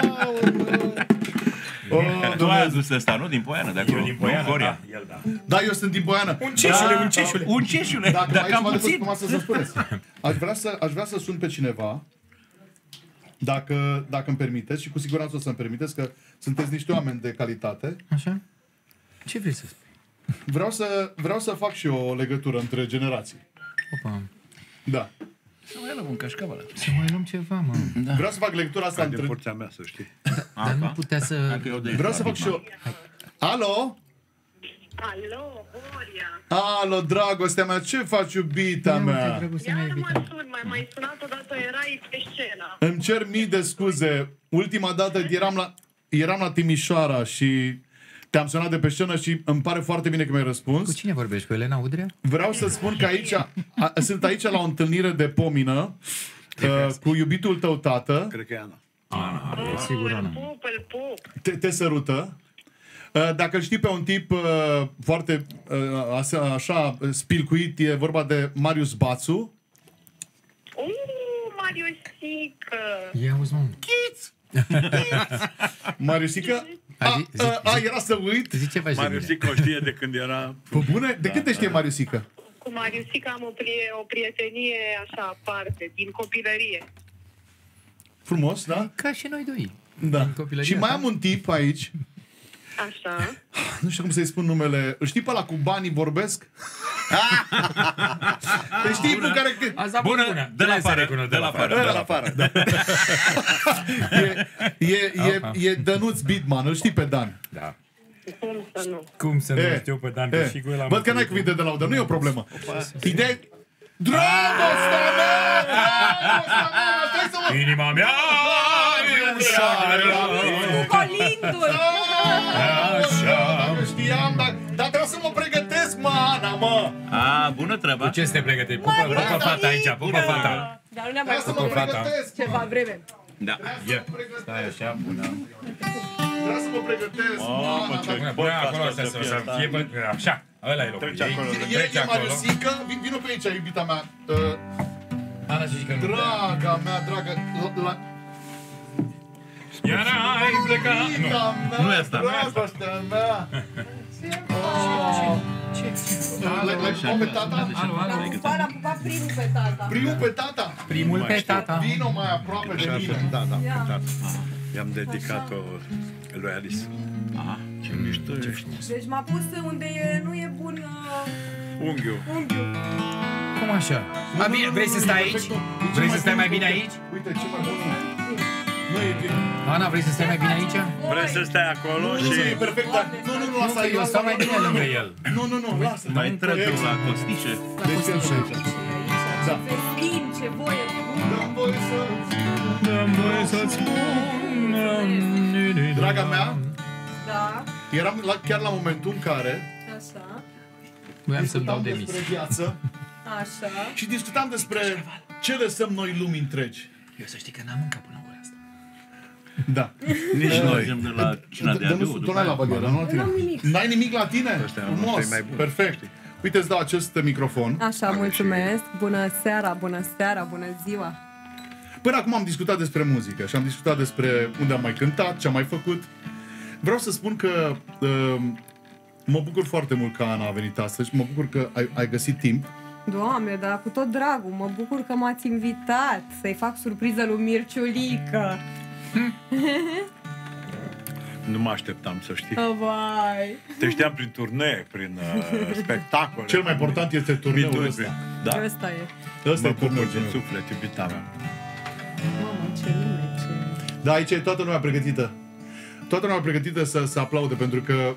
Tu ai adus ăsta, nu? Din Poiană, de acolo. Eu din Poiană, Coria. da, el da. Da, eu sunt din Poiană. Un ceșule. Dacă aici mă descurc cum să spuneți. Aș vrea să sun pe cineva, dacă îmi permiteți, și cu siguranță o să-mi permiteți, că sunteți niște oameni de calitate. Așa? Ce vrei să spui? Vreau să fac și o legătură între generații. Opa. Da. Să mai luăm un cașcaval. Să mai luăm ceva, mă. Da. Vreau să fac legătura asta Din între... forța mea, să știi. Dar nu putea să... Vreau să fac și o... Alo? Alo, Horia. Alo, dragostea mea, ce faci, iubita mea? Iar mă sun, mai sunat odată, erai pe scenă. Îmi cer mii de scuze. Ultima dată eram la Timișoara și te-am sunat de pe scenă și îmi pare foarte bine că mi-ai răspuns. Cu cine vorbești? Cu Elena Udrea? Vreau să spun că aici sunt aici la o întâlnire de pomină cu iubitul tău tată. Cred că e Ana. Sigur, Ana. Îl pup. Te sărută. Dacă îl știi pe un tip foarte așa spilcuit, e vorba de Marius Bațu. Mariusică. Ia auzi, mă. Mariusică? Era să uit. Mariusică o știe de când era... Pă bune? De când te știe Mariusică? Cu Mariusica am o prietenie așa aparte, din copilărie. Frumos, da? Ca și noi doi. Da. Și mai am un tip aici. Așa. Nu știu cum să-i spun numele. Îl știi pe ăla cu banii vorbesc? Îl știi pe care... Bună, de la afară. De la afară. E Dănuț Bidman, îl știi pe Dan. Da. Cum să nu? Cum să nu știu pe Dan, că și cu el am... Văd că n-ai cuvinte de laudă, nu e o problemă. Ideea... Dragostea mea! Inima mea e ușoară. Cu colindul! Așa. Știam, dar trebuie să mă pregătesc, mă, Ana, mă! A, bună treaba. Cu ce să te pregătești? Pupă fata aici, pupă fata. Dar nu ne-am mai Să mă pregătesc! ceva vreme. Da. Stai așa, bună. Vreau să mă pregătesc, mă, Bună, acolo să fie, așa. Ăla e locul. E Mariusică, vino pe aici, iubita mea. Ana zici că nu. Draga mea, dragă. Iar ai plecat. Nu e asta. Dragostea mea. L-ai pupat pe tata? L-am pupat primul pe tata. Primul pe tata? Primul pe tata. Vino mai aproape de mine. Da, pe tata. I-am dedicat-o lui Alice. Ce mișto ești. Deci m-a pus unde nu e bun Unghiul. Cum așa? Vrei să stai aici? Vrei să stai mai bine aici? Uite, ce mai bun. Nu e bine. Ana, vrei să stai mai bine aici? Vrei să stai acolo Nu, și... e perfect, dar... Nu, lasă eu stau mai bine lângă el. Nu, lasă. Mai intră la costișe. Da. Festin, ce voie. Dăm voie să-ți spun. Draga mea, Da, eram chiar la momentul în care așa, Voiam să-mi dau discutam despre demisia. viață așa. și discutam despre ce lăsăm noi lumii întregi. Eu să știi că n-am mâncat până ora asta. Da. Nici noi. Mergem de la cina de adiu. Tu n-ai la bagheră, nu la tine? N-ai nimic la tine? Frumos, perfect. Uite, îți dau acest microfon. Așa, mulțumesc. Bună seara, bună ziua. Până acum am discutat despre muzică și am discutat despre unde am mai cântat, ce am mai făcut. Vreau să spun că mă bucur foarte mult că Ana a venit astăzi și mă bucur că ai găsit timp. Doamne, dar cu tot dragul, mă bucur că m-ați invitat să-i fac surpriză lui Mirciulică. Nu mă așteptam să știi. Oh, vai. Te știam prin turnee, prin spectacole. Cel mai important este turneul ăsta. Da. Ăsta e. Ăsta mă e turneul din suflet, iubita mea. Mamă, ce lume, ce... Da, aici e toată lumea pregătită. Toată lumea pregătită să aplaude, pentru că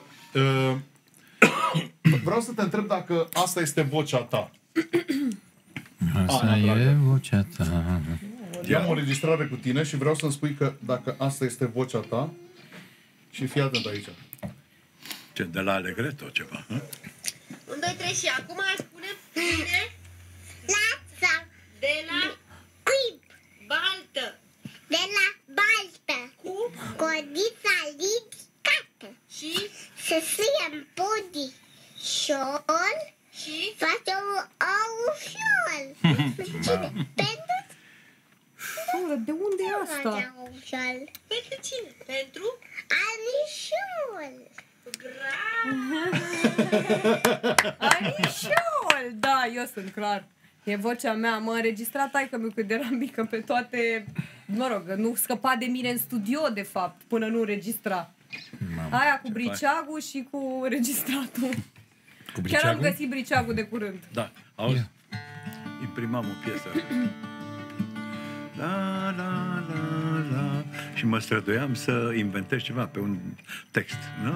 vreau să te întreb dacă asta este vocea ta. Asta Ana, e dragă. vocea ta. Eu am o înregistrare cu tine și vreau să-mi spui că dacă asta este vocea ta și fii atent aici. Ce, de la Allegretto ceva? 1, 2, 3 și acum spunem bine. Lața. De la Cuib. baltă. De la baltă. Cu Codița ridicată. și Să fie în podișol și face un aușol. Cine? Pentru De unde e asta? aușol. pentru cine? Pentru Anișol. Anișol! Da, eu sunt clar. E vocea mea. M-a înregistrat taică-miu când eram mică pe toate... Mă rog, nu scăpa de mine în studio, de fapt, până nu înregistra. Aia cu briceagul și cu înregistratul. Cu Chiar am găsit briceagul de curând. Da, auzi? Imprimam o piesă. La, la, la, la. și mă străduiam să inventez ceva pe un text.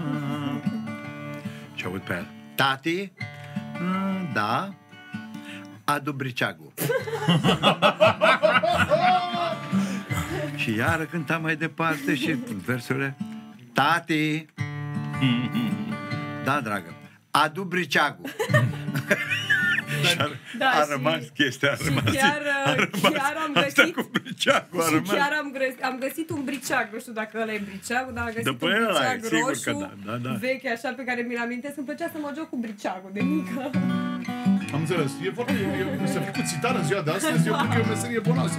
Ce aud pe el? Tati? Da? Adu briceagul. Și iară cânta mai departe și versurile. Tati! Da, dragă. Adu briceagul. A rămas chestia, a rămas. Chiar am găsit cu briceagul, a rămas. chiar am găsit un briceag, nu știu dacă ăla e briceagul, dar am găsit un briceag roșu, vechi, așa, pe care mi-l amintesc. Îmi plăcea să mă joc cu briceagul de mică. Am înțeles. E foarte... Să fii cu țitară în ziua de astăzi, eu cred că e o meserie bonoasă.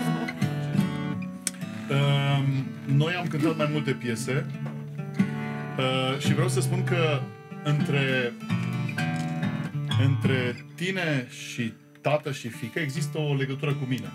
Noi am cântat mai multe piese și vreau să spun că între tine și tată și fiică există o legătură cu mine.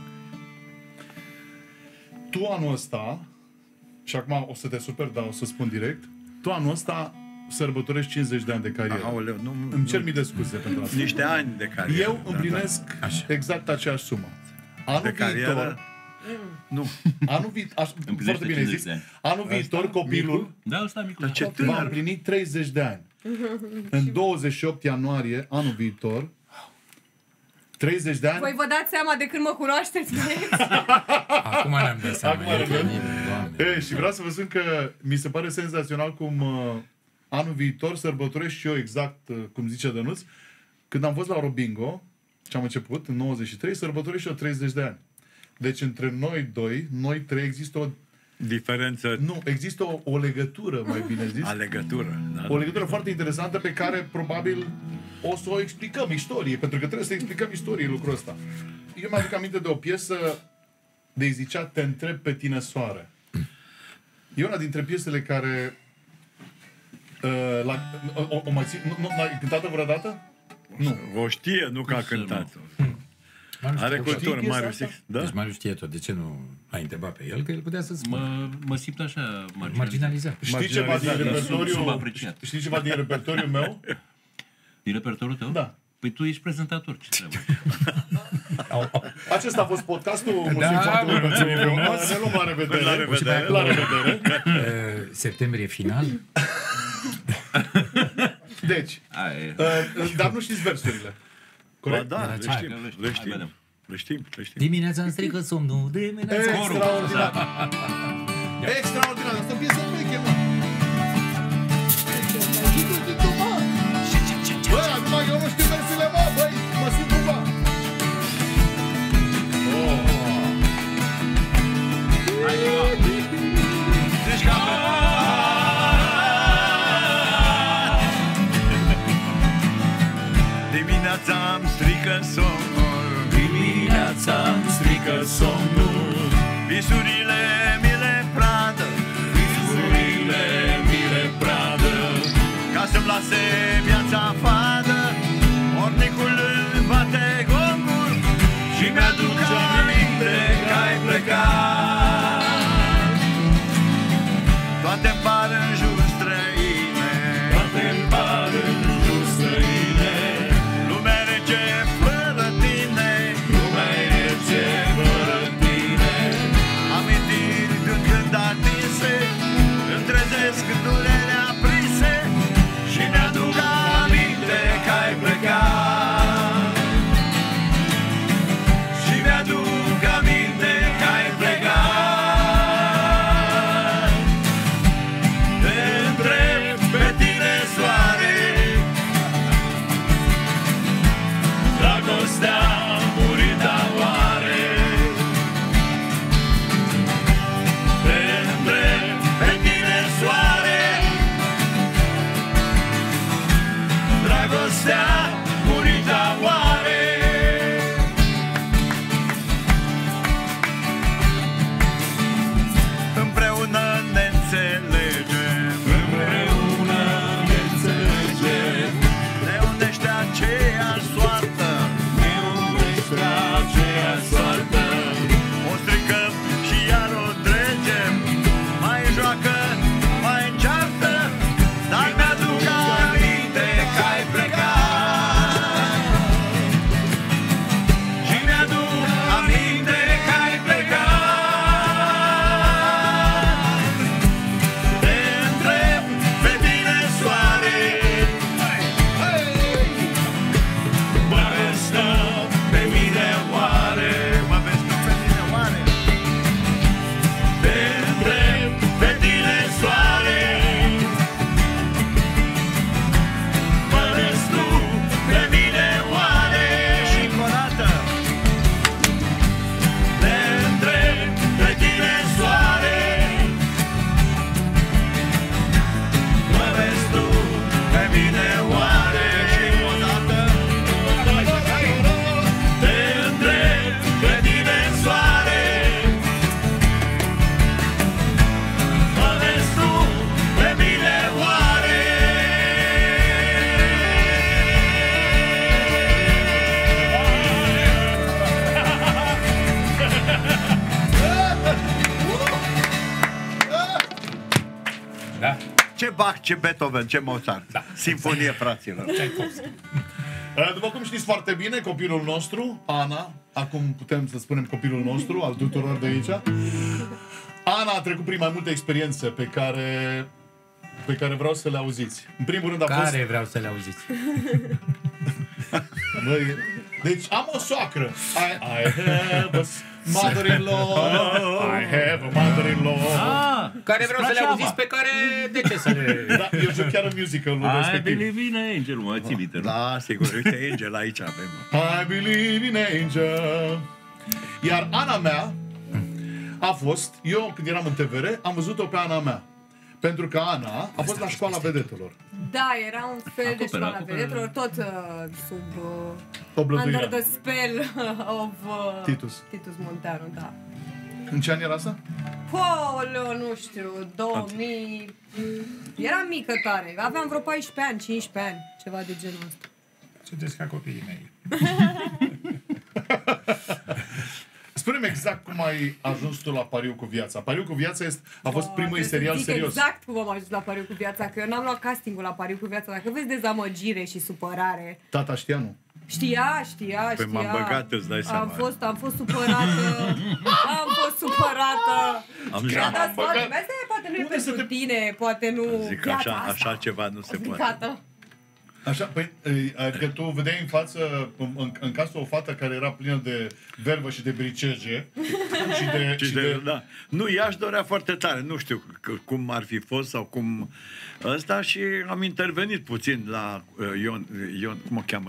Tu anul ăsta, și acum o să te super, dar o să spun direct, tu anul ăsta sărbătorești 50 de ani de carieră. Aoleu, Îmi cer mii de scuze pentru asta. Niște ani de carieră. Eu împlinesc exact aceeași sumă. Anul viitor... Nu. Anul viitor... Foarte bine zis. Anul viitor copilul va împlini 30 de ani. În 28 ianuarie, anul viitor, 30 de ani... Voi vă dați seama de când mă cunoașteți, băieți? Acum ne-am dat seama. Și vreau să vă spun că mi se pare senzațional cum anul viitor sărbătoresc și eu exact cum zice Dănuț. Când am fost la Robingo, ce am început, în 93, sărbătoresc și eu 30 de ani. Deci între noi trei, există o diferență. Nu, există o legătură, mai bine zis. Legătură. Da, o legătură foarte interesantă pe care probabil o să o explicăm istorie, pentru că trebuie să explicăm istorie lucrul ăsta. Eu mi-aduc aminte de o piesă de zicea Te întreb pe tine, soare. E una dintre piesele care o mai țin... Nu ai cântat-o vreodată? Nu. O știe, nu că a cântat-o. Are cultură, Marius. Da? Deci Marius știe tot. De ce nu ai întrebat pe el? Că el putea să spună. Mă simt așa marginalizat. Știi ceva din repertoriu? Știi ceva din repertoriul meu? Din repertoriul tău? Da. Păi tu ești prezentator, ce treabă? Acesta a fost podcastul. Mulțumim foarte mult pentru frumos. Ne luăm la revedere. La revedere. Septembrie final. Deci, dar nu știți versurile. Corect? Da, le știm. Dimineața îmi strică somnul. Extraordinar. Extraordinar. Asta e o piesă veche, mă. Bă, acum eu nu știu versurile, mă, băi, mă simt cumva. Deci ca Dimineața-mi strică somnul, dimineața-mi strică somnul, visurile mi le pradă, visurile mi le pradă, ca să-mi lase viața fadă, ornicul îmi bate gongul și mi-aduc aminte că ai plecat. Toate-mi par în jur străine, toate-mi par în jur străine, lumea rece fără tine, lumea rece fără tine. Ce Bach, ce Beethoven, ce Mozart. Da. Sinfonie, fraților. După cum știți foarte bine, copilul nostru, Ana, acum putem să spunem copilul nostru, al tuturor de aici, Ana a trecut prin mai multe experiențe pe care vreau să le auziți. În primul rând a fost... Care vreau să le auziți? Băi, deci am o soacră. I have a mother-in-law. I have a mother-in-law. Care vreau să le auziți, pe care... De ce să le... Da, eu joc chiar în musical-ul I respectiv. believe in angel, mă, ții minte, nu? Da, sigur, uite, Angel aici avem. I believe in angel. Iar Ana mea a fost, eu când eram în TVR, am văzut-o pe Ana mea. Pentru că Ana a fost la școala vedetelor. Da, era un fel de școala vedetelor, tot sub under the spell of Titus Munteanu, da. În ce an era asta? Polo, nu știu, 2000... Eram mică tare, aveam vreo 14 ani, 15 ani, ceva de genul ăsta. Sunteți ca copiii mei. Spune-mi exact cum ai ajuns tu la Pariu cu viața. Pariu cu viața a fost primul serial serios. Exact cum am ajuns la Pariu cu viața, că eu n-am luat castingul la Pariu cu viața. Dacă vezi dezamăgire și supărare... Tata știa, nu? Știa. Păi m-am băgat, îți dai seama. Am fost supărată. Am dat sfaturi. Poate nu e pentru tine, poate nu... Zic, așa ceva nu se poate. Așa, păi, adică tu vedeai în față, în casă, o fată care era plină de vervă și de briceje și de... Da. Nu, ea își dorea foarte tare, nu știu cum ar fi fost sau cum ăsta și am intervenit puțin la Ion, cum o cheamă?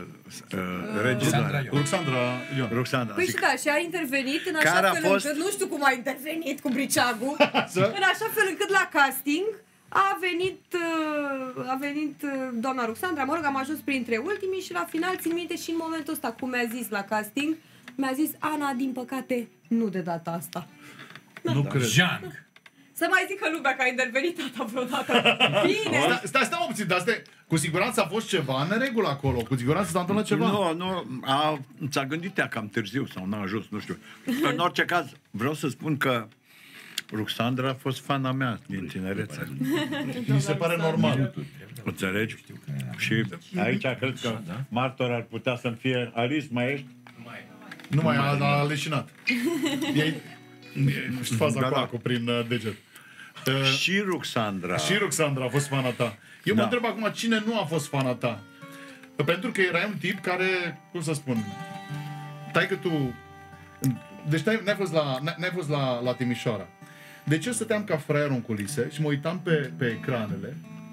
Ruxandra. Păi și da, și a intervenit în așa fel încât, nu știu cum a intervenit cu briceagul, în așa fel încât la casting a venit doamna Ruxandra, mă rog, am ajuns printre ultimii și la final, țin minte și în momentul ăsta, cum mi-a zis la casting, mi-a zis, Ana, din păcate, nu de data asta. Nu cred. Jean. Să mai zică lumea că a intervenit tata vreodată. Bine! Stai puțin, dar cu siguranță a fost ceva în regulă acolo, cu siguranță s-a întâmplat ceva. Nu, ți-a gândit ea cam târziu sau n-a ajuns, nu știu. În orice caz, vreau să spun că Ruxandra a fost fana mea din tinerețe. Mi se pare normal. Înțelegi? Și aici cred că martor ar putea să-mi fie Alice, mai ești? Nu mai a leșinat. Nu știu faza cu acul prin deget. Și Ruxandra. Și Ruxandra a fost fana ta. Eu mă întreb acum cine nu a fost fana ta. Pentru că erai un tip care, cum să spun, că tu... Deci n-ai fost la Timișoara. De ce stăteam ca fraierul în culise și mă uitam pe ecranele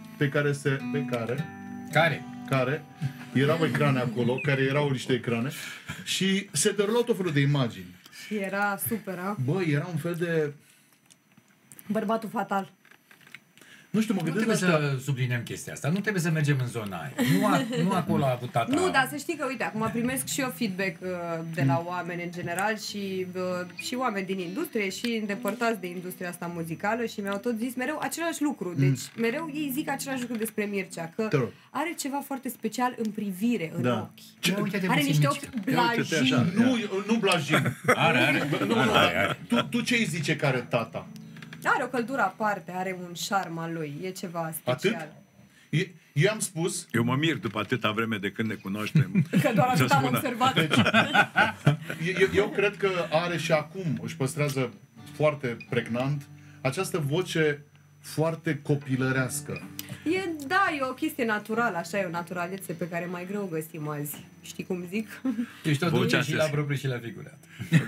care erau ecrane acolo, care erau niște ecrane și se derulau tot felul de imagini. Și era super, a? Băi, era un fel de... Bărbatul fatal. Nu știu, mă gândesc Nu trebuie să subliniem chestia asta. Nu trebuie să mergem în zona aia. Nu acolo a avut tata... Nu, dar să știi că, uite, acum primesc și eu feedback de la oameni în general și oameni din industrie și îndepărtați de industria asta muzicală și mi-au tot zis mereu același lucru. Deci mereu ei zic același lucru despre Mircea, că are ceva foarte special în privire, în ochi. Are niște ochi blajini. Nu blajini. Are. Tu ce îi zice care tata? Are o căldură aparte, are un șarm al lui, e ceva special. Atât? Eu am spus... Eu mă mir după atâta vreme de când ne cunoaștem. Că doar atât am observat. Deci, eu cred că are și acum, își păstrează foarte pregnant această voce foarte copilărească. E o chestie naturală, așa e o naturalețe pe care mai greu o găsim azi. Știi cum zic? Ești o duce și la propriu și la figurat.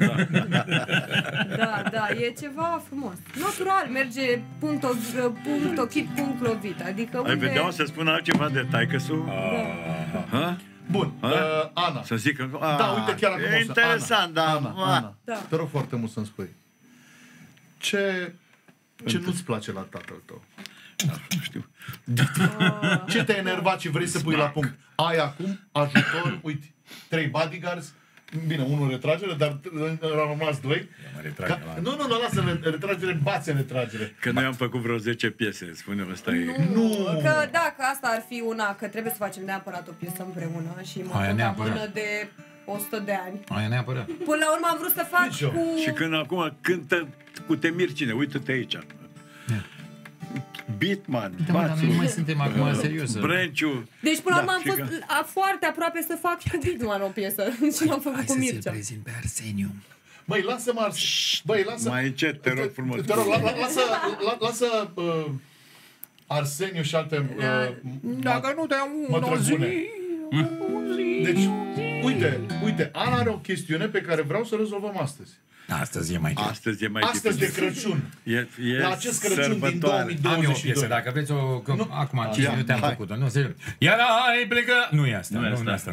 Da, e ceva frumos. Natural, merge punct ochit, punct lovit. Adică ai vedea să spun altceva de taică-su? Bun, Ana. Să zic că... Da, uite chiar acum. E interesant, Ana. Te rog foarte mult să-mi spui. Ce nu-ți place la tatăl tău? Nu știu. Ce te-a enervat și vrei să pui la punct? Ai acum ajutor, uite, 3 bodyguards, bine, unul retragere, dar au rămas 2. Nu, lasă retragere, bați retragere. Că noi am făcut vreo 10 piese, spune-o, ăsta e... Nu, că dacă asta ar fi una, că trebuie să facem neapărat o piesă împreună și mă amână de 100 de ani. Aia neapărat. Până la urmă am vrut să fac cu... Și când acum cântă cu Te mir cine, uită-te aici. Bitman, Da, dar noi nu mai suntem acum serios. Brenciu. Deci până la urmă am și fost foarte aproape să fac cu Bitman o piesă și l-am făcut cu Mircea. prezint pe Arseniu. Băi, lasă-mă, Băi, lasă... Mai încet, te rog frumos. Te rog, lasă Arseniu și alte... Dacă nu te-am mătrăgune. Deci, uite, Ana are o chestiune pe care vreau să o rezolvăm astăzi. Astăzi e mai greu. Astăzi de Crăciun. La acest Crăciun din 2022. Am eu o piesă, dacă vreți o... Acum, 5 minute am făcut-o. Nu, serios. Iar ai plecă... Nu e asta. Nu e asta.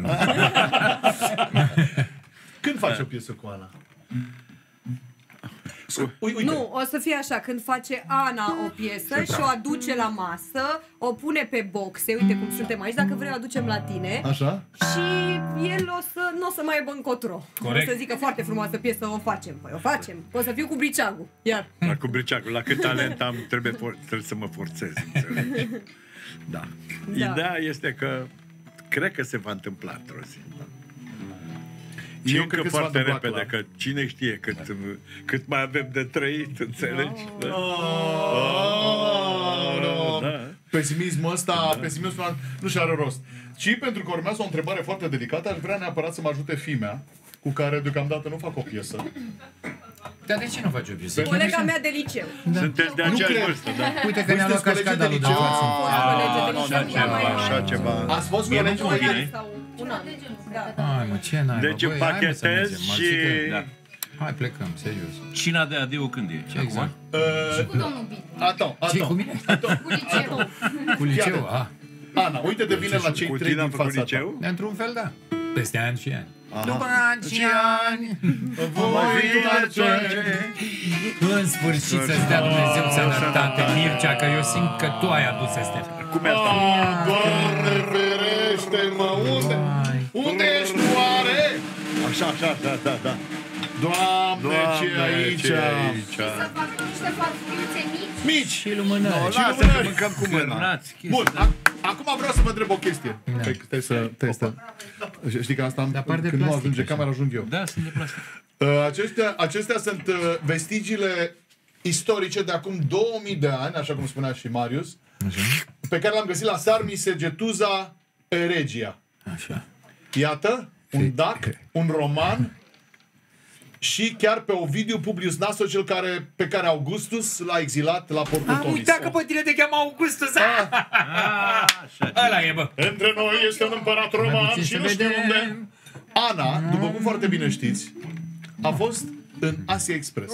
Când faci o piesă cu Ana? Uite. Nu, o să fie așa, când face Ana o piesă și o aduce la masă, o pune pe boxe, uite cum suntem aici, dacă vrei o aducem la tine. Așa? Și el nu o să mai aibă încotro. Corect. O să zică foarte frumoasă piesă, o facem. Păi o facem. O să fiu cu briceagul. Iar. Cu briceagul, la cât talent am, trebuie să mă forțez, înțelegi? Da. Ideea este că cred că se va întâmpla într-o zi. Și încă foarte repede, că cine știe cât mai avem de trăit, înțelegi? Pesimismul ăsta nu și are rost. Și pentru că urmează o întrebare foarte delicată, aș vrea neapărat să mă ajute fimea, cu care deocamdată nu fac o piesă. Dar de ce nu faci o piesă? Colega mea de liceu. Sunteți de aceeași vârstă, da? Uite că ne-a luat cascadalul de față. Așa ceva. Ați fost colegi cu mine? Hai mă, ce n-ai, deci împachetez și... Hai, plecăm, serios. Cina de adio când e? Exact. Și cu domnul Bine. Ce, cu mine? Cu liceu. Cu liceu, a. Ana, uite de vine la cei trei din fața ta. Într-un fel, da. Peste ani și ani. După ani și ani voi întoarce. În sfârșit să-ți dea Dumnezeu sănătate, Mircea, că eu simt că tu ai adus astea. Cum e asta? Doamne ferește-mă, unde ești oare? Așa, da. Doamne, ce aici? Să fac niște farfuriuțe mici. Și lumânări. Lasă că mâncăm cu mâna. Bun, acum vreau să vă întreb o chestie. Știi că asta când nu ajunge camera, ajung eu. Da, sunt de plastic. Acestea sunt vestigiile istorice de acum 2000 de ani, așa cum spunea și Marius, pe care l-am găsit la Sarmisegetuza Regia. Așa. Iată, un dac, un roman și chiar pe Ovidiu Publius Naso, cel pe care Augustus l-a exilat la Portul Tomis. Am uitat că pe tine te cheamă Augustus. Ăla e, bă. Între noi este un împărat roman și nu știu unde. Ana, după cum foarte bine știți, a fost în Asia Express.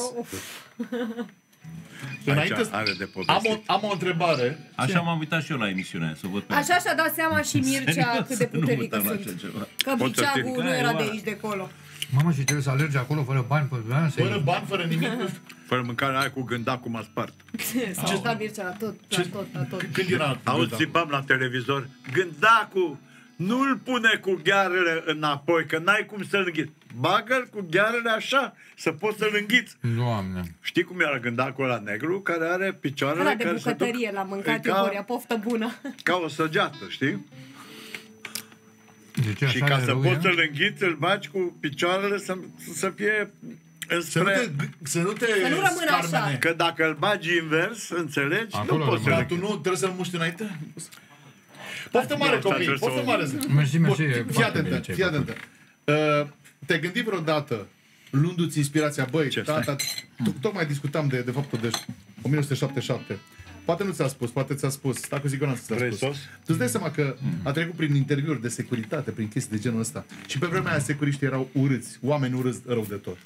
Înainte, am o întrebare. Așa m-am uitat și eu la emisiunea să văd pe Așa și-a dat seama și Mircea cât de puternic sunt. Că briceagul nu era de aici, de acolo. Mamă, și trebuie să alergi acolo fără bani? Fără bani, fără nimic. Fără mâncare, aia cu gândacul m-a spart. S-a dat Mircea la tot. Când era? Auzi, țipam la televizor, gândacul nu-l pune cu ghearele înapoi, că n-ai cum să-l înghiți. Bagă-l cu ghearele așa, să poți să-l înghiți. Doamne. Știi cum era gândacul ăla negru, care are picioarele Ăla de care bucătărie, l-am mâncat eu, Horia, poftă bună. Ca o săgeată, știi? De ce, și ca să poți să-l înghiți, îl bagi cu picioarele să fie să nu rămână așa. Că dacă îl bagi invers, înțelegi, acolo nu poți să-l Dar tu nu trebuie să-l muști înainte? Poftă mare, copii, poftă mare. Fii atentă. Te-ai gândit vreodată, luându-ți inspirația, băi, tata, tocmai discutam de faptul de 1977. Poate nu ți-a spus, poate ți-a spus, dar cu siguranță ți-a spus. Tu îți dai seama că a trecut prin interviuri de securitate, prin chestii de genul ăsta. Și pe vremea aia securiștii erau urâți, oameni urâți rău de tot.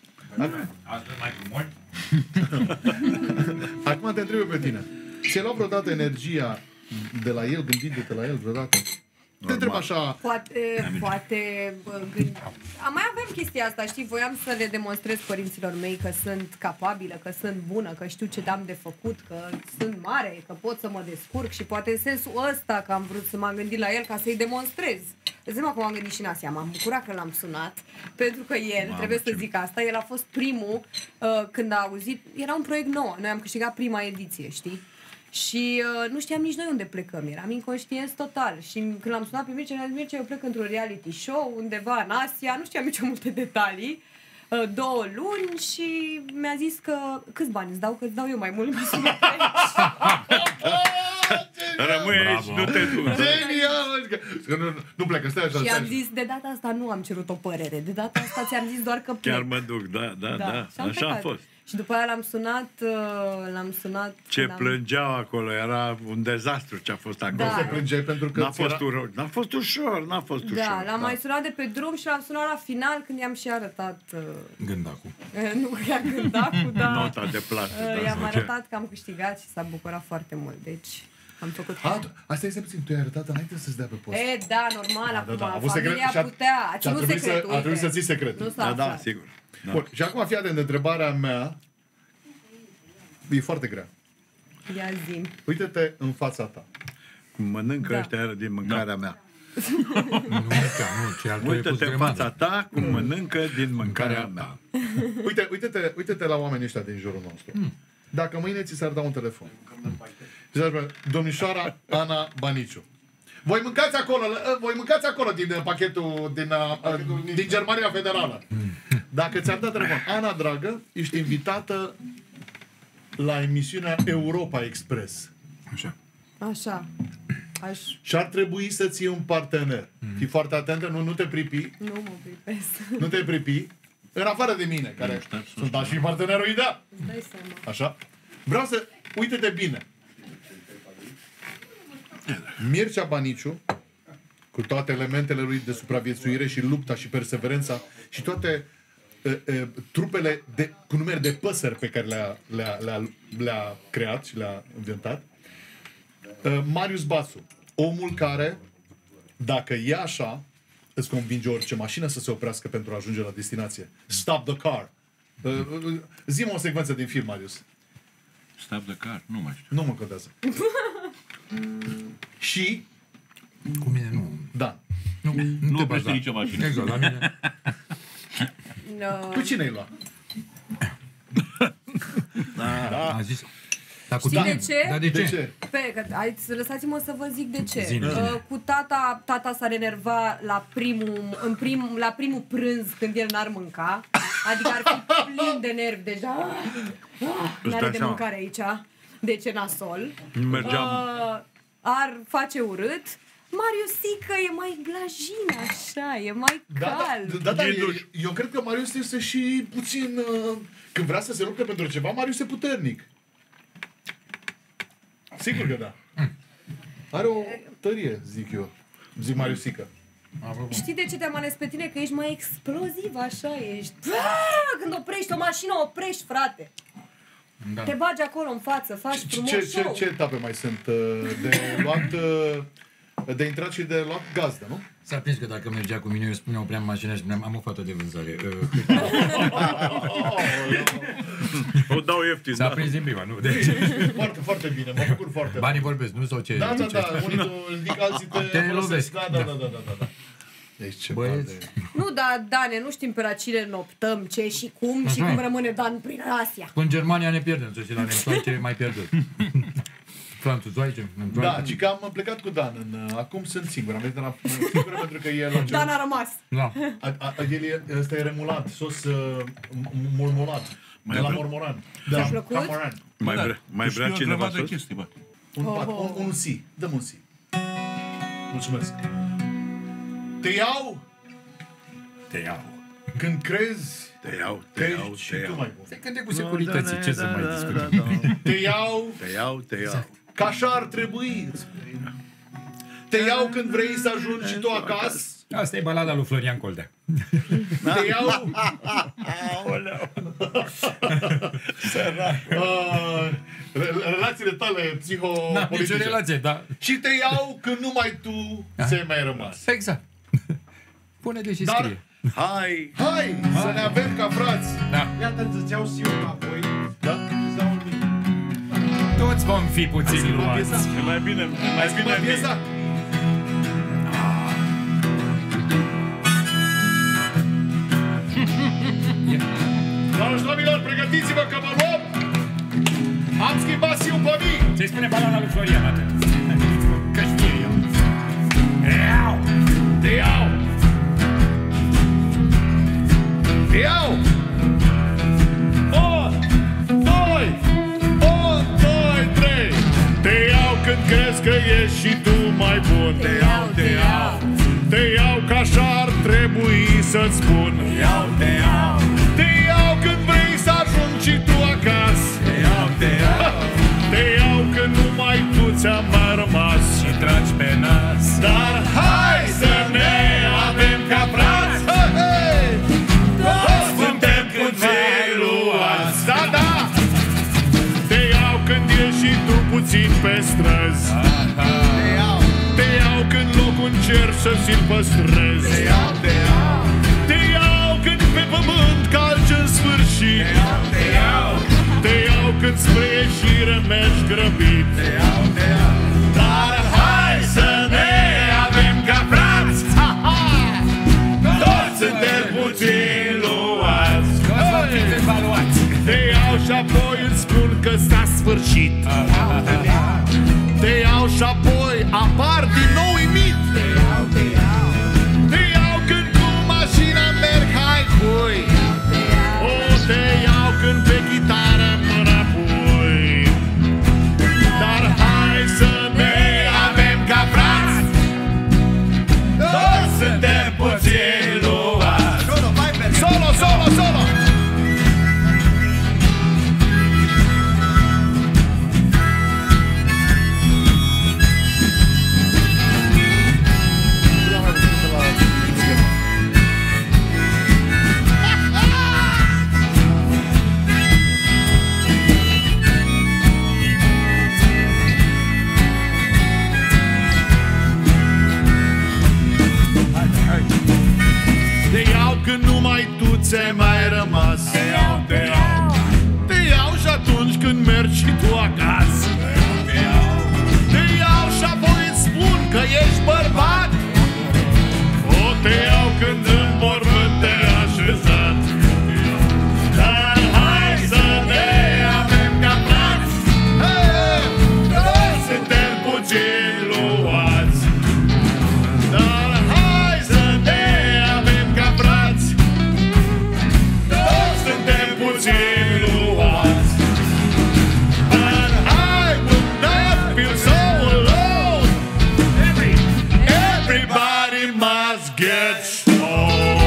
Acum te întreb eu pe tine. Ți-ai luat vreodată energia de la el, gândindu-te la el vreodată? Te întreb așa... Poate mai avem chestia asta, știi? Voiam să le demonstrez părinților mei că sunt capabilă, că sunt bună, că știu ce am de făcut, că sunt mare, că pot să mă descurc și poate în sensul ăsta că am vrut să m-am gândit la el ca să-i demonstrez. Îți dai cum am gândit și în Asia. M-am bucurat că l-am sunat, pentru că el, trebuie să zic asta, el a fost primul când a auzit, era un proiect nou, noi am câștigat prima ediție, știi? Și nu știam nici noi unde plecăm, eram inconștienți total. Și când l-am sunat pe Mircea, mi-a zis, Mircea, eu plec într-un reality show undeva în Asia, nu știam nici multe detalii, 2 luni și mi-a zis că câți bani îți dau, că îți dau eu mai mult, mă sună pe aici. rămâi aici, nu te duci. Genial! Nu plecă, stai așa. Și am zis, de data asta nu am cerut o părere. De data asta ți-am zis doar că plec. Chiar mă duc, da. Și am Așa a plecat. fost. Și după aia l-am sunat. Ce plângeau acolo, era un dezastru ce a fost acolo. Da. Se plângeai pentru că N-a fost ușor. Da, l-am mai sunat de pe drum și l-am sunat la final când i-am și arătat... Gândacul. Nu chiar gândacul, dar... Nota de plată. I-am arătat că am câștigat și s-a bucurat foarte mult, deci... Am făcut... Asta este puțin, tu i-ai arătat înainte să-ți dea pe post. Da, normal, acum A avut familia putea, a ținut secretul, a trebuit să ții secretul. Nu s-a aflat. Da, sigur. Bun, și acum fii atent, întrebarea mea e foarte grea. Ia zi. Uite-te în fața ta. Cum mănâncă ăștia din mâncarea mea. Nu, Uită-te în fața ta cum mănâncă din mâncarea mea. Uite-te la oamenii ăștia din jurul nostru. Dacă mâine ți s-ar da un telefon și s-ar spune, domnișoara Ana Baniciu, voi mâncați acolo din pachetul din Germania Federală. Dacă ți-ar da telefon, Ana dragă, ești invitată la emisiunea Europa Express. Așa. Și ar trebui să ții un partener. Fii foarte atentă, nu te pripi. Nu mă pripesc. Nu te pripi. În afară de mine, care sunt și partenerul ideal. Dai seama. Așa? Vreau să... Uite-te bine. Mircea Baniciu, cu toate elementele lui de supraviețuire și lupta și perseverența și toate trupele cu numeri de păsări pe care le-a creat și le-a inventat. Marius Basu, omul care, dacă e așa, îți convinge orice mașină să se oprească pentru a ajunge la destinație. Stop the car. Zi-mă o secvență din film, Marius. Stop the car? Nu mai știu. Nu mă codează. Și... Cu mine nu. Da. Nu oprește nicio mașină. Exact, la mine. No. Cu cine ai luat? A zis... Dar cu Știi tine? de ce? Dar de ce? Lăsați-mă să vă zic de ce. Zine. Cu tata s-ar enerva la primul prânz când el n-ar mânca. Adică ar fi plin de nervi deja. N-are de mâncare aici. De ce nasol? Ar face urât. Mariusică e mai blajin, așa, e mai cald. Da, eu cred că Marius este și puțin... Când vrea să se lupte pentru ceva, Marius e puternic. Sigur că da. Are o tărie, zic eu. Zic Mariusică. Știi de ce te-am ales pe tine? Că ești mai exploziv, așa, ești... Când oprești o mașină, oprești, frate. Da. Te bagi acolo în față, faci frumos show. Ce etape mai sunt de luat... De intrat și de luat gazdă, nu? S-a prins că dacă mergea cu mine, eu spuneam, opream mașina și spuneam, am o fată de vânzare. O dau ieftin. S-a prins din prima, nu? Foarte, foarte bine, mă bucur foarte. Banii vorbesc, nu? Sau ce? Da, unii ridică, alții te lovesc. Da. Deci ce Nu, dar, Dane, nu știm pe la cine noptăm, ce și cum și cum rămâne Dan prin Asia. În Germania ne pierdem, să știi, la nemțoaice mai pierdut. Franțuzoaice. Da, ci că am plecat cu Dan. Acum sunt singur. Am venit la singur pentru că el... Dan a rămas. Da. Ăsta e remulat, sos mormolat. De la mormoran. Ți-a plăcut? Mai vrea cineva sos? Un si. Dăm un si. Mulțumesc. Te iau. Când crezi Te iau. și tu mai bun. Se cânte cu securității, ce să mai discutăm? Te iau. Ca așa ar trebui. Te iau când vrei să ajungi și tu acasă. Asta e balada lui Florian Coldea. Te iau. Relațiile tale psihopolitice. Nici o relație, da. Și te iau când numai tu ți-ai mai rămas. Exact. Pune-te și scrie. Hai să ne avem ca frați. Da. Iată, îți iau eu înapoi. Da? Toți vom fi puțin luați. Mai bine piesa. Doamne și domnilor, pregătiți-vă că mă luăm. Am schimbat și un pe mii. Ce-i spune balona lui Florian atât? Că știe eu. Te iau. Te iau. 1, 2, 3. Te iau când crezi că ești și tu mai bun. Te iau, te iau. Te iau ca așa ar trebui să-ți spun. Te iau. Te iau când vrei să ajungi și tu acasă. Te iau, te iau. Te iau când numai tu ți-am mai rămas. Și tragi pe nas. Dar hai să ne avem ca frați. Toți suntem puțin luați. Da, da. Te iau când ești și tu puțin pe străzi. Te iau când locul încerci să ți-l păstrezi. Te iau când pe pământ calci în sfârșit. Te iau când spre ieșire mergi grăbit. Dar hai să ne avem ca frați. Toți suntem puțin luați. Te iau și apoi îți spun că s-a sfârșit. Te iau și apoi apar din nou uimit. Te iau când cu mașina merg hai cui. O, te iau când pe chitară mâna pui. Dar hai să ne avem ca frați. Toți suntem puțin luați. Solo, solo, solo. Te iau când numai tu ți-ai mai rămas. Te iau, te iau. Te iau și atunci când mergi și tu acasă. Te iau. Te iau și apoi îți spun că ești bărbat. O, te iau când în mormânt te-ai așezat. Dar hai să ne avem ca frați. Toți suntem puțin luați. Dar hai să ne avem ca frați. Toți suntem puțin luați. And I will not feel so alone. Everybody must get stoned.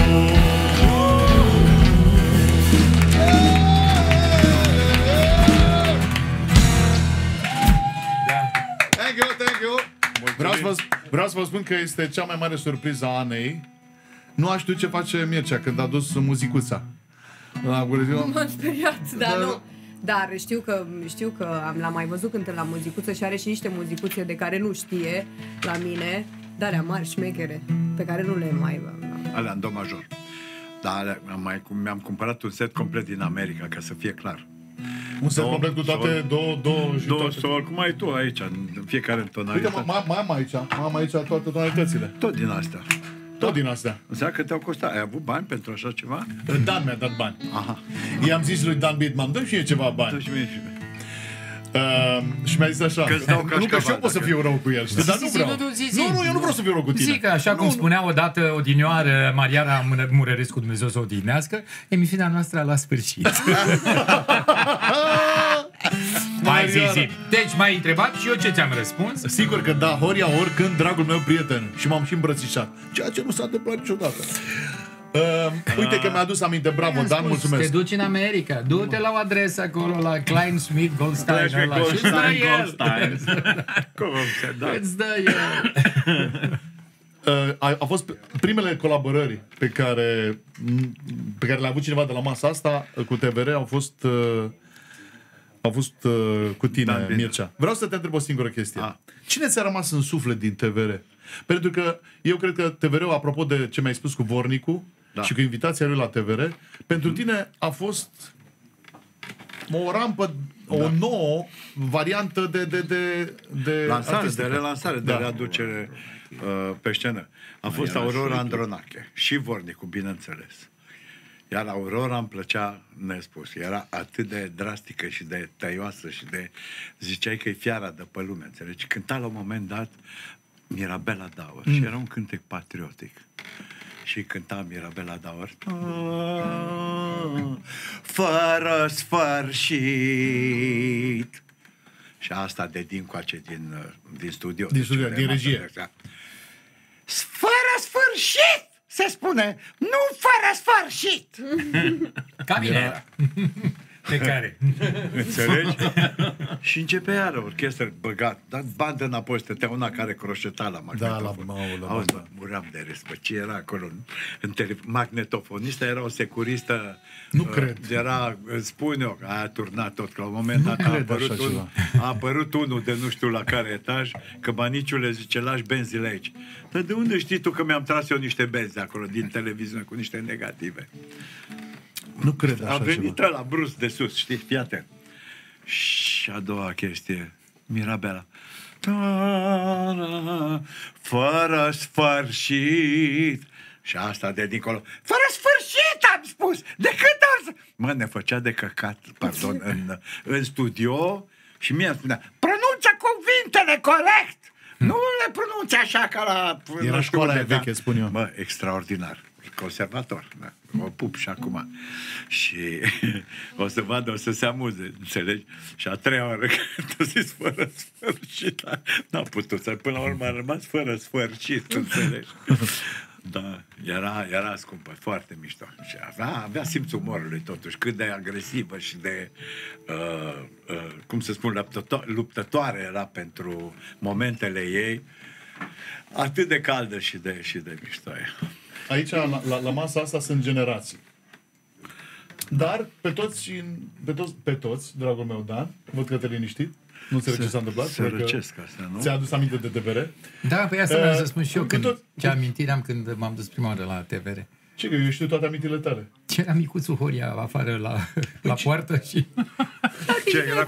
Thank you, thank you. Vreau să vă spun că este cea mai mare surpriză a Anei. Nu a știut ce face Mircea când a dus muzicuța. M-am speriat, dar nu. Dar știu că l-am mai văzut cântând la muzicuță și are și niște muzicuțe de care nu știe la mine, dar alea mari, șmechere, pe care nu le mai... Alea în do major. Dar mi-am cumpărat un set complet din America, ca să fie clar. Un set complet cu toate două sol, cum ai tu aici, în fiecare tonalitate. Uite, mai am aici toate tonalitățile. Tot din astea. Tot din astea. Înseamnă că te-au costat. Ai avut bani pentru așa ceva? Dan mi-a dat bani. Aha. I-am zis lui Dan Bitman, dă-mi și mie ceva bani. Dă-mi și mie și mie. Și mi-a zis așa, nu că și eu pot să fiu rău cu el, știi? Dar nu vreau. Nu, eu nu vreau să fiu rău cu tine. Zic că așa cum spunea odată odinioară Mariana Murărescu, Dumnezeu să o odihnească, emisiunea noastră la sfârșit. Mai zi. Deci m-ai întrebat și eu ce ți-am răspuns? Sigur că da, Horia, oricând, dragul meu prieten. Și m-am și îmbrățișat. Ceea ce nu s-a întâmplat niciodată. Uite că mi-a adus aminte, bravo, Dan, mulțumesc. Te duci în America, du-te la o adresă acolo, la Klein Smith Goldstein. Cum se dă? Îți dă el. A fost primele colaborări pe care le-a avut cineva de la masa asta cu TVR, au fost cu tine, Mircea. Vreau să te întreb o singură chestie. Cine ți-a rămas în suflet din TVR? Pentru că eu cred că TVR-ul, apropo de ce mi-ai spus cu Vornicu și cu invitația lui la TVR, pentru tine a fost o rampă, o nouă variantă de lansare, de relansare, de readucere pe scenă. A fost Aurora Andronache și Vornicu, bineînțeles. Iar Aurora îmi plăcea nespus. Era atât de drastică și de tăioasă și de... Ziceai că e fiara de pe lume, înțelegi? Cânta la un moment dat Mirabela Daur și era un cântec patriotic. Și cânta Mirabela Daur fără sfârșit. Și asta de dincoace din studio. Din studio, din regie. Fără sfârșit, se spune. Nu fără sfârșit. Ca mine era. Pe care? Înțelegi? Și începe iară orchestră băgat, dar bandă înapoi, stătea una care croșeta la magnetofon. Auzi, bă, muram de râs, bă, ce era acolo în magnetofonista era o securistă. Nu cred. Era, spun eu, a turnat tot, că la un moment dat a apărut unul de nu știu la care etaj, că baniciule zice, lași benzile aici. Dar de unde știi tu că mi-am tras eu niște benzi acolo din televiziune cu niște negative? Nu cred așa a venit ceva. ăla brusc de sus, știi, fii atent. Și a doua chestie, Mirabela. Fără sfârșit. Și asta de dincolo. Fără sfârșit, am spus. De câte ori? Mă, ne făcea de căcat, pardon, în studio și mie îmi spunea, Pronunță cuvintele corect. Nu le pronunți așa ca la... Era școala veche, spun eu. Mă, extraordinar. Conservator, da. O pup și acum. Și o să vadă, o să se amuze, înțelegi? Și a treia oară când a zis fără sfârșit, n-a putut să, până la urmă a rămas fără sfârșit, înțelegi? Da, era scumpă, foarte mișto. Și avea simțul umorului totuși, cât de agresivă și de, cum să spun, luptătoare era pentru momentele ei, atât de caldă și de mișto. Aici, la masa asta, sunt generații. Dar pe toți, dragul meu Dan, văd că te liniștit, nu înțeleg ce s-a întâmplat. Se răcesc astea, nu? Ți-a adus aminte de TVR? Da, păi asta vreau să spun și eu, ce amintire am când m-am dus prima oară la TVR. Ce, că eu știu toate amintirile tale. Ce era micuțul Horia afară la poartă și... Ce era cu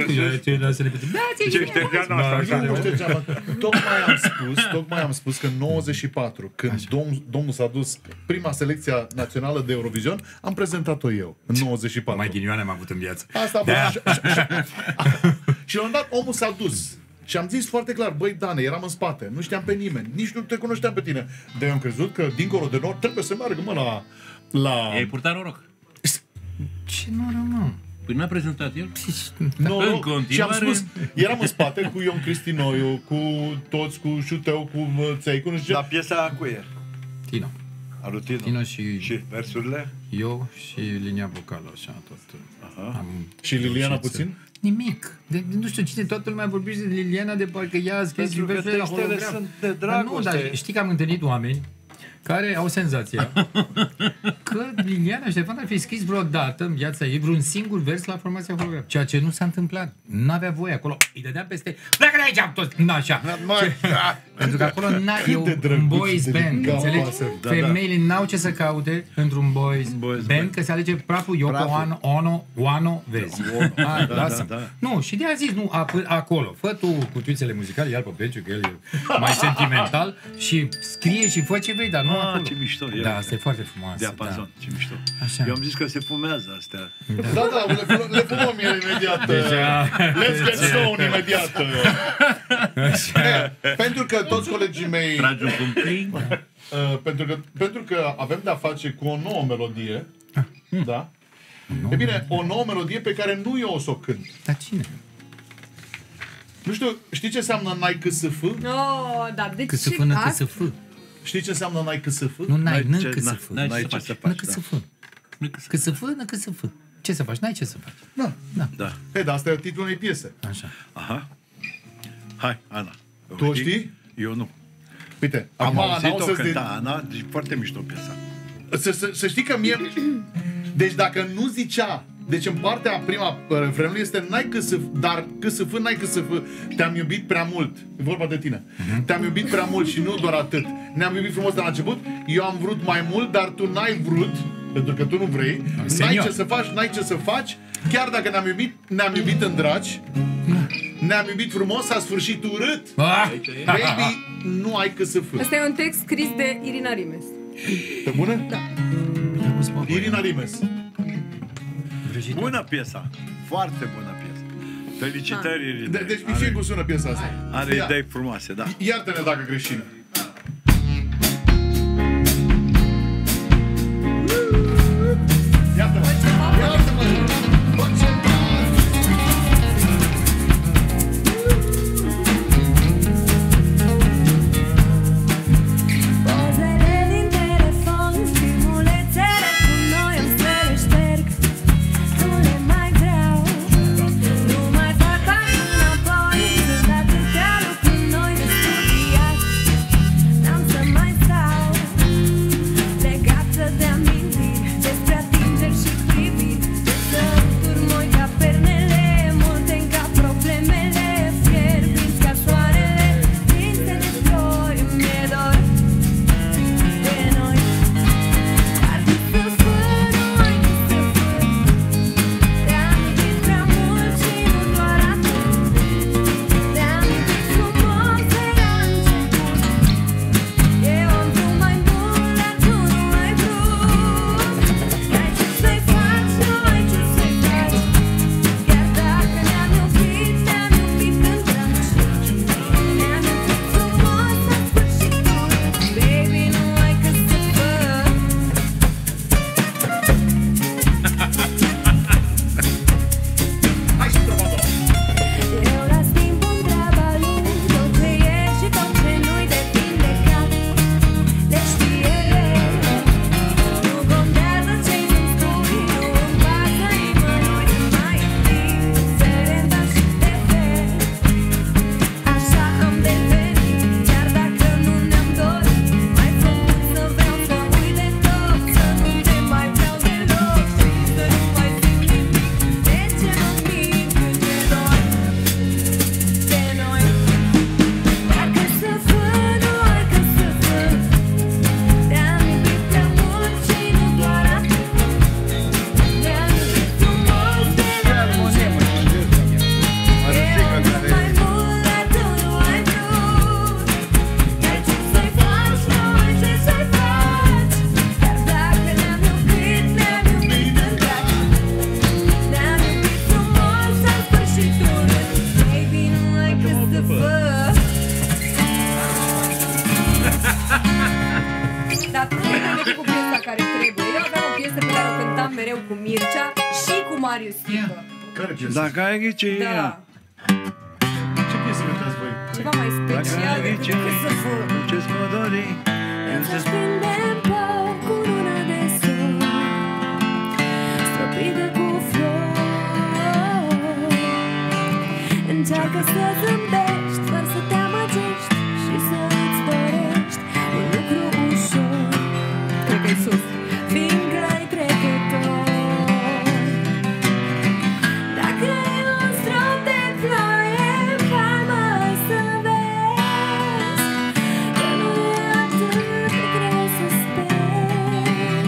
Tocmai am spus că în 94, când domnul s-a dus prima selecție națională de Eurovision, am prezentat-o eu, în 94. Mai ghinioane am avut în viață. Asta a fost. Și la un dat omul s-a dus. Și am zis foarte clar, băi, Dane, eram în spate, nu știam pe nimeni, nici nu te cunoșteam pe tine. Dar eu am crezut că, dincolo de nord, trebuie să meargă, mă, la... Ei purtat noroc. Ce noroc, mă? Păi n-a prezentat el? În continuare... Și am spus, eram în spate cu Ion Cristinoiu, cu toți, cu Șuteu, cu Țeicu, nu știu ce. La piesa cu el? Tino. A lui Tino. Tino și versurile? Eu și linia vocală, așa, tot. Și Liliana puțin? Nimic. Nu știu cine, toată lumea vorbește de Liliana de parcă ea a scris versurile la holograf. Sunt de dragoste. Nu, dar știi că am întâlnit oameni care au senzația că Liliana Ștefan ar fi scris vreodată în viața ei vreun singur vers la formația holograf. Ceea ce nu s-a întâmplat. N-avea voie acolo. Îi dădeam peste... Pleacă de aici, am toți! Așa. Pentru că acolo e un boys band, înțelegi? Femeile n-au ce să caute într-un boys band, că se alege praful Yoko Ono, vezi. Nu, și de-aia zis, nu, acolo. Fă tu cutuițele muzicale, ia-l pe Belciu, că el e mai sentimental și scrie și fă ce vrei, dar nu acolo. Ce mișto. Da, asta e foarte frumoasă. Diapazon, ce mișto. Așa. Eu am zis că se fumează astea. Da, le fumăm imediat. Let's get stone imediat. Pentru că toți colegii mei... Tragi un cumpling. Pentru că avem de-a face cu o nouă melodie. Da? E bine, o nouă melodie pe care nu eu o să o cânt. Dar cine? Nu știu, știi ce înseamnă n-ai câsf? Da, deci câsf, nă câsf. Știi ce înseamnă n-ai câsf? Nu, n-ai câsf. N-ai ce să faci. Câsf, nă câsf. Ce să faci? N-ai ce să faci. Da. Ei, dar asta e titlul unei piese. Așa. Aha. Hai, Ana. Tu o știi? Eu nu. Uite, am auzit-o cânta Ana, deci foarte mișto piesa. Să știi că mie... Deci dacă nu zicea... Deci în partea prima refrenului este n-ai câsf, dar câsf, n-ai câsf, te-am iubit prea mult. E vorba de tine. Te-am iubit prea mult și nu doar atât. Ne-am iubit frumos de la început, eu am vrut mai mult, dar tu n-ai vrut, pentru că tu nu vrei. N-ai ce să faci, n-ai ce să faci. Chiar dacă ne-am iubit în dragi, ne-am iubit frumos, a sfârșit urât. Baby, nu ai câsf. Asta e un text scris de Irina Rimes. Pe bune? Da. Irina Rimes. Bună piesa. Foarte bună piesă. Felicitări, Irina. Deci și cum sună piesa asta. Are idei frumoase, da. Iartă-ne dacă greșim. Iartă-mă. Mircea și cu Marius Fică. Care piesă? Dacă ai ghicit, Da. Ce piesă cântați voi? Ceva mai special decât Câsăful. Ce-ți mă dori? Să-și prindem păr cu lună de sol, străpidă cu flori. Încearcă să zâmbești, fără să te amăgești și să-ți dorești un lucru ușor. Cred că-i sus, fiindcă-i trecător. Dacă e un strop de ploaie în palmă să vezi că nu e atât de greu să speri.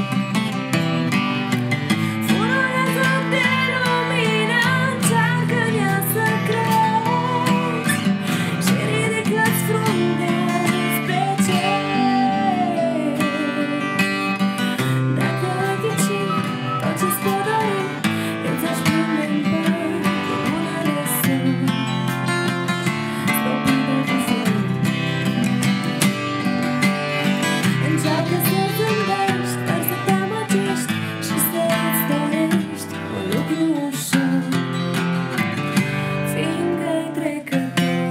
Furulează de lumină, încearcă în ea să crezi și ridică-ți frunte spre cer. Dacă ai ghicit tot ce-ți pot dori, eu ți-aș prinde în păr cu unele sări, stropite cu flori. Încearcă să zâmbești, dar să te amăgești și să-ți dorești un lucru ușor, fiindcă-i trecător.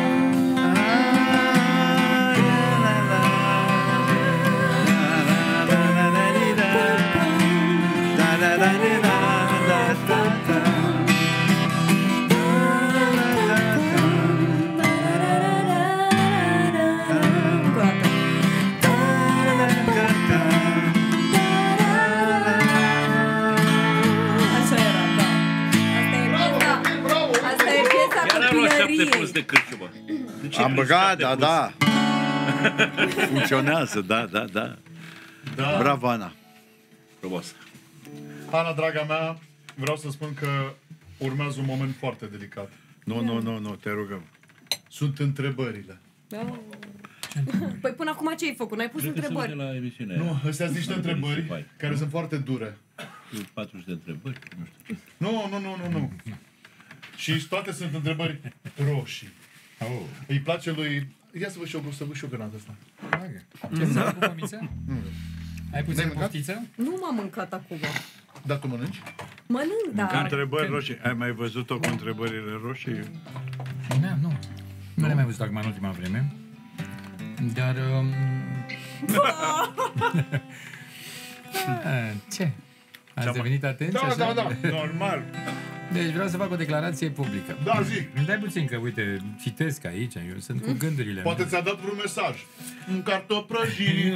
Așa era, da. Asta e piesa Chiar am luat 7 copilăriei. punți de cârciumă. De ce Am crezi băgat, 7 da, punți? da. Funcționează, da. Da. Bravo, Ana. Frumos. Ana, draga mea, vreau să spun că urmează un moment foarte delicat. Nu, te rugăm. Sunt întrebările. Da. Păi până acum ce ai făcut? N-ai pus întrebări. La emisiunea Nu, astea sunt niște întrebări care sunt foarte dure. 40 de întrebări, nu știu. Nu. Și toate sunt întrebări roșii. Îi place lui... Ia să văd și eu granada asta. Ce să fac cu mămiță? Ai puțin poftiță? Nu m-am mâncat acum. Dar tu mănânci? Mănânc, da. Întrebări roșii. Ai mai văzut-o cu întrebările roșii? Da, nu. Nu le-am mai văzut acum în ultima vreme. Dar... Ce? Ați devenit atenți? Da, așa? Normal. Deci vreau să fac o declarație publică. Da, zic. Îmi dai puțin că, uite, citesc aici, eu sunt cu gândurile Poate mele. ți-a dat un mesaj. Un cartof prăjit.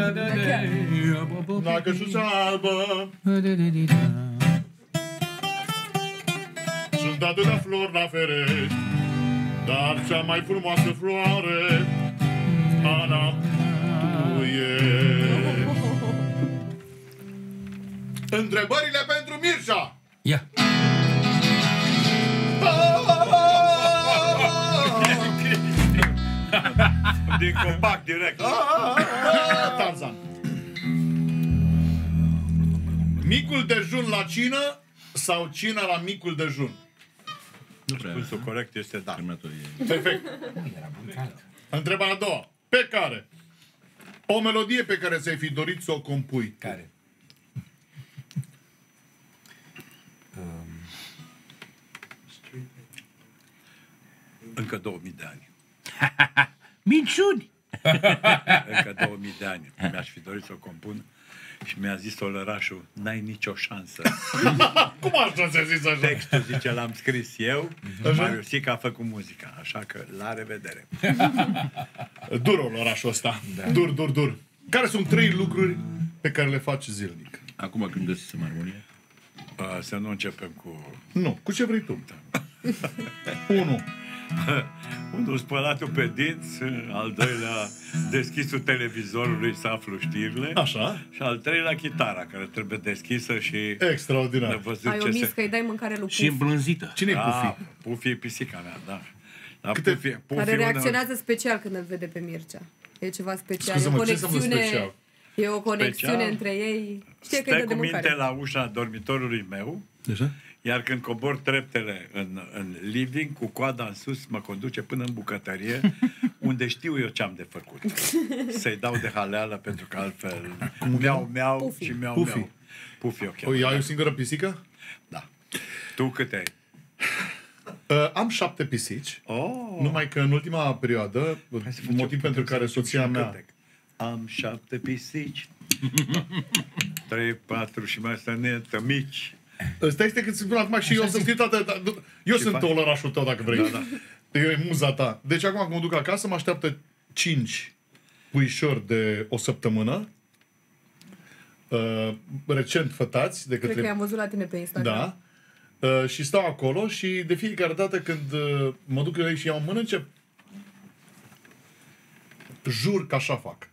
La căsuța albă. Sunt atâtea flori la ferești, dar cea mai frumoasă floare, Ana, tu ești. Întrebările pentru Mircea. Ia. Din copac direct. Tarzan. Micul dejun la cină sau cina la micul dejun? Răspunsul corect este da. Perfect. Întrebarea a doua. Pe care? O melodie pe care ți-ai fi dorit să o compui. Care? Încă 2000 de ani. Minciuni! Încă 2000 de ani. Mi-aș fi dorit să o compun și mi-a zis Olărașul, n-ai nicio șansă. Cum așa ți-a zis așa? Textul, zice, l-am scris eu, Marius Sica a făcut muzica, așa că la revedere. Dur orașul ăsta. Da. Dur. Care sunt 3 lucruri pe care le faci zilnic? Acum când găsisem armonie? Să nu începem cu... Nu, cu ce vrei tu. 1. Unul spălatul pe dinți, al doilea deschisul televizorului să aflu știrile. Așa. Și al treilea chitara, care trebuie deschisă și... Extraordinar. Ai omis că îi dai mâncare lui Pufi. Și îmblânzită. Cine e Pufi? Pufi e pisica mea, da. Pufi care reacționează special când îl vede pe Mircea. E ceva special. Scuze-mă, e o ce înseamnă conexiune, special? e o conexiune Special? între ei. Știe că îi Stai dă de cu minte mâncare. la ușa dormitorului meu. Așa? Iar când cobor treptele în living, cu coada în sus, mă conduce până în bucătărie, unde știu eu ce am de făcut. Să-i dau de haleală, pentru că altfel miau și miau. Pufi o cheamă. Păi, ai o singură pisică? Da. Tu câte ai? Am 7 pisici. Oh. Numai că în ultima perioadă, motiv pentru care soția mea... Am 7 pisici. 3, 4 și mai sănetă mici. Stai că îți spun acum și eu să scriu toate... Eu sunt tolărașul tău, dacă vrei. Da. E muza ta. Deci acum când mă duc acasă, mă așteaptă 5 puișori de o săptămână. Recent fătați de către... Cred că i-am văzut la tine pe Instagram. Da. Și stau acolo și de fiecare dată când mă duc la ei și iau în mână, încep... Jur că așa fac.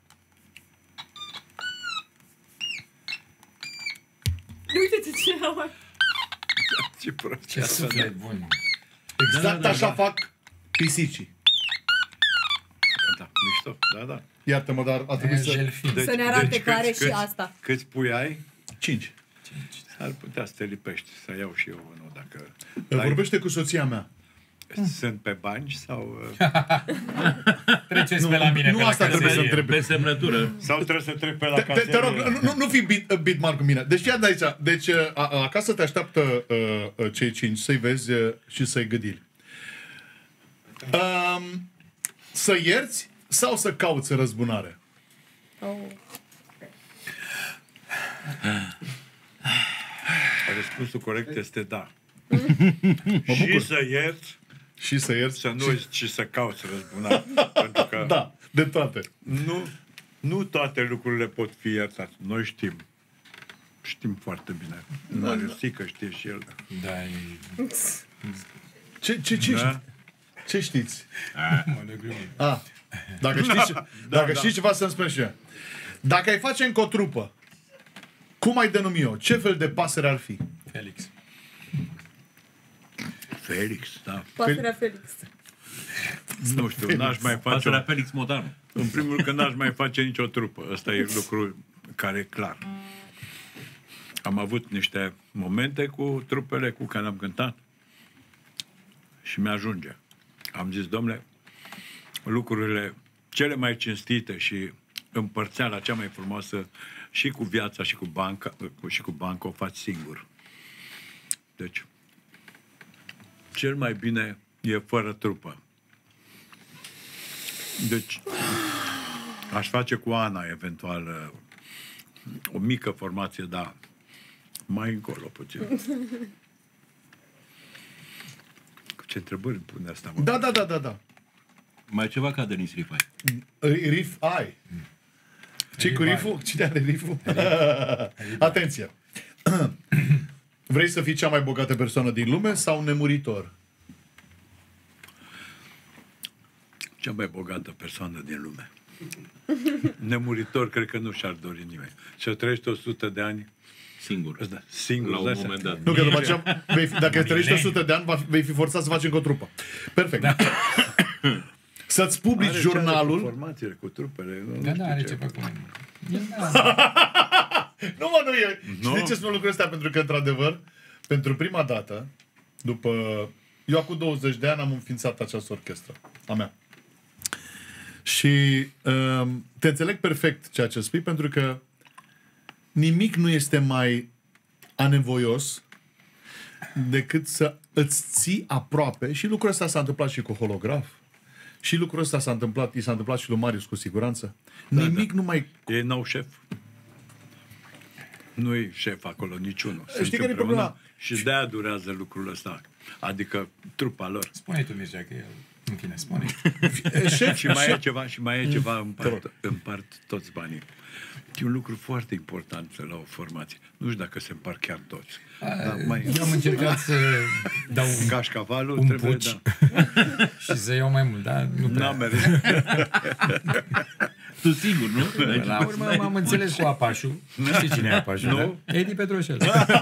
Uite ce au. Ce prost. Ce suflet bun. Exact așa fac pisicii. Da, mișto. Da. Iartă-mă, dar a trebuit să ne arate care și asta. Câți pui ai? 5. S-ar putea să te lipești, să iau și eu unul dacă... Vorbește cu soția mea. Sunt pe bani sau... Treceți pe la mine, nu pe asta la trebuie să caserie. întreb. Pe semnătură. Sau trebuie să trec pe la caserie. Te rog, nu fi bitmar cu mine. Deci ia de aici. Deci acasă te așteaptă cei 5 să-i vezi și să-i gâdili. Să ierți sau să cauți răzbunare? Răspunsul corect este da. Și să ierți. Și să ierți. Să nu și să cauți răzbunare. Pentru că da, de toate. Nu toate lucrurile pot fi iertate. Noi știm. Știm foarte bine. Mariusică știe și el. Da. Ce știți? Da. Dacă știți ceva să-mi spune și eu. Dacă ai face încă o trupă, cum ai denumi eu? Ce fel de pasăre ar fi? Felix. Felix, da. Pasărea Felix. Nu știu, n-aș mai face... Pasărea Felix Modanu. În primul rând că n-aș mai face nicio trupă. Ăsta e lucru care e clar. Am avut niște momente cu trupele cu care am cântat și mi-ajunge. Am zis, domnule, lucrurile cele mai cinstite și împărțeala cea mai frumoasă și cu viața și cu banca o faci singur. Deci, cel mai bine e fără trupă. Deci, aș face cu Ana, eventual, o mică formație, dar mai încolo puțin. Ce întrebări pune asta? Mă? Da. Mai ceva ca Denis Rif ai. Rif ai. Ce cu riful? Cine are riful? Atenție! Vrei să fii cea mai bogată persoană din lume sau nemuritor? Cea mai bogată persoană din lume. Nemuritor, cred că nu și-ar dori nimeni. Și-o trăiești 100 de ani singur. Da, singur. La un moment dat. Nu, că după aceea, dacă trăiești 100 de ani, vei fi forțat să faci încă o trupă. Perfect. Da. Să-ți publici jurnalul... Informațiile cu trupele. Da, are ceva cu Nu e. Știi de ce spun lucrul ăsta? Pentru că, într-adevăr, pentru prima dată, după... Eu acum 20 de ani am înființat această orchestră a mea. Și te înțeleg perfect ceea ce spui, pentru că nimic nu este mai anevoios decât să îți ții aproape, și lucrul ăsta s-a întâmplat și cu holograf, și lucrul ăsta s-a întâmplat și lui Marius cu siguranță. Nimic nu mai... E nou șef. Nu e șef acolo niciunul. Știi care e problema? Și de-aia durează lucrul ăsta. Adică trupa lor. Spune tu, Mircea, că el... În fine, spune. Și mai e ceva, împart toți banii. E un lucru foarte important la o formație. Nu știu dacă se împart chiar toți. Eu am încercat să dau cașcavalul, un trebuie, puci și să iau mai mult, dar nu prea. N-a mers. Tu sigur, nu? La urmă m-am înțeles cu Apașu. Știi cine e Apașu, nu? Da? Edi Petroșel.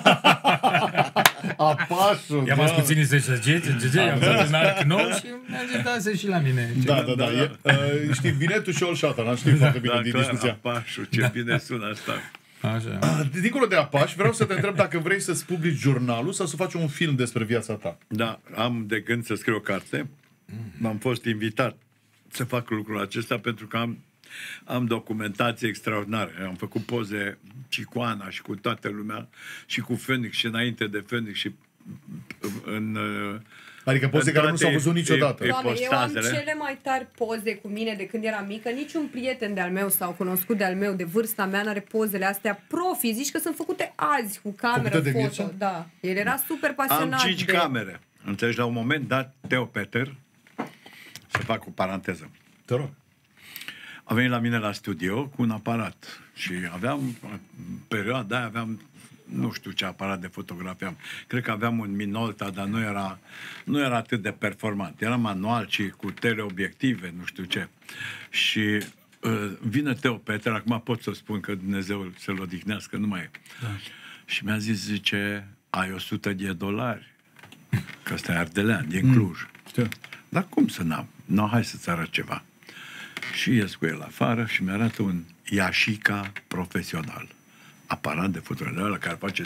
Apașu, i-am ascuțit să știți, i-am dat un arc nou și mi-a zis, da, să și la mine. Da. Știi, Vinetul și Olșatan, știi foarte bine din discuția. Apașu, ce bine sună asta. Așa. Dincolo de Apaș, vreau să te întreb dacă vrei să-ți publici jurnalul sau să faci un film despre viața ta. Da, am de gând să scriu o carte. M-am fost invitat să fac lucrul acesta pentru că am am documentație extraordinară. Am făcut poze și cu Ana și cu toată lumea și cu Phoenix și înainte de Phoenix și în... Adică poze care nu s-au văzut niciodată. Doamne, eu am cele mai tari poze cu mine de când eram mică. Niciun prieten de-al meu sau cunoscut de-al meu de vârsta mea n-are pozele astea profi. Zici că sunt făcute azi cu cameră foto. Da. El era super pasionat. Am 5 camere. Înțelegi, la un moment dat, Teo Peter, să fac o paranteză. Te rog. A venit la mine la studio cu un aparat și aveam, în perioada aia aveam, nu știu ce aparat de fotografie. Cred că aveam un Minolta, dar nu era atât de performant. Era manual și cu teleobiective, nu știu ce. Și vine Teo Peter, acum pot să spun că Dumnezeu să-l odihnească, nu mai e. Da. Și mi-a zis, zice, ai $100, că ăsta e ardelean, din Cluj. Dar cum să n-am? No, hai să-ți arăt ceva. Și ies cu el afară și mi-arată un Yashica profesional. Aparat de fotografie la care face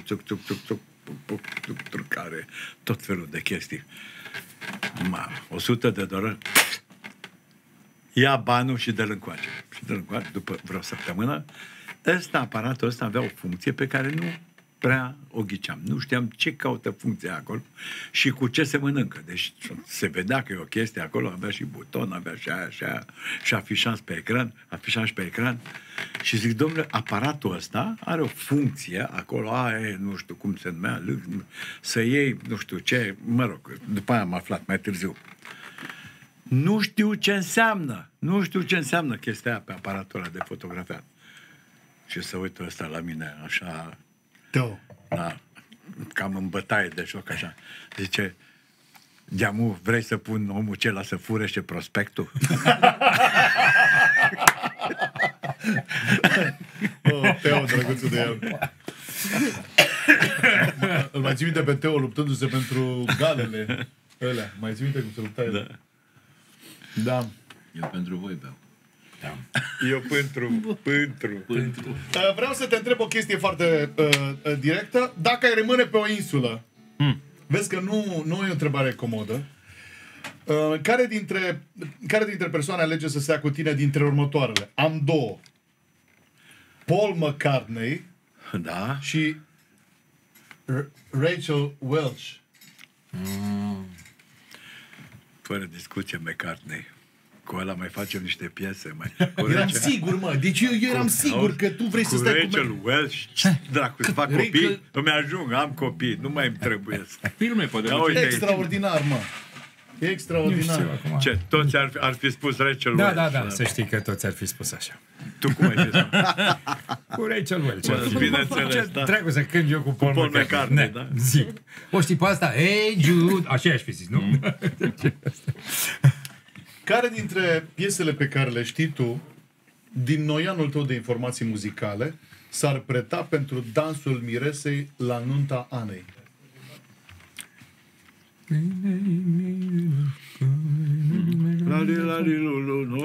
care tot felul de chestii. $100. Ia banul și dă-l încoace. Și dă-l încoace după vreo săptămână. Aparatul ăsta avea o funcție pe care nu prea o ghiceam. Nu știam ce caută funcția acolo și cu ce se mănâncă. Deci se vedea că e o chestie acolo, avea și buton, avea și aia și aia și afișam pe ecran și zic, domnule, aparatul ăsta are o funcție acolo, nu știu cum se numea, să iei, nu știu ce, mă rog, după aia am aflat mai târziu. Nu știu ce înseamnă chestia aia pe aparatul ăla de fotografiat. Și să uită ăsta la mine, așa... Da, cam în bătaie de joc, așa. Zice, Deamu, vrei să pun omul acela să furește prospectul? Teo, drăguțul de el. Îl mai ții minte pe Teo luptându-se pentru galele ălea. Mai ții minte cum se lupta el? Da. Eu pentru voi beau. Da. Eu pentru. Vreau să te întreb o chestie foarte directă. Dacă ai rămâne pe o insulă, vezi că nu e o întrebare comodă, care dintre persoane alege să stea cu tine dintre următoarele? Am două. Paul McCartney și Rachel Welch. Fără discuție, McCartney. Cu ăla mai facem niște piese. Eram sigur, mă. Deci eu eram sigur că tu vrei să stai cu Rachel Welch, dracu, să fac copii, îmi ajung, am copii, nu mai îmi trebuie. Extraordinar, mă. Extraordinar. Ce, toți ar fi spus Rachel Welch? Da, să știi că toți ar fi spus așa. Tu cum ai zis? Cu Rachel Welch. Bineînțeles, da. Trebuie să cânt eu cu Paul McCartney, da? Zic. O știi pe asta? Hey Jude, așa aș fi zis, nu? Care dintre piesele pe care le știi tu, din noianul tău de informații muzicale, s-ar preta pentru dansul miresei la nunta Anei? Lali, lali, lulu, nu?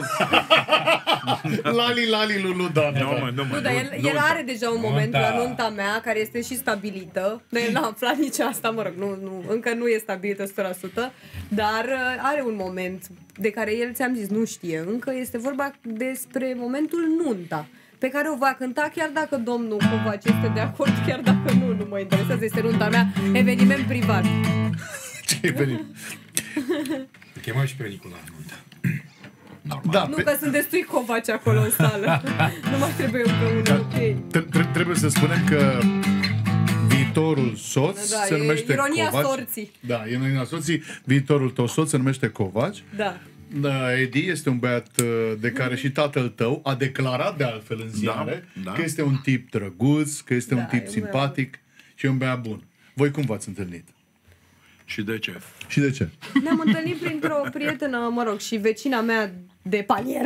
Lali, lali, lulu, da. Nu, dar el are deja un moment la nunta mea care este și stabilită. Noi n-am aflat nici asta, mă rog, încă nu e stabilită 100%, dar are un moment de care el, ți-am zis, nu știe. Încă este vorba despre momentul nunta, pe care o va cânta chiar dacă domnul Covaci este de acord, chiar dacă nu mă interesează, este nunta mea, eveniment privat. Ce eveniment? Chemăm și pe Nicola în nuntă. Da, nu că sunt destui Covaci acolo în sală. Nu mai trebuie încă unul. Trebuie să spunem că viitorul soț se numește ironia Covaci. sorții. Da, ironia sorții. Viitorul tău soț se numește Covaci. Da. Edi este un băiat de care și tatăl tău a declarat de altfel în ziare că este un tip drăguț, că este un tip simpatic și un băiat bun. Voi cum v-ați întâlnit? Și de ce? Și de ce? Ne-am întâlnit printr-o prietenă, mă rog, și vecina mea de palier.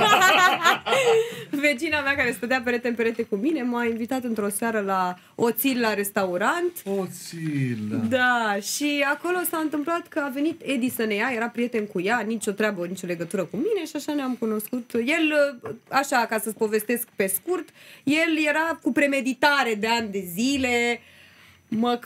Vecina mea care stătea perete în perete cu mine m-a invitat într-o seară la Oțil la restaurant. Oțil. Da, și acolo s-a întâmplat că a venit Edi să ne ia, era prieten cu ea, nicio treabă, nicio legătură cu mine și așa ne-am cunoscut. El, așa, ca să-ți povestesc pe scurt, el era cu premeditare de ani de zile, mă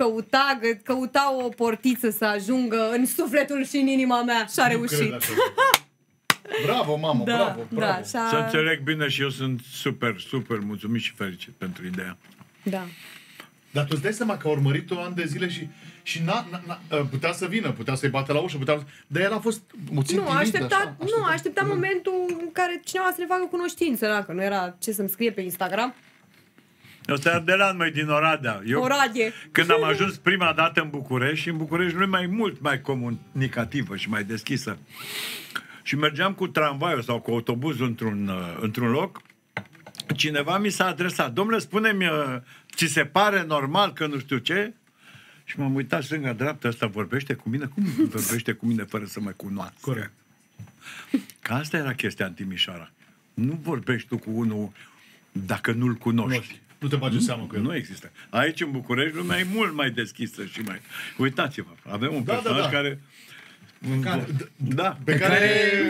căuta o portiță să ajungă în sufletul și în inima mea și a reușit. Bravo, mamă, Da, bravo, da, bravo. Să înțeleg bine și eu sunt super, super mulțumit și fericit pentru ideea. Da. Dar tu îți dai seama că a urmărit-o ani de zile și putea să vină, putea să-i bate la ușă, dar el a fost puțin Nu, timid, aștepta momentul în care cineva să ne facă cunoștință, că nu era ce să-mi scrie pe Instagram. Ăsta e Ardelan, măi, din Oradea. Oradie. Când am ajuns prima dată în București, și în București nu e mult mai comunicativă și mai deschisă. Și mergeam cu tramvaiul sau cu autobuzul într-un loc, cineva mi s-a adresat: domnule, spune-mi, ți se pare normal că nu știu ce? Și m-am uitat stânga-dreapta, ăsta vorbește cu mine? Cum vorbește cu mine fără să mă cunoască? Corect. Că asta era chestia în Timișoara. Nu vorbești tu cu unul dacă nu-l cunoști. Nu te bagi seama cu el. Nu există. Aici, în București, lumea e mult mai deschisă și mai... Uitați-vă, avem un personaj care... Da. Pe care...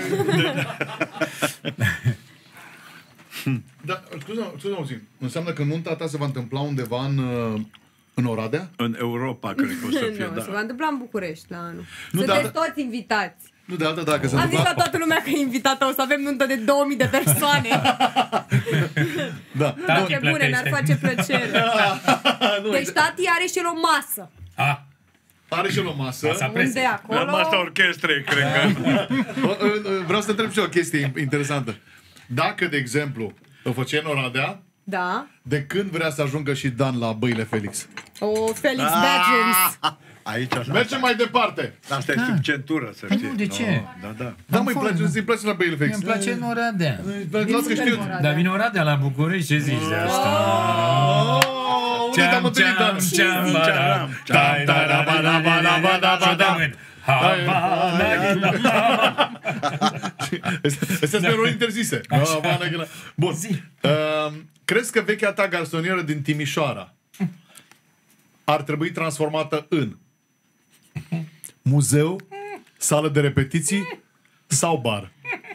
Da, scuze-mă puțin. Înseamnă că nunta ta se va întâmpla undeva în Oradea? În Europa, cred că o să fie, Nu, da. se va întâmpla în București la anul. Nu, Sunteți toți invitați. Nu de altă dacă se Am zis întâmpla... la toată lumea că e invitată, o să avem nuntă de 2000 de persoane. Da. Nu, ce bune, mi-ar face plăcere. Deci tati are și el o masă. Are și el o masă. Unde e acolo? Masa orchestrei, cred că. Vreau să întreb și eu o chestie interesantă. Dacă, de exemplu, o făceai în Oradea, Da. de când vrea să ajungă și Dan la Băile Felix? O Felix Badgers. Aici așa. Mergem mai departe. Asta e sub centură, să știi. Nu, de ce? Da. Da, mă, îi place la Băile Felix. Îmi place în Oradea. Las că știu. Dar vine Oradea la București, ce zici de asta? Unde te-am întâlnit, Dan? Astea sunt erori interzise. Bun. Crezi că vechea ta garsonieră din Timișoara ar trebui transformată în muzeu, sală de repetiții sau bar?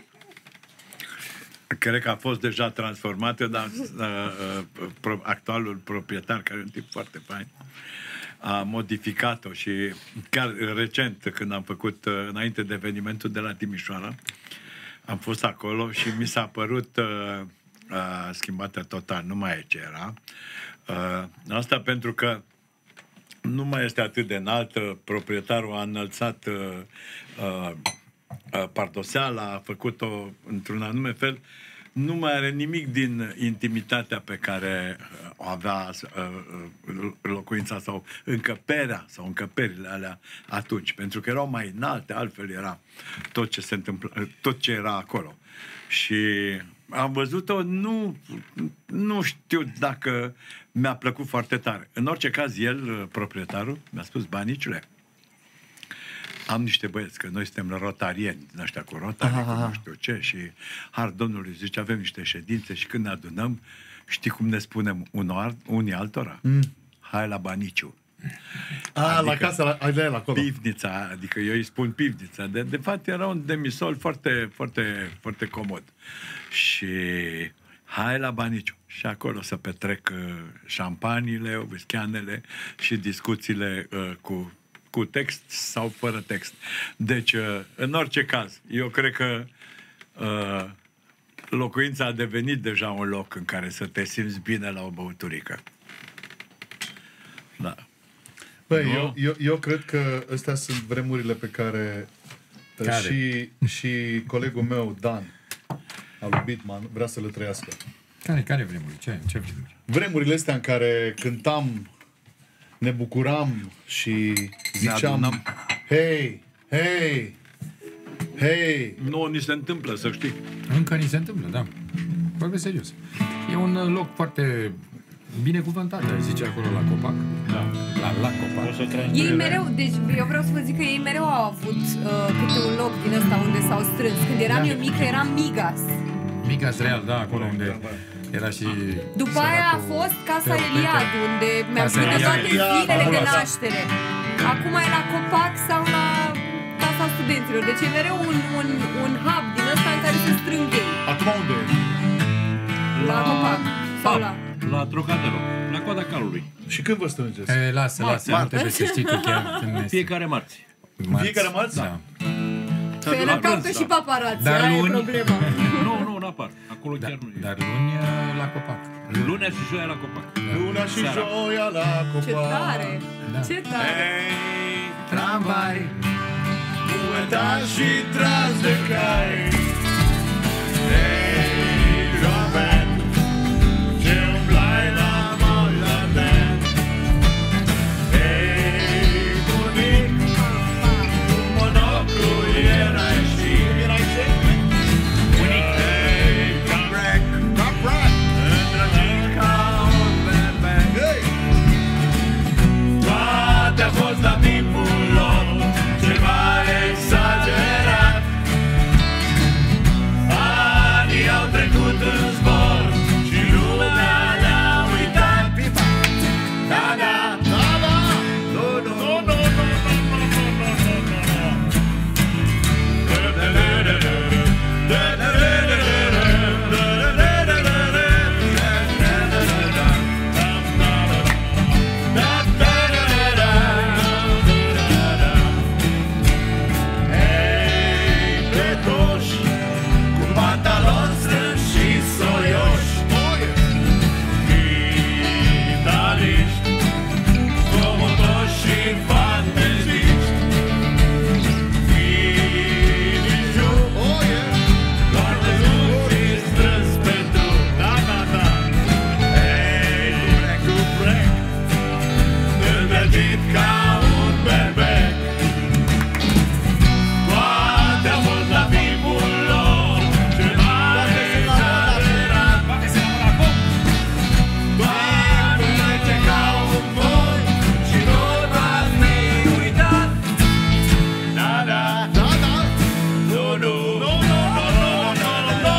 Cred că a fost deja transformată, dar actualul proprietar, care e un tip foarte fain, a modificat-o și chiar recent, când am făcut, înainte de evenimentul de la Timișoara, am fost acolo și mi s-a părut schimbată total, nu mai e ce era. Asta pentru că nu mai este atât de înaltă, proprietarul a înălțat pardoseala, a făcut-o într-un anume fel, nu mai are nimic din intimitatea pe care o avea locuința sau încăperea sau încăperile alea atunci, pentru că erau mai înalte, altfel era tot ce se întâmpla, tot ce era acolo. Și am văzut-o, nu știu dacă mi-a plăcut foarte tare. În orice caz, el, proprietarul, mi-a spus: Banicule, am niște băieți, că noi suntem rotarieni, din ăștia cu rotari, nu știu ce, și har Domnului, zice, avem niște ședințe și când ne adunăm, știi cum ne spunem unii altora? Hai la Baniciu. Adică, la casa, la acolo. Pivnița, adică eu îi spun pivnița. De fapt era un demisol foarte, foarte, foarte comod. Și hai la Baniciu. Și acolo să petrec șampaniile, whisky-anele și discuțiile cu text sau fără text. Deci, în orice caz, eu cred că locuința a devenit deja un loc în care să te simți bine la o băuturică. Da. Băi, eu cred că astea sunt vremurile pe care și colegul meu, Dan, al lui Bitman, vrea să le trăiască. Care vremuri? Ce vremuri? Vremurile astea în care cântam, ne bucuram și ziceam: hei, hei, hei. Nu, ni se întâmplă, să știi. Încă ni se întâmplă, da. Vorbesc serios. E un loc foarte binecuvântat, zice acolo la Copac. Da. La Copac. Ei mereu, deci eu vreau să vă zic că ei mereu au avut câte un loc din ăsta unde s-au strâns. Când eram eu mică, era Migas. Migas Real, da, acolo unde era și... După aia a fost Casa Eliad, unde mi-am ținut toate zilele de naștere. Acum e la Copac sau la Casa Studenților. Deci e mereu un hub din ăsta în care se strâng ei. Acum unde e? La Copac. Sau la Trocadero, la coada calului. Și când vă strângeți? Lasă, nu trebuie să știi tu chiar. Fiecare marți. Fiecare marți? Da. Că ele caută și paparații, Dar aia e luni- problema. Nu apar. Acolo chiar nu e. Dar luni la copac. Lunea și joia la copac. Luna și Seara. joia la Ce copac. tare! Ce tare! Tramvai, Uitați și tras de cai. Hei, Joven, ce umblai la Moldaveni. Hei, bunic, cu monoclu erai și erai ce? Bunic. Hei, caprec, îndrăgit ca un berbec. Toate a fost la timpul lor ceva exagerat. Anii au trecut în zbor și lumea ne-a uitat. Da, da, da, da. Nu, nu, nu, nu, ca un berbec. Toate au fost la timpul lor ceva exagerat. Toate merge ca un voi și tot v-ați uitat. Da, da, da, da. Nu, nu, nu, nu, nu, nu,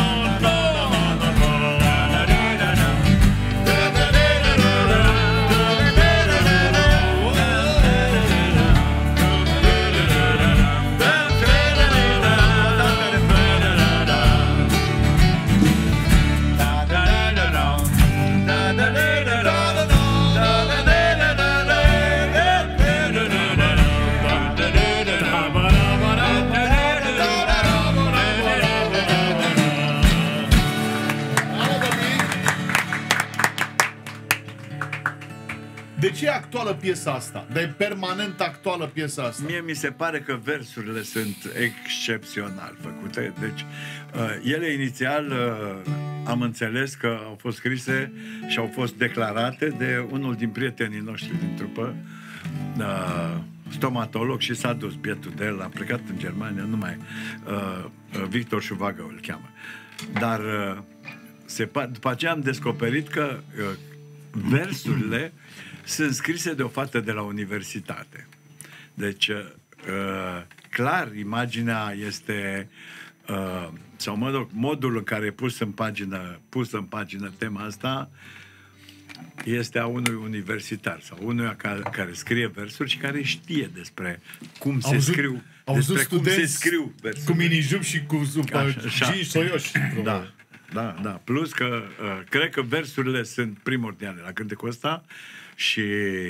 De ce e actuală piesa asta? De permanent actuală piesa asta? Mie mi se pare că versurile sunt excepțional făcute. Deci, ele inițial am înțeles că au fost scrise și au fost declarate de unul din prietenii noștri din trupă, stomatolog, și s-a dus bietul de el, a plecat în Germania, Victor Șuvagă îl cheamă. Dar după aceea am descoperit că versurile sunt scrise de o fată de la universitate. Deci, clar, imaginea este, sau mă rog, modul în care e pusă în pagină tema asta este a unui universitar sau unuia care scrie versuri și care știe despre cum se scriu, despre cum se scriu versuri. Cu minijup și cu jeans soioși. Da. Da, da. Plus că cred că versurile sunt primordiale la cântecul ăsta și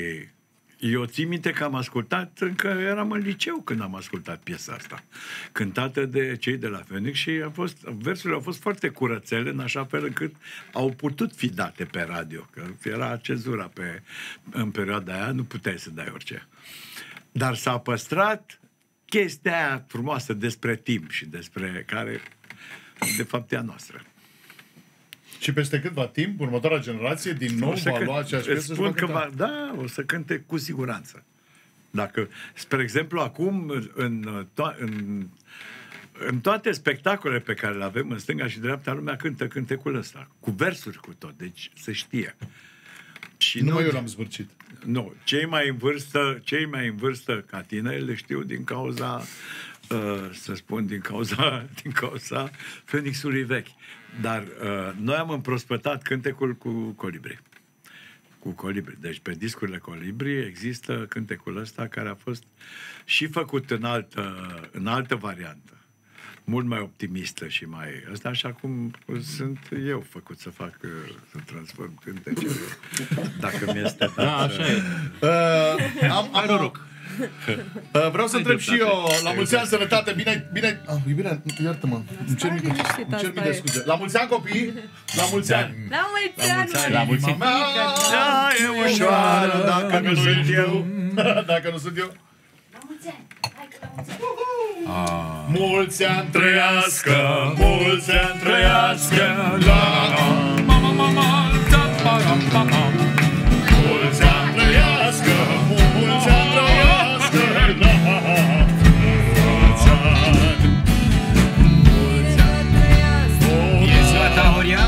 eu țin minte că am ascultat, încă eram în liceu când am ascultat piesa asta, cântată de cei de la Phoenix, și versurile au fost foarte curățele, în așa fel încât au putut fi date pe radio, că era cezura în perioada aia, nu puteai să dai orice. Dar s-a păstrat chestia aia frumoasă despre timp și despre care, de fapt, e a noastră. Și peste câtva timp, următoarea generație din nou va lua aceeași piesă și va cânta. Da, o să cânte cu siguranță. Dacă, spre exemplu, acum în toate spectacolele pe care le avem în stânga și dreapta, lumea cântă cântecul ăsta, cu versuri cu tot, deci se știe. Și nu eu l-am zbârcit. Nu, cei mai în vârstă ca tine le știu din cauza să spun, din cauza Phoenixului vechi. Dar noi am împrospătat cântecul cu Colibri. Cu Colibri. Deci pe discurile Colibri există cântecul ăsta care a fost și făcut în altă variantă. Mult mai optimistă și mai... Asta așa cum sunt eu făcut să transform cântecele. Dacă mi-este dat... Da, așa e. Am Vreau să întreb și eu, la mulți ani, sănătate, bine... Iubirea, iartă-mă, îmi cer mii de scuze. La mulți ani, copii! La mulți ani! La mulți ani! La mulți ani! E ușoară dacă nu sunt eu. Dacă nu sunt eu. La mulți ani! Hai că la mulți ani! Mulți ani trăiască, mulți ani trăiască, la mama, mama, ta-pa-ram-pa-pam. Mulți ani trăiască, mulți ani trăiască, la mulți ani. Mulți ani trăiască. E ziua ta, Horia?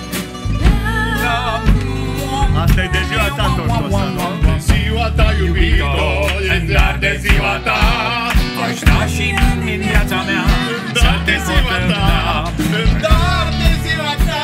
Asta e de ziua ta, Tortosa. De ziua ta, iubito, e de ziua ta. Aș da și în viața mea să te pot îndra. Dar de ziua ta.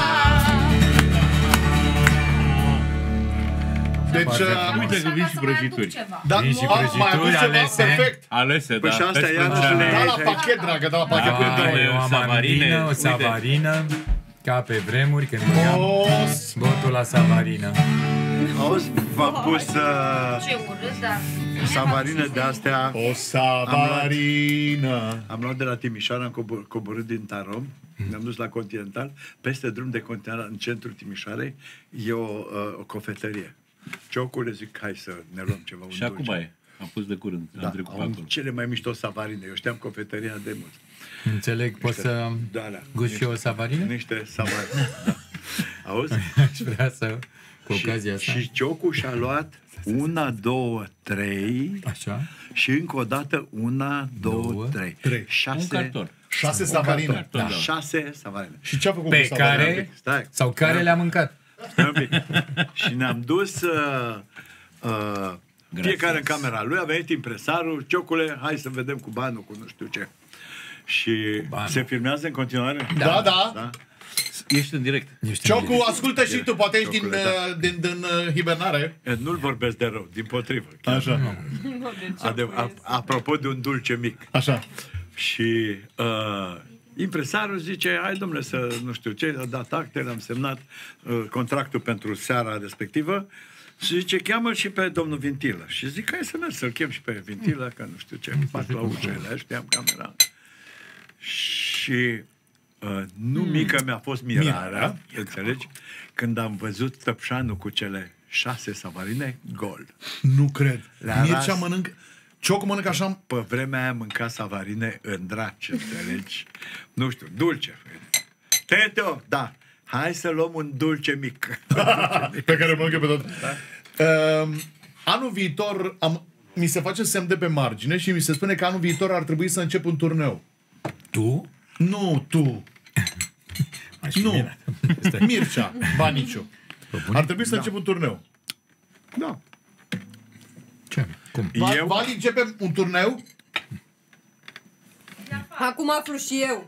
Deci, uite că vin și prăjituri. Da, Vin și mai prăjituri adus ceva alese. perfect. Alese, da. Păi și asta Pe iarăși speciale. Da, la pachet, dragă, da, la pachet. E o amandină, o savarină, ca pe vremuri când mâneam botul la savarină. Auzi, v-am pus Ce urât, dar... savarină de astea. O savarină. Am luat de la Timișoara, am coborât din Tarom, ne-am dus la Continental, peste drum de Continental, în centrul Timișoarei, e o cofetărie. Ciocule, zic, hai să ne luăm ceva. Și acum e. Am pus de curând. Da, Am trecut pe au acolo. cele mai mișto savarine. Eu știam cofetăria de mult. Înțeleg, poți să gust și eu o savarină? Niște savarine. Da. Auzi? Aș vrea să, cu ocazia asta. Și Ciocu și-a luat 1, 2, 3. Așa. Și încă o dată 1, 2, 3. 6 savarine. Da. 6 savarine. Și ce a făcut pe cu savarine? care, Stai. sau care le-a mâncat. Și ne-am dus fiecare în camera lui, a venit impresarul, Ciocule, hai să vedem cu banul, cu nu știu ce. Și se filmează în continuare? Da, da. Ești în direct. Ciocu, ascultă și tu, poate ești din hibernare. Nu-l vorbesc de rău, dimpotrivă. Așa. Apropo de un dulce mic. Așa. Și impresarul zice, hai domnule să nu știu ce, a dat actele, am semnat contractul pentru seara respectivă și zice, cheamă și pe domnul Vintilă. Și zic, hai să merg să-l chem și pe Vintilă, că nu știu ce, fac la ușele, știam camera. Și nu mică mi-a fost mirarea, înțelegi? Când am văzut Tăpșanul cu cele 6 savarine, gol. Nu cred. Mircea mănâncă... Ciocu mănâncă așa... Pe vremea aia mânca savarine în draci, înțelegi? Nu știu, dulce. Teo, da, hai să luăm un dulce mic. Pe care îl mănâncă pe tot. Da. Anul viitor mi se face semn de pe margine și mi se spune că anul viitor ar trebui să încep un turneu. Tu? Nu, tu. Nu. Mircea, Baniciu. Ar trebui să încep un turneu. Da. Ce? Cum? Vali, începem un turneu? Acum aflu și eu.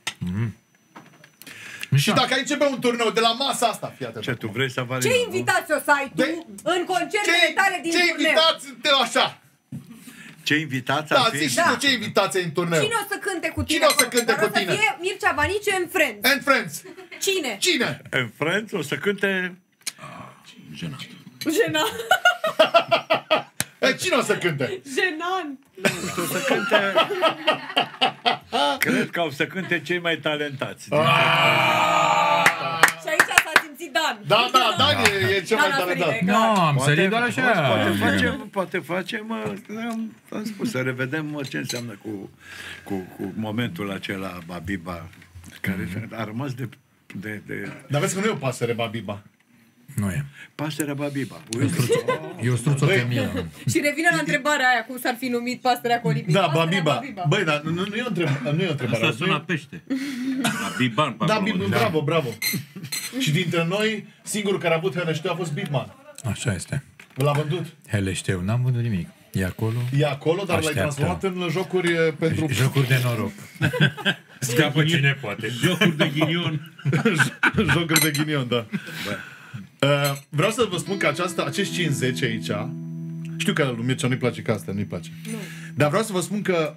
Și dacă începe un turneu de la masa asta, fii atent. Ce, tu vrei savarine? Ce invitați o să ai tu în concertele tale din turneu? Ce invitați te așa? Ce invitați ar fi? Zici tu ce invitați ai în turneu? Cine o să cânte cu tine? Cine o să cânte cu tine? Dar o să fie Mircea Baniciu and Friends. And Friends. Cine? Cine? În Friends o să cânte... Jenat. Jenant. Cine o să cânte? Jenant. O să cânte... Cred că o să cânte cei mai talentați. Și aici s-a simțit Dan. Da, Dan e cel mai talentat. Nu, am sărit doar așa. Poate facem, am spus, să revedem ce înseamnă cu momentul acela Babiba, care a rămas de... Dar vezi că nu e o pasăre Babiba. Nu e. Pasărea Babiba. E o struță femeie. Și revine la întrebarea aia, cum s-ar fi numit pasărea colibrii. Da, Babiba. Băi, dar nu e o întrebare. Asta sună pește. Babiban. Da, bravo. Și dintre noi, singurul care a avut Heleșteu a fost Bigman. Așa este. L-a vândut. Heleșteu, n-am vândut nimic. E acolo. E acolo, dar l-ai transformat în jocuri pentru... Jocuri de noroc. Scapă cine poate. Jocuri de ghinion. Jocuri de ghinion, da. Vreau să vă spun că acești 50 aici, știu că lui Mircea nu-i place ca asta, nu-i place. Nu. Dar vreau să vă spun că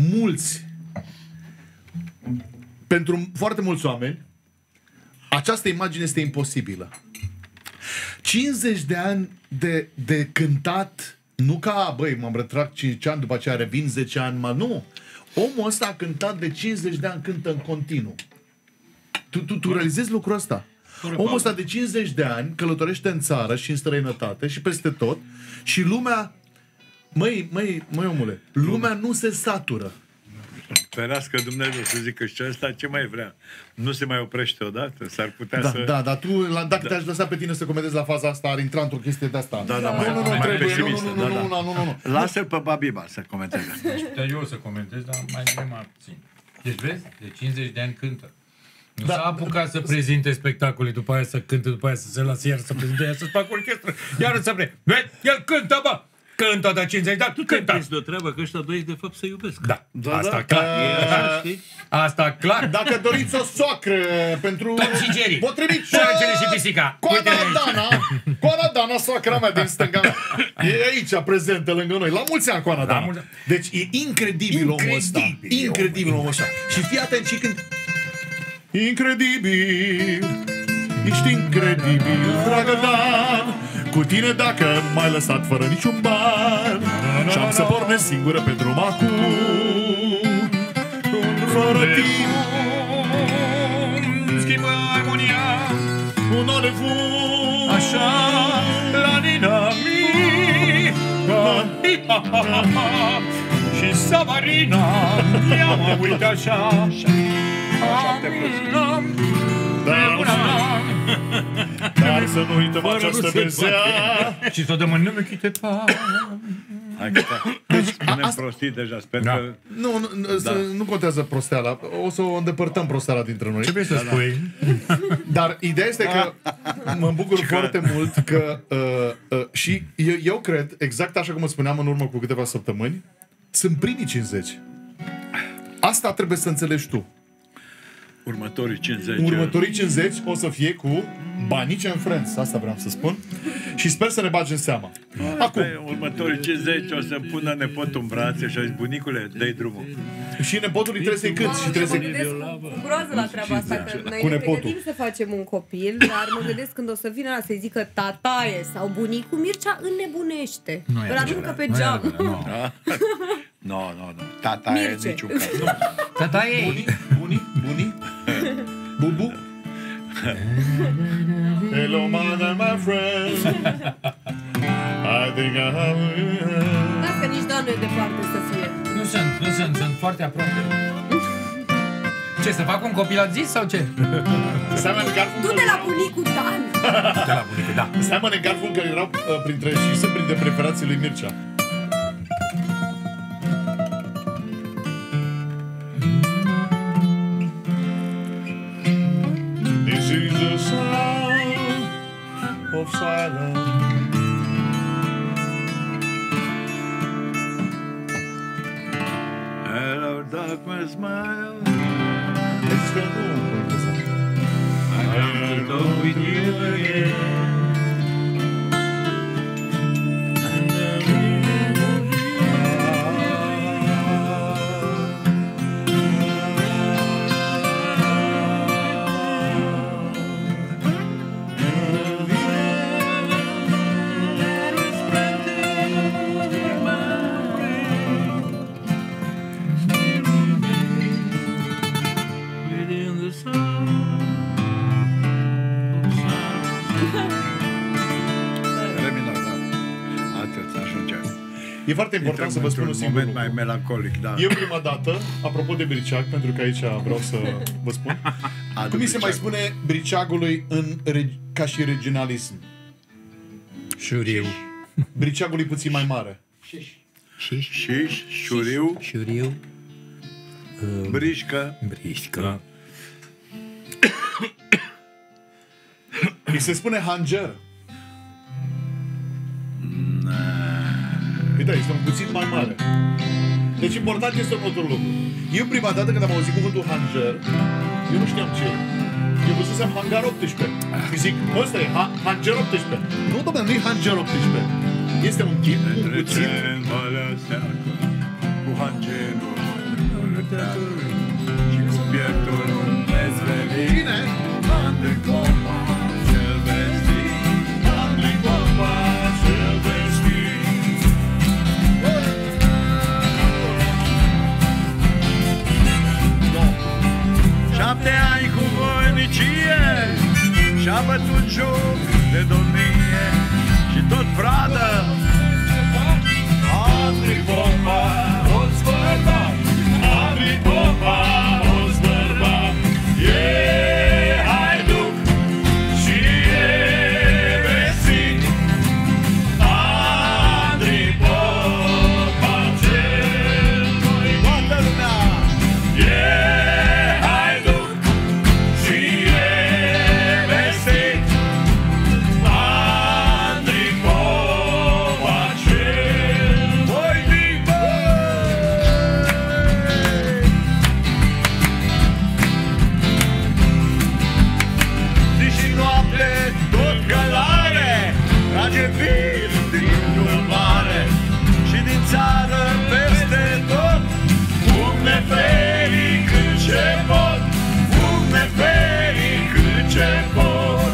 pentru foarte mulți oameni, această imagine este imposibilă. 50 de ani de cântat Nu ca, băi, m-am retrag 5 ani, după aceea revin 10 ani, nu. Omul ăsta a cântat de 50 de ani, cântă în continuu. Tu realizezi lucrul ăsta? Omul ăsta de 50 de ani călătorește în țară și în străinătate și peste tot și lumea, măi omule, lumea nu se satură. Ferească Dumnezeu să zică și ăsta ce mai vrea. Nu se mai oprește odată, s-ar putea să... Da, dar tu, dacă te-aș lăsa pe tine să comentezi la faza asta, ar intra într-o chestie de asta. Nu. Lasă-l pe Babiba să comenteze. Eu să comentez, dar mai puțin. Deci vezi, de 50 de ani cântă. Nu s-a apucat să prezinte spectacole, după aia să cânte, după aia să se lasă, iar să prezinte, iar să-ți facă orchestră, iar să vrea. Vezi, el cântă, bă! Cântă de 50 de ani, cântă! Tu de o treabă că ăștia doi de fapt se iubesc. Da, asta clar. Asta clar. Dacă doriți o soacră pentru... Tom și Jerry. Potrivit și pisica. Coana Dana, soacra mea din stânga mea. E aici, prezentă lângă noi. La mulți ani, Coana Dana. Deci e incredibil omul ăsta. Incredibil omul ăsta. Și fii atent și când... Incredibil, ești incredibil, dragă Dan. Cu tine dacă m-ai lăsat fără niciun ban și-am să pornesc singură pe drum acum. Fără timp schimbă armonia, un olevu așa la dinamic. Și Savarina ea mă uită așa. Dar să nu uităm această bezea. Și să dăm în nume chite pa. Deci spunem prostii deja, sper că... Nu contează prosteala. O să o îndepărtăm prosteala dintre noi. Ce vrei să spui? Dar ideea este că mă bucur foarte mult că și eu cred, exact așa cum îți spuneam în urmă cu câteva săptămâni, sunt primii 50. Asta trebuie să înțelegi tu. Următorii 50. Următorii 50 o să fie cu Banici and Friends, asta vreau să spun. Și sper să ne bagi în seama. Acum. Următorii 50 o să pună nepotul în brațe și a zis, bunicule, dă-i drumul. Și nepotului trebuie să-i cânti și trebuie să-i... Cu groază la treaba asta, că noi ne pregătim să facem un copil, dar mă gândesc când o să vină ăla să-i zică tataie sau bunicul, Mircea înnebunește. Îl aruncă pe geam. Nu. Tataie niciun caz. Tataie! Bunii? Bubu? Hello, mother, my friend. I think I have... Dacă nici Dan nu e departe să fie. Nu sunt foarte aproape. Ce, să fac un copil azi sau ce? Du-te la bunicul Dan! Du-te la bunicul, da. Simon & Garfunkel erau printre și sunt printre preferații lui Mircea. This is the sound of silence. Hello, darkness, smile. Deci că nu... I will go with you again. E foarte important să vă spun un singur moment mai melancolic, da. Eu prima dată, apropo de briceag, pentru că aici vreau să vă spun, cum mi se mai spune briceagului ca și regionalism? Șuriu. Briceagul e puțin mai mare. Șiș, șuriu. Șuriu. Brișcă. Brișcă. Îi se spune hanger. Da, este un puțin mai mare. Deci important este următorul lucru. Eu prima dată când am auzit cuvântul hanger, eu nu știam ce e. Eu văzusem hangar 18. Și zic, ăsta e hanger 18. Nu, domnule, nu e hanger 18. Este un tip, un cuțit. Cu hangerul și cu pieptul dezvelit. Bine! bătut joc de domnie și tot pradă. Andrei Popa, rost bărbat, Andrei Popa, rost bărbat, e haiduc și e vestit. Andrei Popa, cel mai toată lumea, e haiduc și e vestit. Andrei Popa, cel mai bine. Zi și noapte tot călare, trage vir din râul mare și din țară peste tot. Umneferii cât ce pot, umneferii cât ce pot.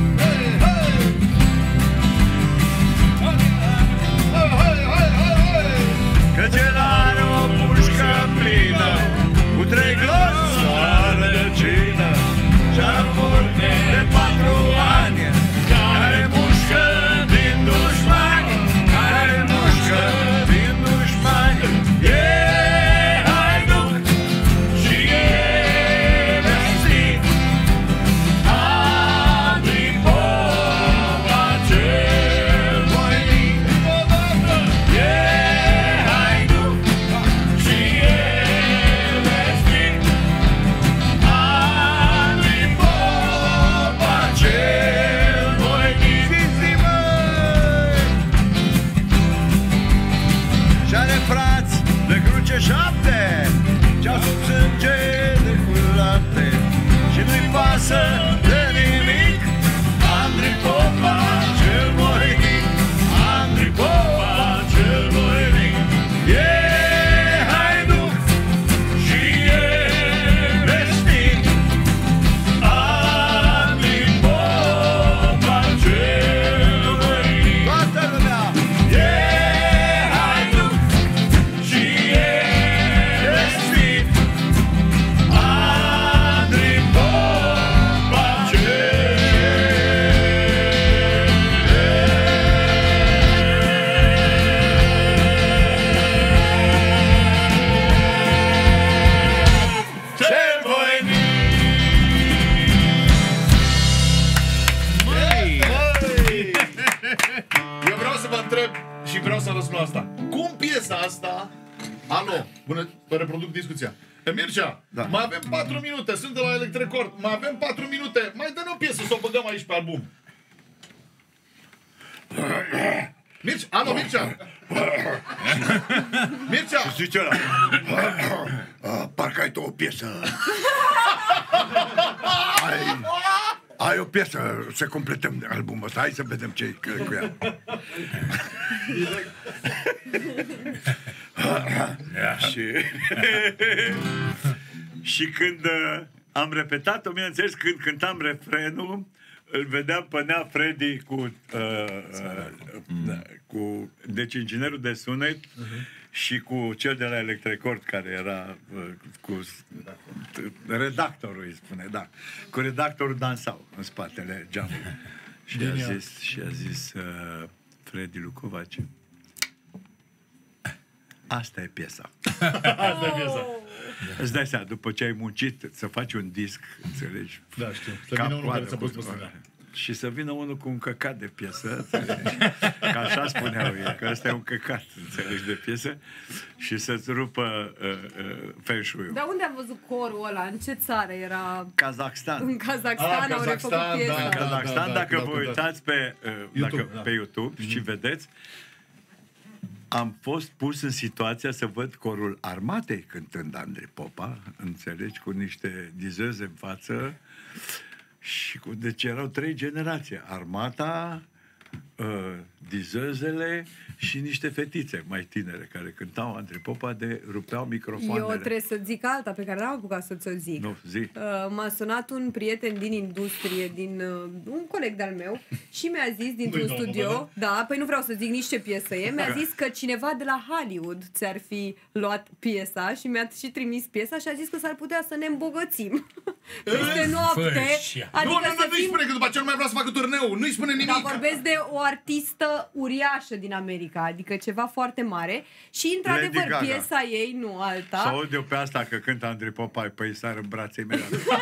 Căci el are o pușcă plină cu 3 gloți la rădăcină și armuri de 4 ani care mușcă din dușmani, care mușcă din dușmani. E haiduc și e vestit. Andrei Popa, cel mai bine. E haiduc și e vestit. Andrei Popa, cel mai bine. Și-are frați de cruce 7, ce-au sub sânge de culate și nu-i pasă de nimic. Andrei Popa, cel mai mic, Andrei Popa, cel mai mic. E haiduc și e vestit. Andrei Popa, cel mai mic. Toată lumea! E haiduc și e vestit. Andrei Popa, cel voinic. Eu vreau să vă întreb și vreau să răspund la asta. Cum piesa asta... Alo, bună, reproduc discuția. Mircea, mai avem 4 minute, sunt de la Electrecord, mai avem 4 minute, mai dă-ne o piesă să o băgăm aici pe album. Mircea, alo, Mircea! Mircea! Ce zice ăla? Parcă ai tu o piesă. Ai o piesă să completăm albumul ăsta. Hai să vedem ce e cu ea. Și când am repetat-o, bineînțeles, când cântam refrenul, îl vedeam pe Nea Freddy cu deci inginerul de sunet și cu cel de la Electrecord, care era cu redactorul, îi spune, da. Cu redactorul dansau în spatele geamului. Și a zis Freddy lui Covaci: asta e piesa. Asta e piesa. Îți dai seama, după ce ai muncit să faci un disc, înțelegi? Da, știu. Să vină unul care să poți spune. Și să vină unul cu un căcat de piesă, înțelegi? Că așa spuneau ei, că ăsta e un căcat, înțelegi, de piesă, și să-ți rupă feng shui-ul. Dar unde am văzut corul ăla? În ce țară era? Kazakhstan. În Kazakhstan au refăcut piesa. În Kazakhstan, dacă vă uitați pe YouTube și vedeți, am fost pus în situația să văd corul armatei cântând Andrei Popa, înțelegi, cu niște dizeze în față. Și deci erau 3 generații. Armata, dizezele și niște fetițe mai tinere care cântau Andrei Popa de rupeau microfoanele. Eu trebuie să zic alta pe care n-am apucat să ți-o zic. Nu, zi. M-a sunat un prieten din industrie, un coleg de-al meu și mi-a zis dintr-un studio, da, păi nu vreau să zic nici ce piesă e, mi-a zis că cineva de la Hollywood ți-ar fi luat piesa și mi-a și trimis piesa și a zis că s-ar putea să ne îmbogățim. peste noapte. Adică nu-i spune că după aceea nu mai vreau să facă turneu. Nu-i spune nimic. Dar vorbesc de o artistă uriașă din America, adică ceva foarte mare. Și într-adevăr, piesa ei, nu alta. Să aud eu pe asta că cântă Andrei Popai, păi sar în brațe mele.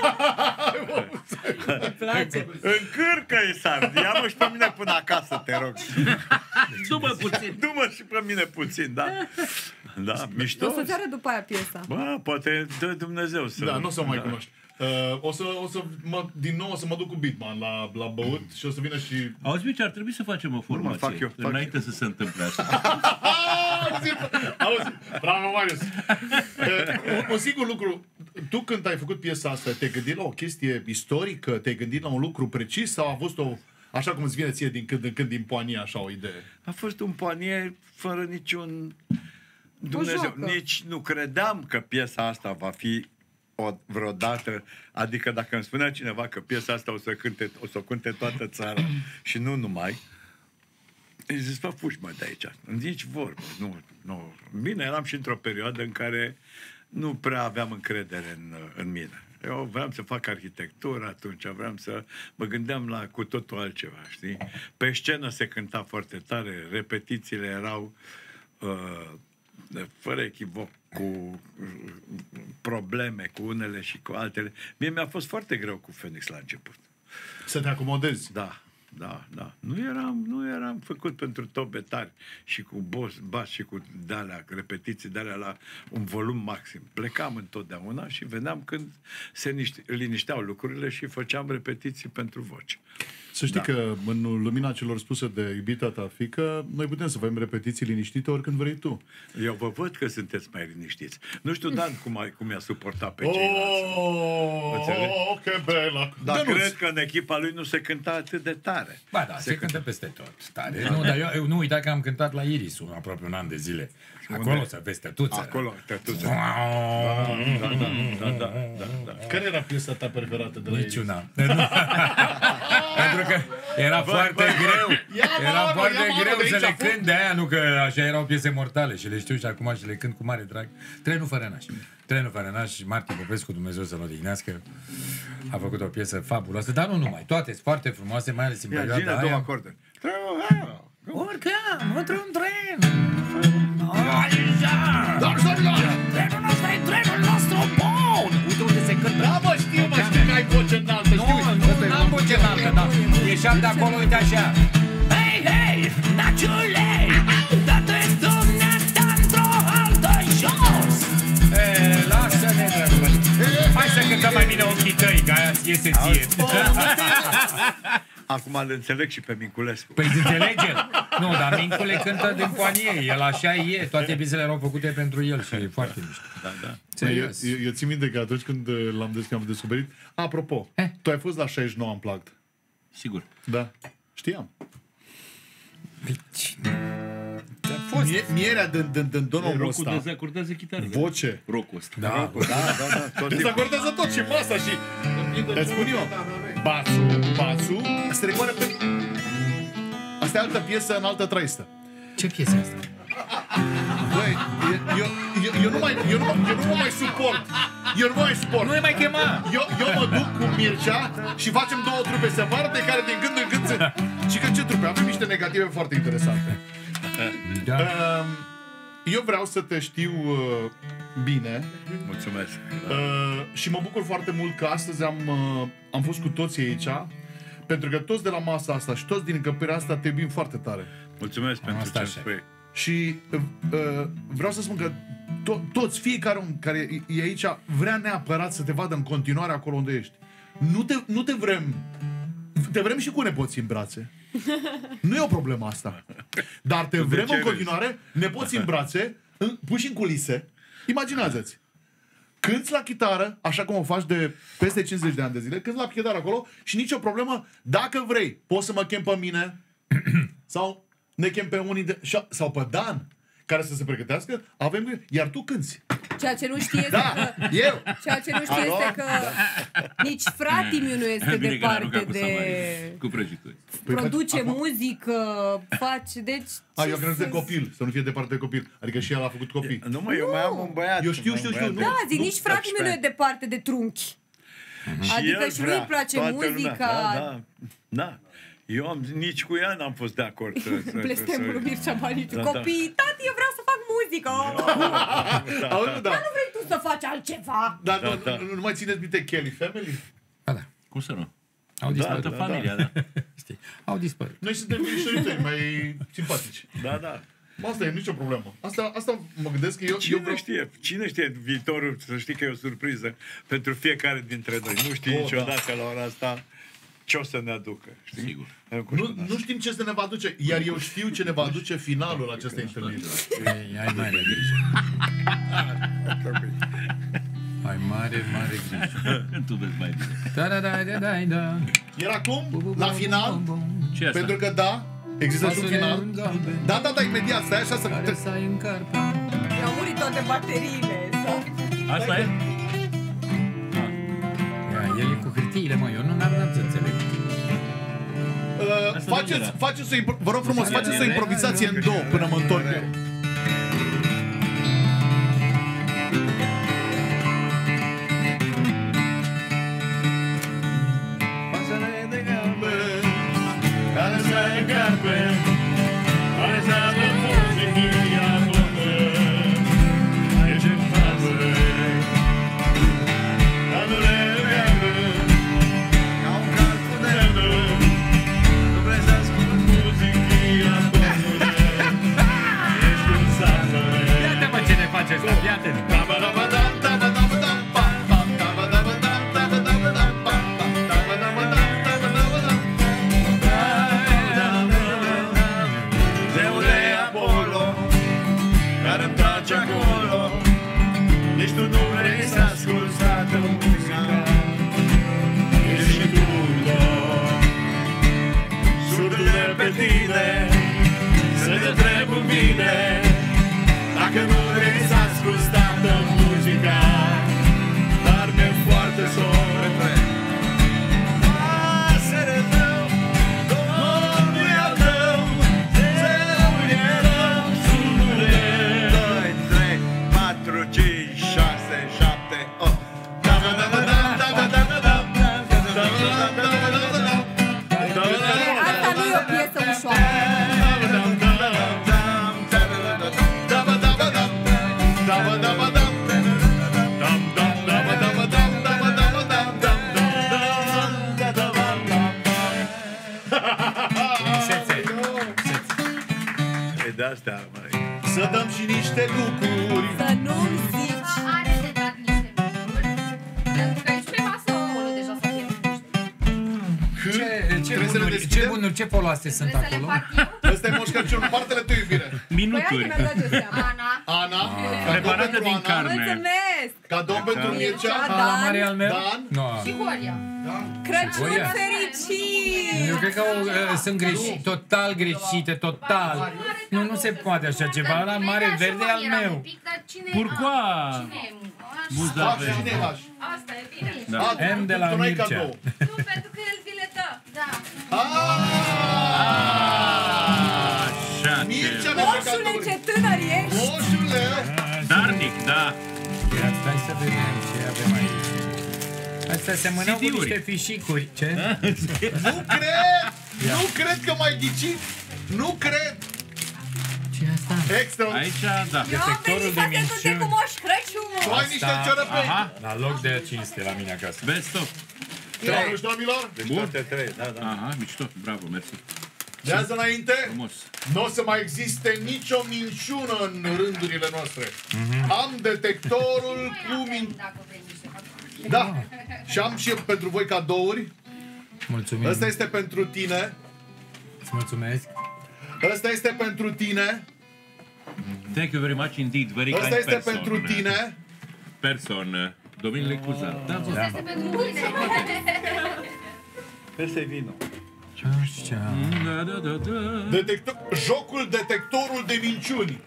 Încârcă-i sar, ia-mă și pe mine până acasă, te rog. Du-mă puțin. Du-mă și pe mine puțin, da? Da, mișto. O să-ți arăt după aia piesa. Bă, poate dă Dumnezeu să... Da, nu o să mai cunoști. Din nou o să mă duc cu Bitman la băut și o să vină și... Auzi, Mici, ar trebui să facem o formație înainte să se întâmple asta. Auzi, bravo, Marius. Un singur lucru, tu când ai făcut piesa asta, te-ai gândit la o chestie istorică? Te-ai gândit la un lucru precis sau a fost o... Așa cum îți vine ție din când în când din poanie, așa o idee? A fost un poanie fără niciun... Dumnezeu, nici nu credeam că piesa asta va fi vreodată, adică dacă îmi spunea cineva că piesa asta o să cânte toată țara și nu numai, îi zis, bă, fugi-mă de aici. Nici vorbă. Nu. Bine, eram și într-o perioadă în care nu prea aveam încredere în mine. Eu vreau să fac arhitectură atunci, mă gândeam la cu totul altceva, știi? Pe scenă se cânta foarte tare, repetițiile erau fără echivoc, cu probleme, cu unele și cu altele. Mie mi-a fost foarte greu cu Phoenix la început. Să te acomodezi? Da. Nu eram făcut pentru tobe tari și cu bas și cu repetiții de-alea la un volum maxim. Plecam întotdeauna și veneam când se linișteau lucrurile și făceam repetiții pentru voce. Să știi că în lumina celor spuse de iubita ta fiică, noi putem să facem repetiții liniștite oricând vrei tu. Eu vă văd că sunteți mai liniștiți. Nu știu, Dan, cum i-a suportat pe ceilalți. Ok, bela. Dar cred că în echipa lui nu se cânta atât de tare. Ba da, se cântă peste tot tare. Nu, dar eu nu uita că am cântat la Iris aproape un an de zile. Acolo să vezi tătuță. Acolo, tătuță. Da. Care era piesa ta preferată de la Iris? Niciuna. Pentru că era foarte greu. Era foarte greu să le cânt de aia, nu că așa erau piese mortale și le știu și acum și le cânt cu mare drag. Trenul fără naș. Trenul fără naș, Martin Popescu, Dumnezeu să-l odihnească, a făcut o piesă fabuloasă, dar nu numai. Toate sunt foarte frumoase, mai ales în perioada aia. Urcăm într-un tren. Trenul nostru e trenul nostru bun. Uite unde se cântă. Da, mă, știu că ai voce înaltă. Nu, n-am voce înaltă, dar ieșeam de acolo, uite așa. Hei, naciule, dă-te dumneata într-o altă jos. Lasă-ne, drăgă. Hai să cântăm mai bine ochii tăi, că aia ți iese ție. Acum îl înțeleg și pe Minculescu. Păi înțelege? Nu, dar Mincule cântă din poanie. El așa e. Toate piesele erau făcute pentru el și e foarte mișto. Da. Eu țin minte că atunci când l-am descoperit... Apropo, tu ai fost la 69 Unplugged. Sigur. Da. Știam. Mierea din domnul ăsta. Rocul dezacordează chitară. Voce. Rocul ăsta. Da. Dezacordează tot și masa și... Îți spun eu. Basul se recoare pe... Asta e altă piesă în altă traistă. Ce piesă asta? Băi, eu nu mai suport. Eu nu mai suport. Nu ne mai chema. Eu mă duc cu Mircea și facem două trupe separate care din când în când se... Și că ce trupe? Avem niște negative foarte interesante. Da. Eu vreau să te știu bine. Mulțumesc. Și mă bucur foarte mult că astăzi am fost cu toții aici, pentru că toți de la masa asta și toți din încăperea asta te iubim foarte tare. Mulțumesc pentru ce spui. Și vreau să spun că toți, fiecare om care e aici vrea neapărat să te vadă în continuare acolo unde ești. Nu te vrem. Te vrem și cu nepoții în brațe. Nu e o problemă asta. Dar te vrem în continuare, nepoții în brațe, puși în culise. Imaginează-ți. Cânți la chitară, așa cum o faci de peste 50 de ani de zile, cânți la chitară acolo și nicio problemă. Dacă vrei, poți să mă chem pe mine sau ne chem pe unii sau pe Dan, care să se pregătească, iar tu cânti. Ceea ce nu știe este că... eu! Ceea ce nu știe este că nici fratimiu nu este departe de... Cu prăjituri. Produce muzică, face, deci... Eu cred de copil, să nu fie departe de copil. Adică și el a făcut copii. Nu, eu mai am un băiat. Eu știu. Da, zic, nici fratimiu nu e departe de trunchi. Și Adică el și vrea, lui place toată lumea. muzica. Da. Eu nici cu ea n-am fost de acord. Blestemul lui Mircea Baniciu. Da. Copii, tati, eu vreau să fac muzică. Dar nu vrei tu să faci altceva? Dar nu mai țineți minte Kelly Family? Cum să nu? Au dispărut. Familia, da. Știi, au dispărut. Noi suntem mișorite, mai simpatici. Da. Asta e nicio problemă. Asta mă gândesc că eu Cine știe viitorul, să știi că e o surpriză pentru fiecare dintre noi. Nu știi niciodată la ora asta ce o să ne aducă. Știi? Sigur. Nu știm ce să ne va aduce, iar eu știu ce ne va aduce finalul acestei întâlniri. Ai mare grijă. Ai mare grijă. Tu vezi mai bine. Da. Iar acum, la final, Ce asta? pentru că există și un final. Da, imediat, stai așa să... Mi-au murit toate bateriile. Asta e? El e cu hârtiile, mă, eu nu n-am să înțeleg. Vă rog frumos, faceți o improvizație în două până mă întorc eu. Pasăre de galben, care să galben, care să aibă muzichia bună, e ce față. Galbele, ca un cal cu demnă, nu vrei să ascult muzichia bună, ești un sată. Iată mă ce ne face ăsta, iată-ne. Acolo, nici tu nu vrei să asculți toată muzica. Ești și tu surdurile pe tine, să te întreb în mine, dacă nu vrei să asculți toată muzica. Dar mi-e foarte somn. Pasăre tău, Domnul e al tău, Zeul e rău, surdule. 4, 5, 6, 7, 8. Asta nu e o piesă ușoară. E de-astea, măi. Să dăm și niște lucruri. Să nu-mi zici. Are de dat niște lucruri. Pentru că aici pe masă omul deja să fie. Ce bunuri, ce foloase sunt acolo? Ăsta e Moș Crăciun, partele tu, iubire. Minuturi. Ana, Preparată din carne. Mulțumesc! Cadou pentru Mircea. La mare al meu? Dan. Și Horia. Crăciun fericit! Eu cred că sunt greșite, total greșite, total. Nu se poate așa ceva. La mare verde al meu. Pourquoi? Buzave. Asta e bine. Da. M de la Mircea. Nu, pentru că el vi le dă. Da. Așa, Moșule, ce tânăr ești! Moșule! Darnic, da. Stai să vedem ce avem aici. Astea semănau cu niște fișicuri. Ce? Nu cred că m-ai ghicit! Nu cred! Ce e asta? Extra! Aici, da. Detectorul de minciuni. Cu Moș Crăciun! Tu ai niște ciorăpei! La loc de cinste la mine acasă. Vezi tot. Trei. Milor? Deci toate trei, da. Aha, mișto. Bravo, mersi. De azi înainte, Frumos. nu o să mai existe nicio minciună în rândurile noastre. Am detectorul cu Da. Și am și pentru voi cadouri. Mulțumim. Ăsta este pentru tine. Îți mulțumesc. Ăsta este pentru tine. Thank you very much indeed. Very kind Ăsta este person. pentru tine. Person. Domnule Cuzar. Da, Asta este pentru mine. Peste vino. Așa. Jocul detectorul de minciuni.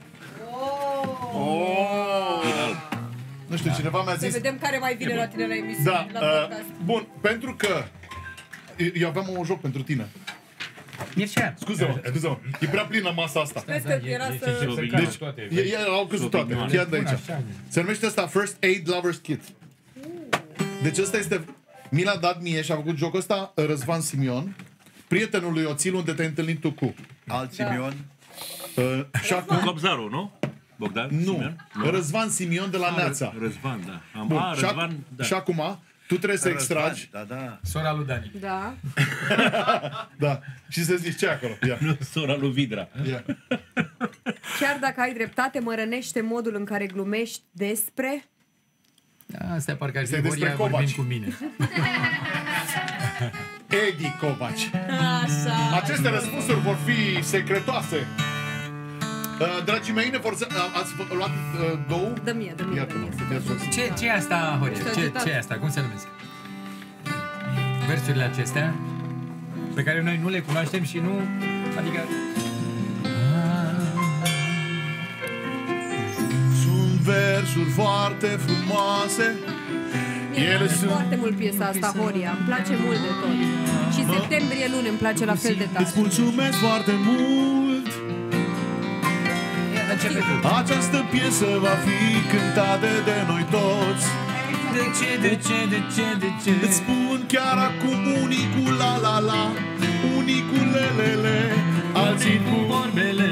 Nu știu, cineva mi-a Să zis... vedem care mai vine la tine la emisiune, Da, la podcast. bun, pentru că eu aveam un joc pentru tine. Mircea. Scuze-mă, e prea plină masa asta. Crezi că era să... Deci, au căzut toate, chiar de aici. Se numește asta First Aid Lover's Kit. Deci ăsta este Mi l-a dat mie și a făcut jocul ăsta Răzvan Simion, prietenul lui Oțil, unde te-ai întâlnit tu cu. Alt Simion? Și acum... Cobzaru, nu? Bogdan? Nu. Simion? Răzvan Simion de la Neața. Răzvan, da. Bun. Răzvan, da. Și acum, tu trebuie să extragi. Da. Sora lui Dani. Da. Da. Și să zici ce acolo. Ia. Sora lui Vidra. Ia. Chiar dacă ai dreptate, mă rănește modul în care glumești despre... Asta parcă ar fi Este despre Horia vorbind Covaci. cu mine. Edi Covaci. Așa. Aceste răspunsuri vor fi secretoase. Dragii mei, ați luat două? Dă mie. Ce e asta, Horia? Ce e asta? Cum se numesc? Versurile acestea pe care noi nu le cunoaștem și nu... Adică... Sunt versuri foarte frumoase. Mie îmi place foarte mult piesa asta, Horia. Îmi place mult de tot. Și septembrie luni îmi place la fel de tare. Îți mulțumesc foarte mult. Această piesă va fi cântată de noi toți. De ce? Îți spun chiar acum unicul la, unicul lelele, alții cu vorbele.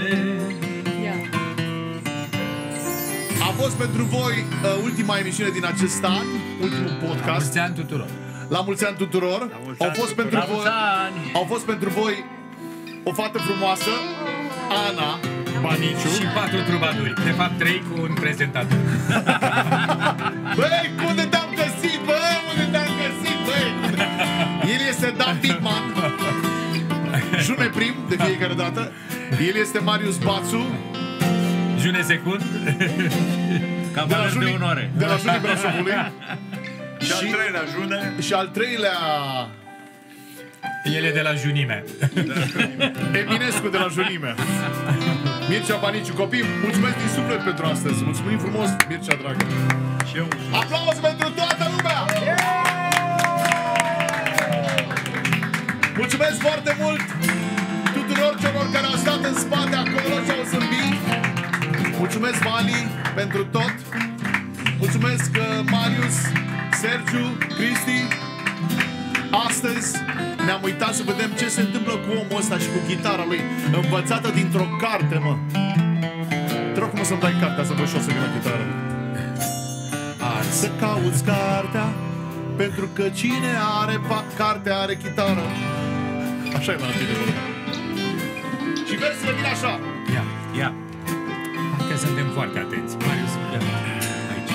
A fost pentru voi ultima emisiune din acest an, ultimul podcast. La mulți ani tuturor. La mulți ani tuturor. Au fost pentru voi o fată frumoasă, Ana Baniciu. Și 4 trubaduri. De fapt 3 cu un prezentator. Băi, unde te-am găsit, băi? El este Dan Bigman, June Prim, de fiecare dată. El este Marius Bațu, June Secund, cavaler de onoare. De la Junii Brașovului. Și al treilea June. Și al treilea... El e de la Junimea. Eminescu de la Junimea. Mircea Baniciu. Copii, mulțumesc din suflet pentru astăzi. Mulțumim frumos, Mircea, dragă. Și eu mulțumesc. Aplauze pentru toată lumea! Mulțumesc foarte mult tuturor celor care au stat în spate acolo și au zâmbit. Mulțumesc, Vali, pentru tot. Mulțumesc, Marius, Sergiu, Cristi. Astăzi ne-am uitat să vedem ce se întâmplă cu omul ăsta și cu chitara lui, învățată dintr-o carte, mă. Te rog să-mi dai cartea, să văd și o să vină chitară. Să cauți cartea, pentru că cine are carte are chitară. Așa e la tine, bă. Și versurile vin așa. Ia. Că suntem foarte atenți. Marius, aici.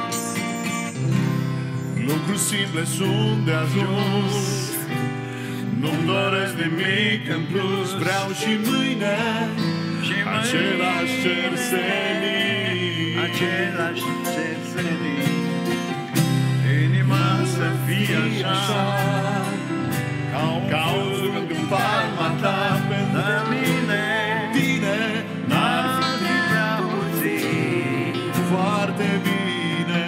Lucruri simple sunt de ajuns. Nu-mi doresc nimic în plus. Vreau și mâine același cer senin. Același cer senin. Inima să fie așa, ca un fulg în palma ta. Pentru mine tine n-ar fi prea puțin. Foarte bine.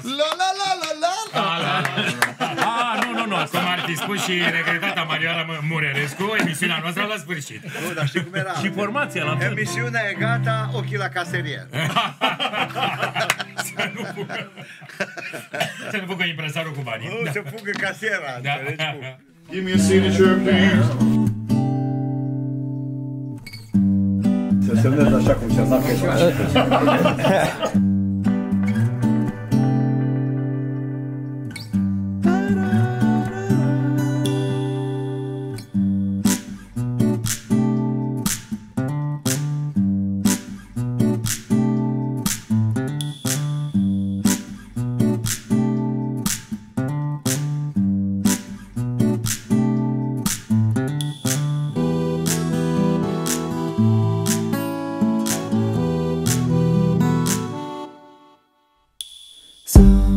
Nu, asta cum ar fi spus și regretata Marioara Murerescu, emisiunea noastră la sfârșit. Nu, dar știi cum era? Și formația la fel. Emisiunea e gata, ochii la caserier. Să nu fugă impresarul cu banii. Nu, să fugă casiera. Give me a signature, please. Se semnează așa cum semna că So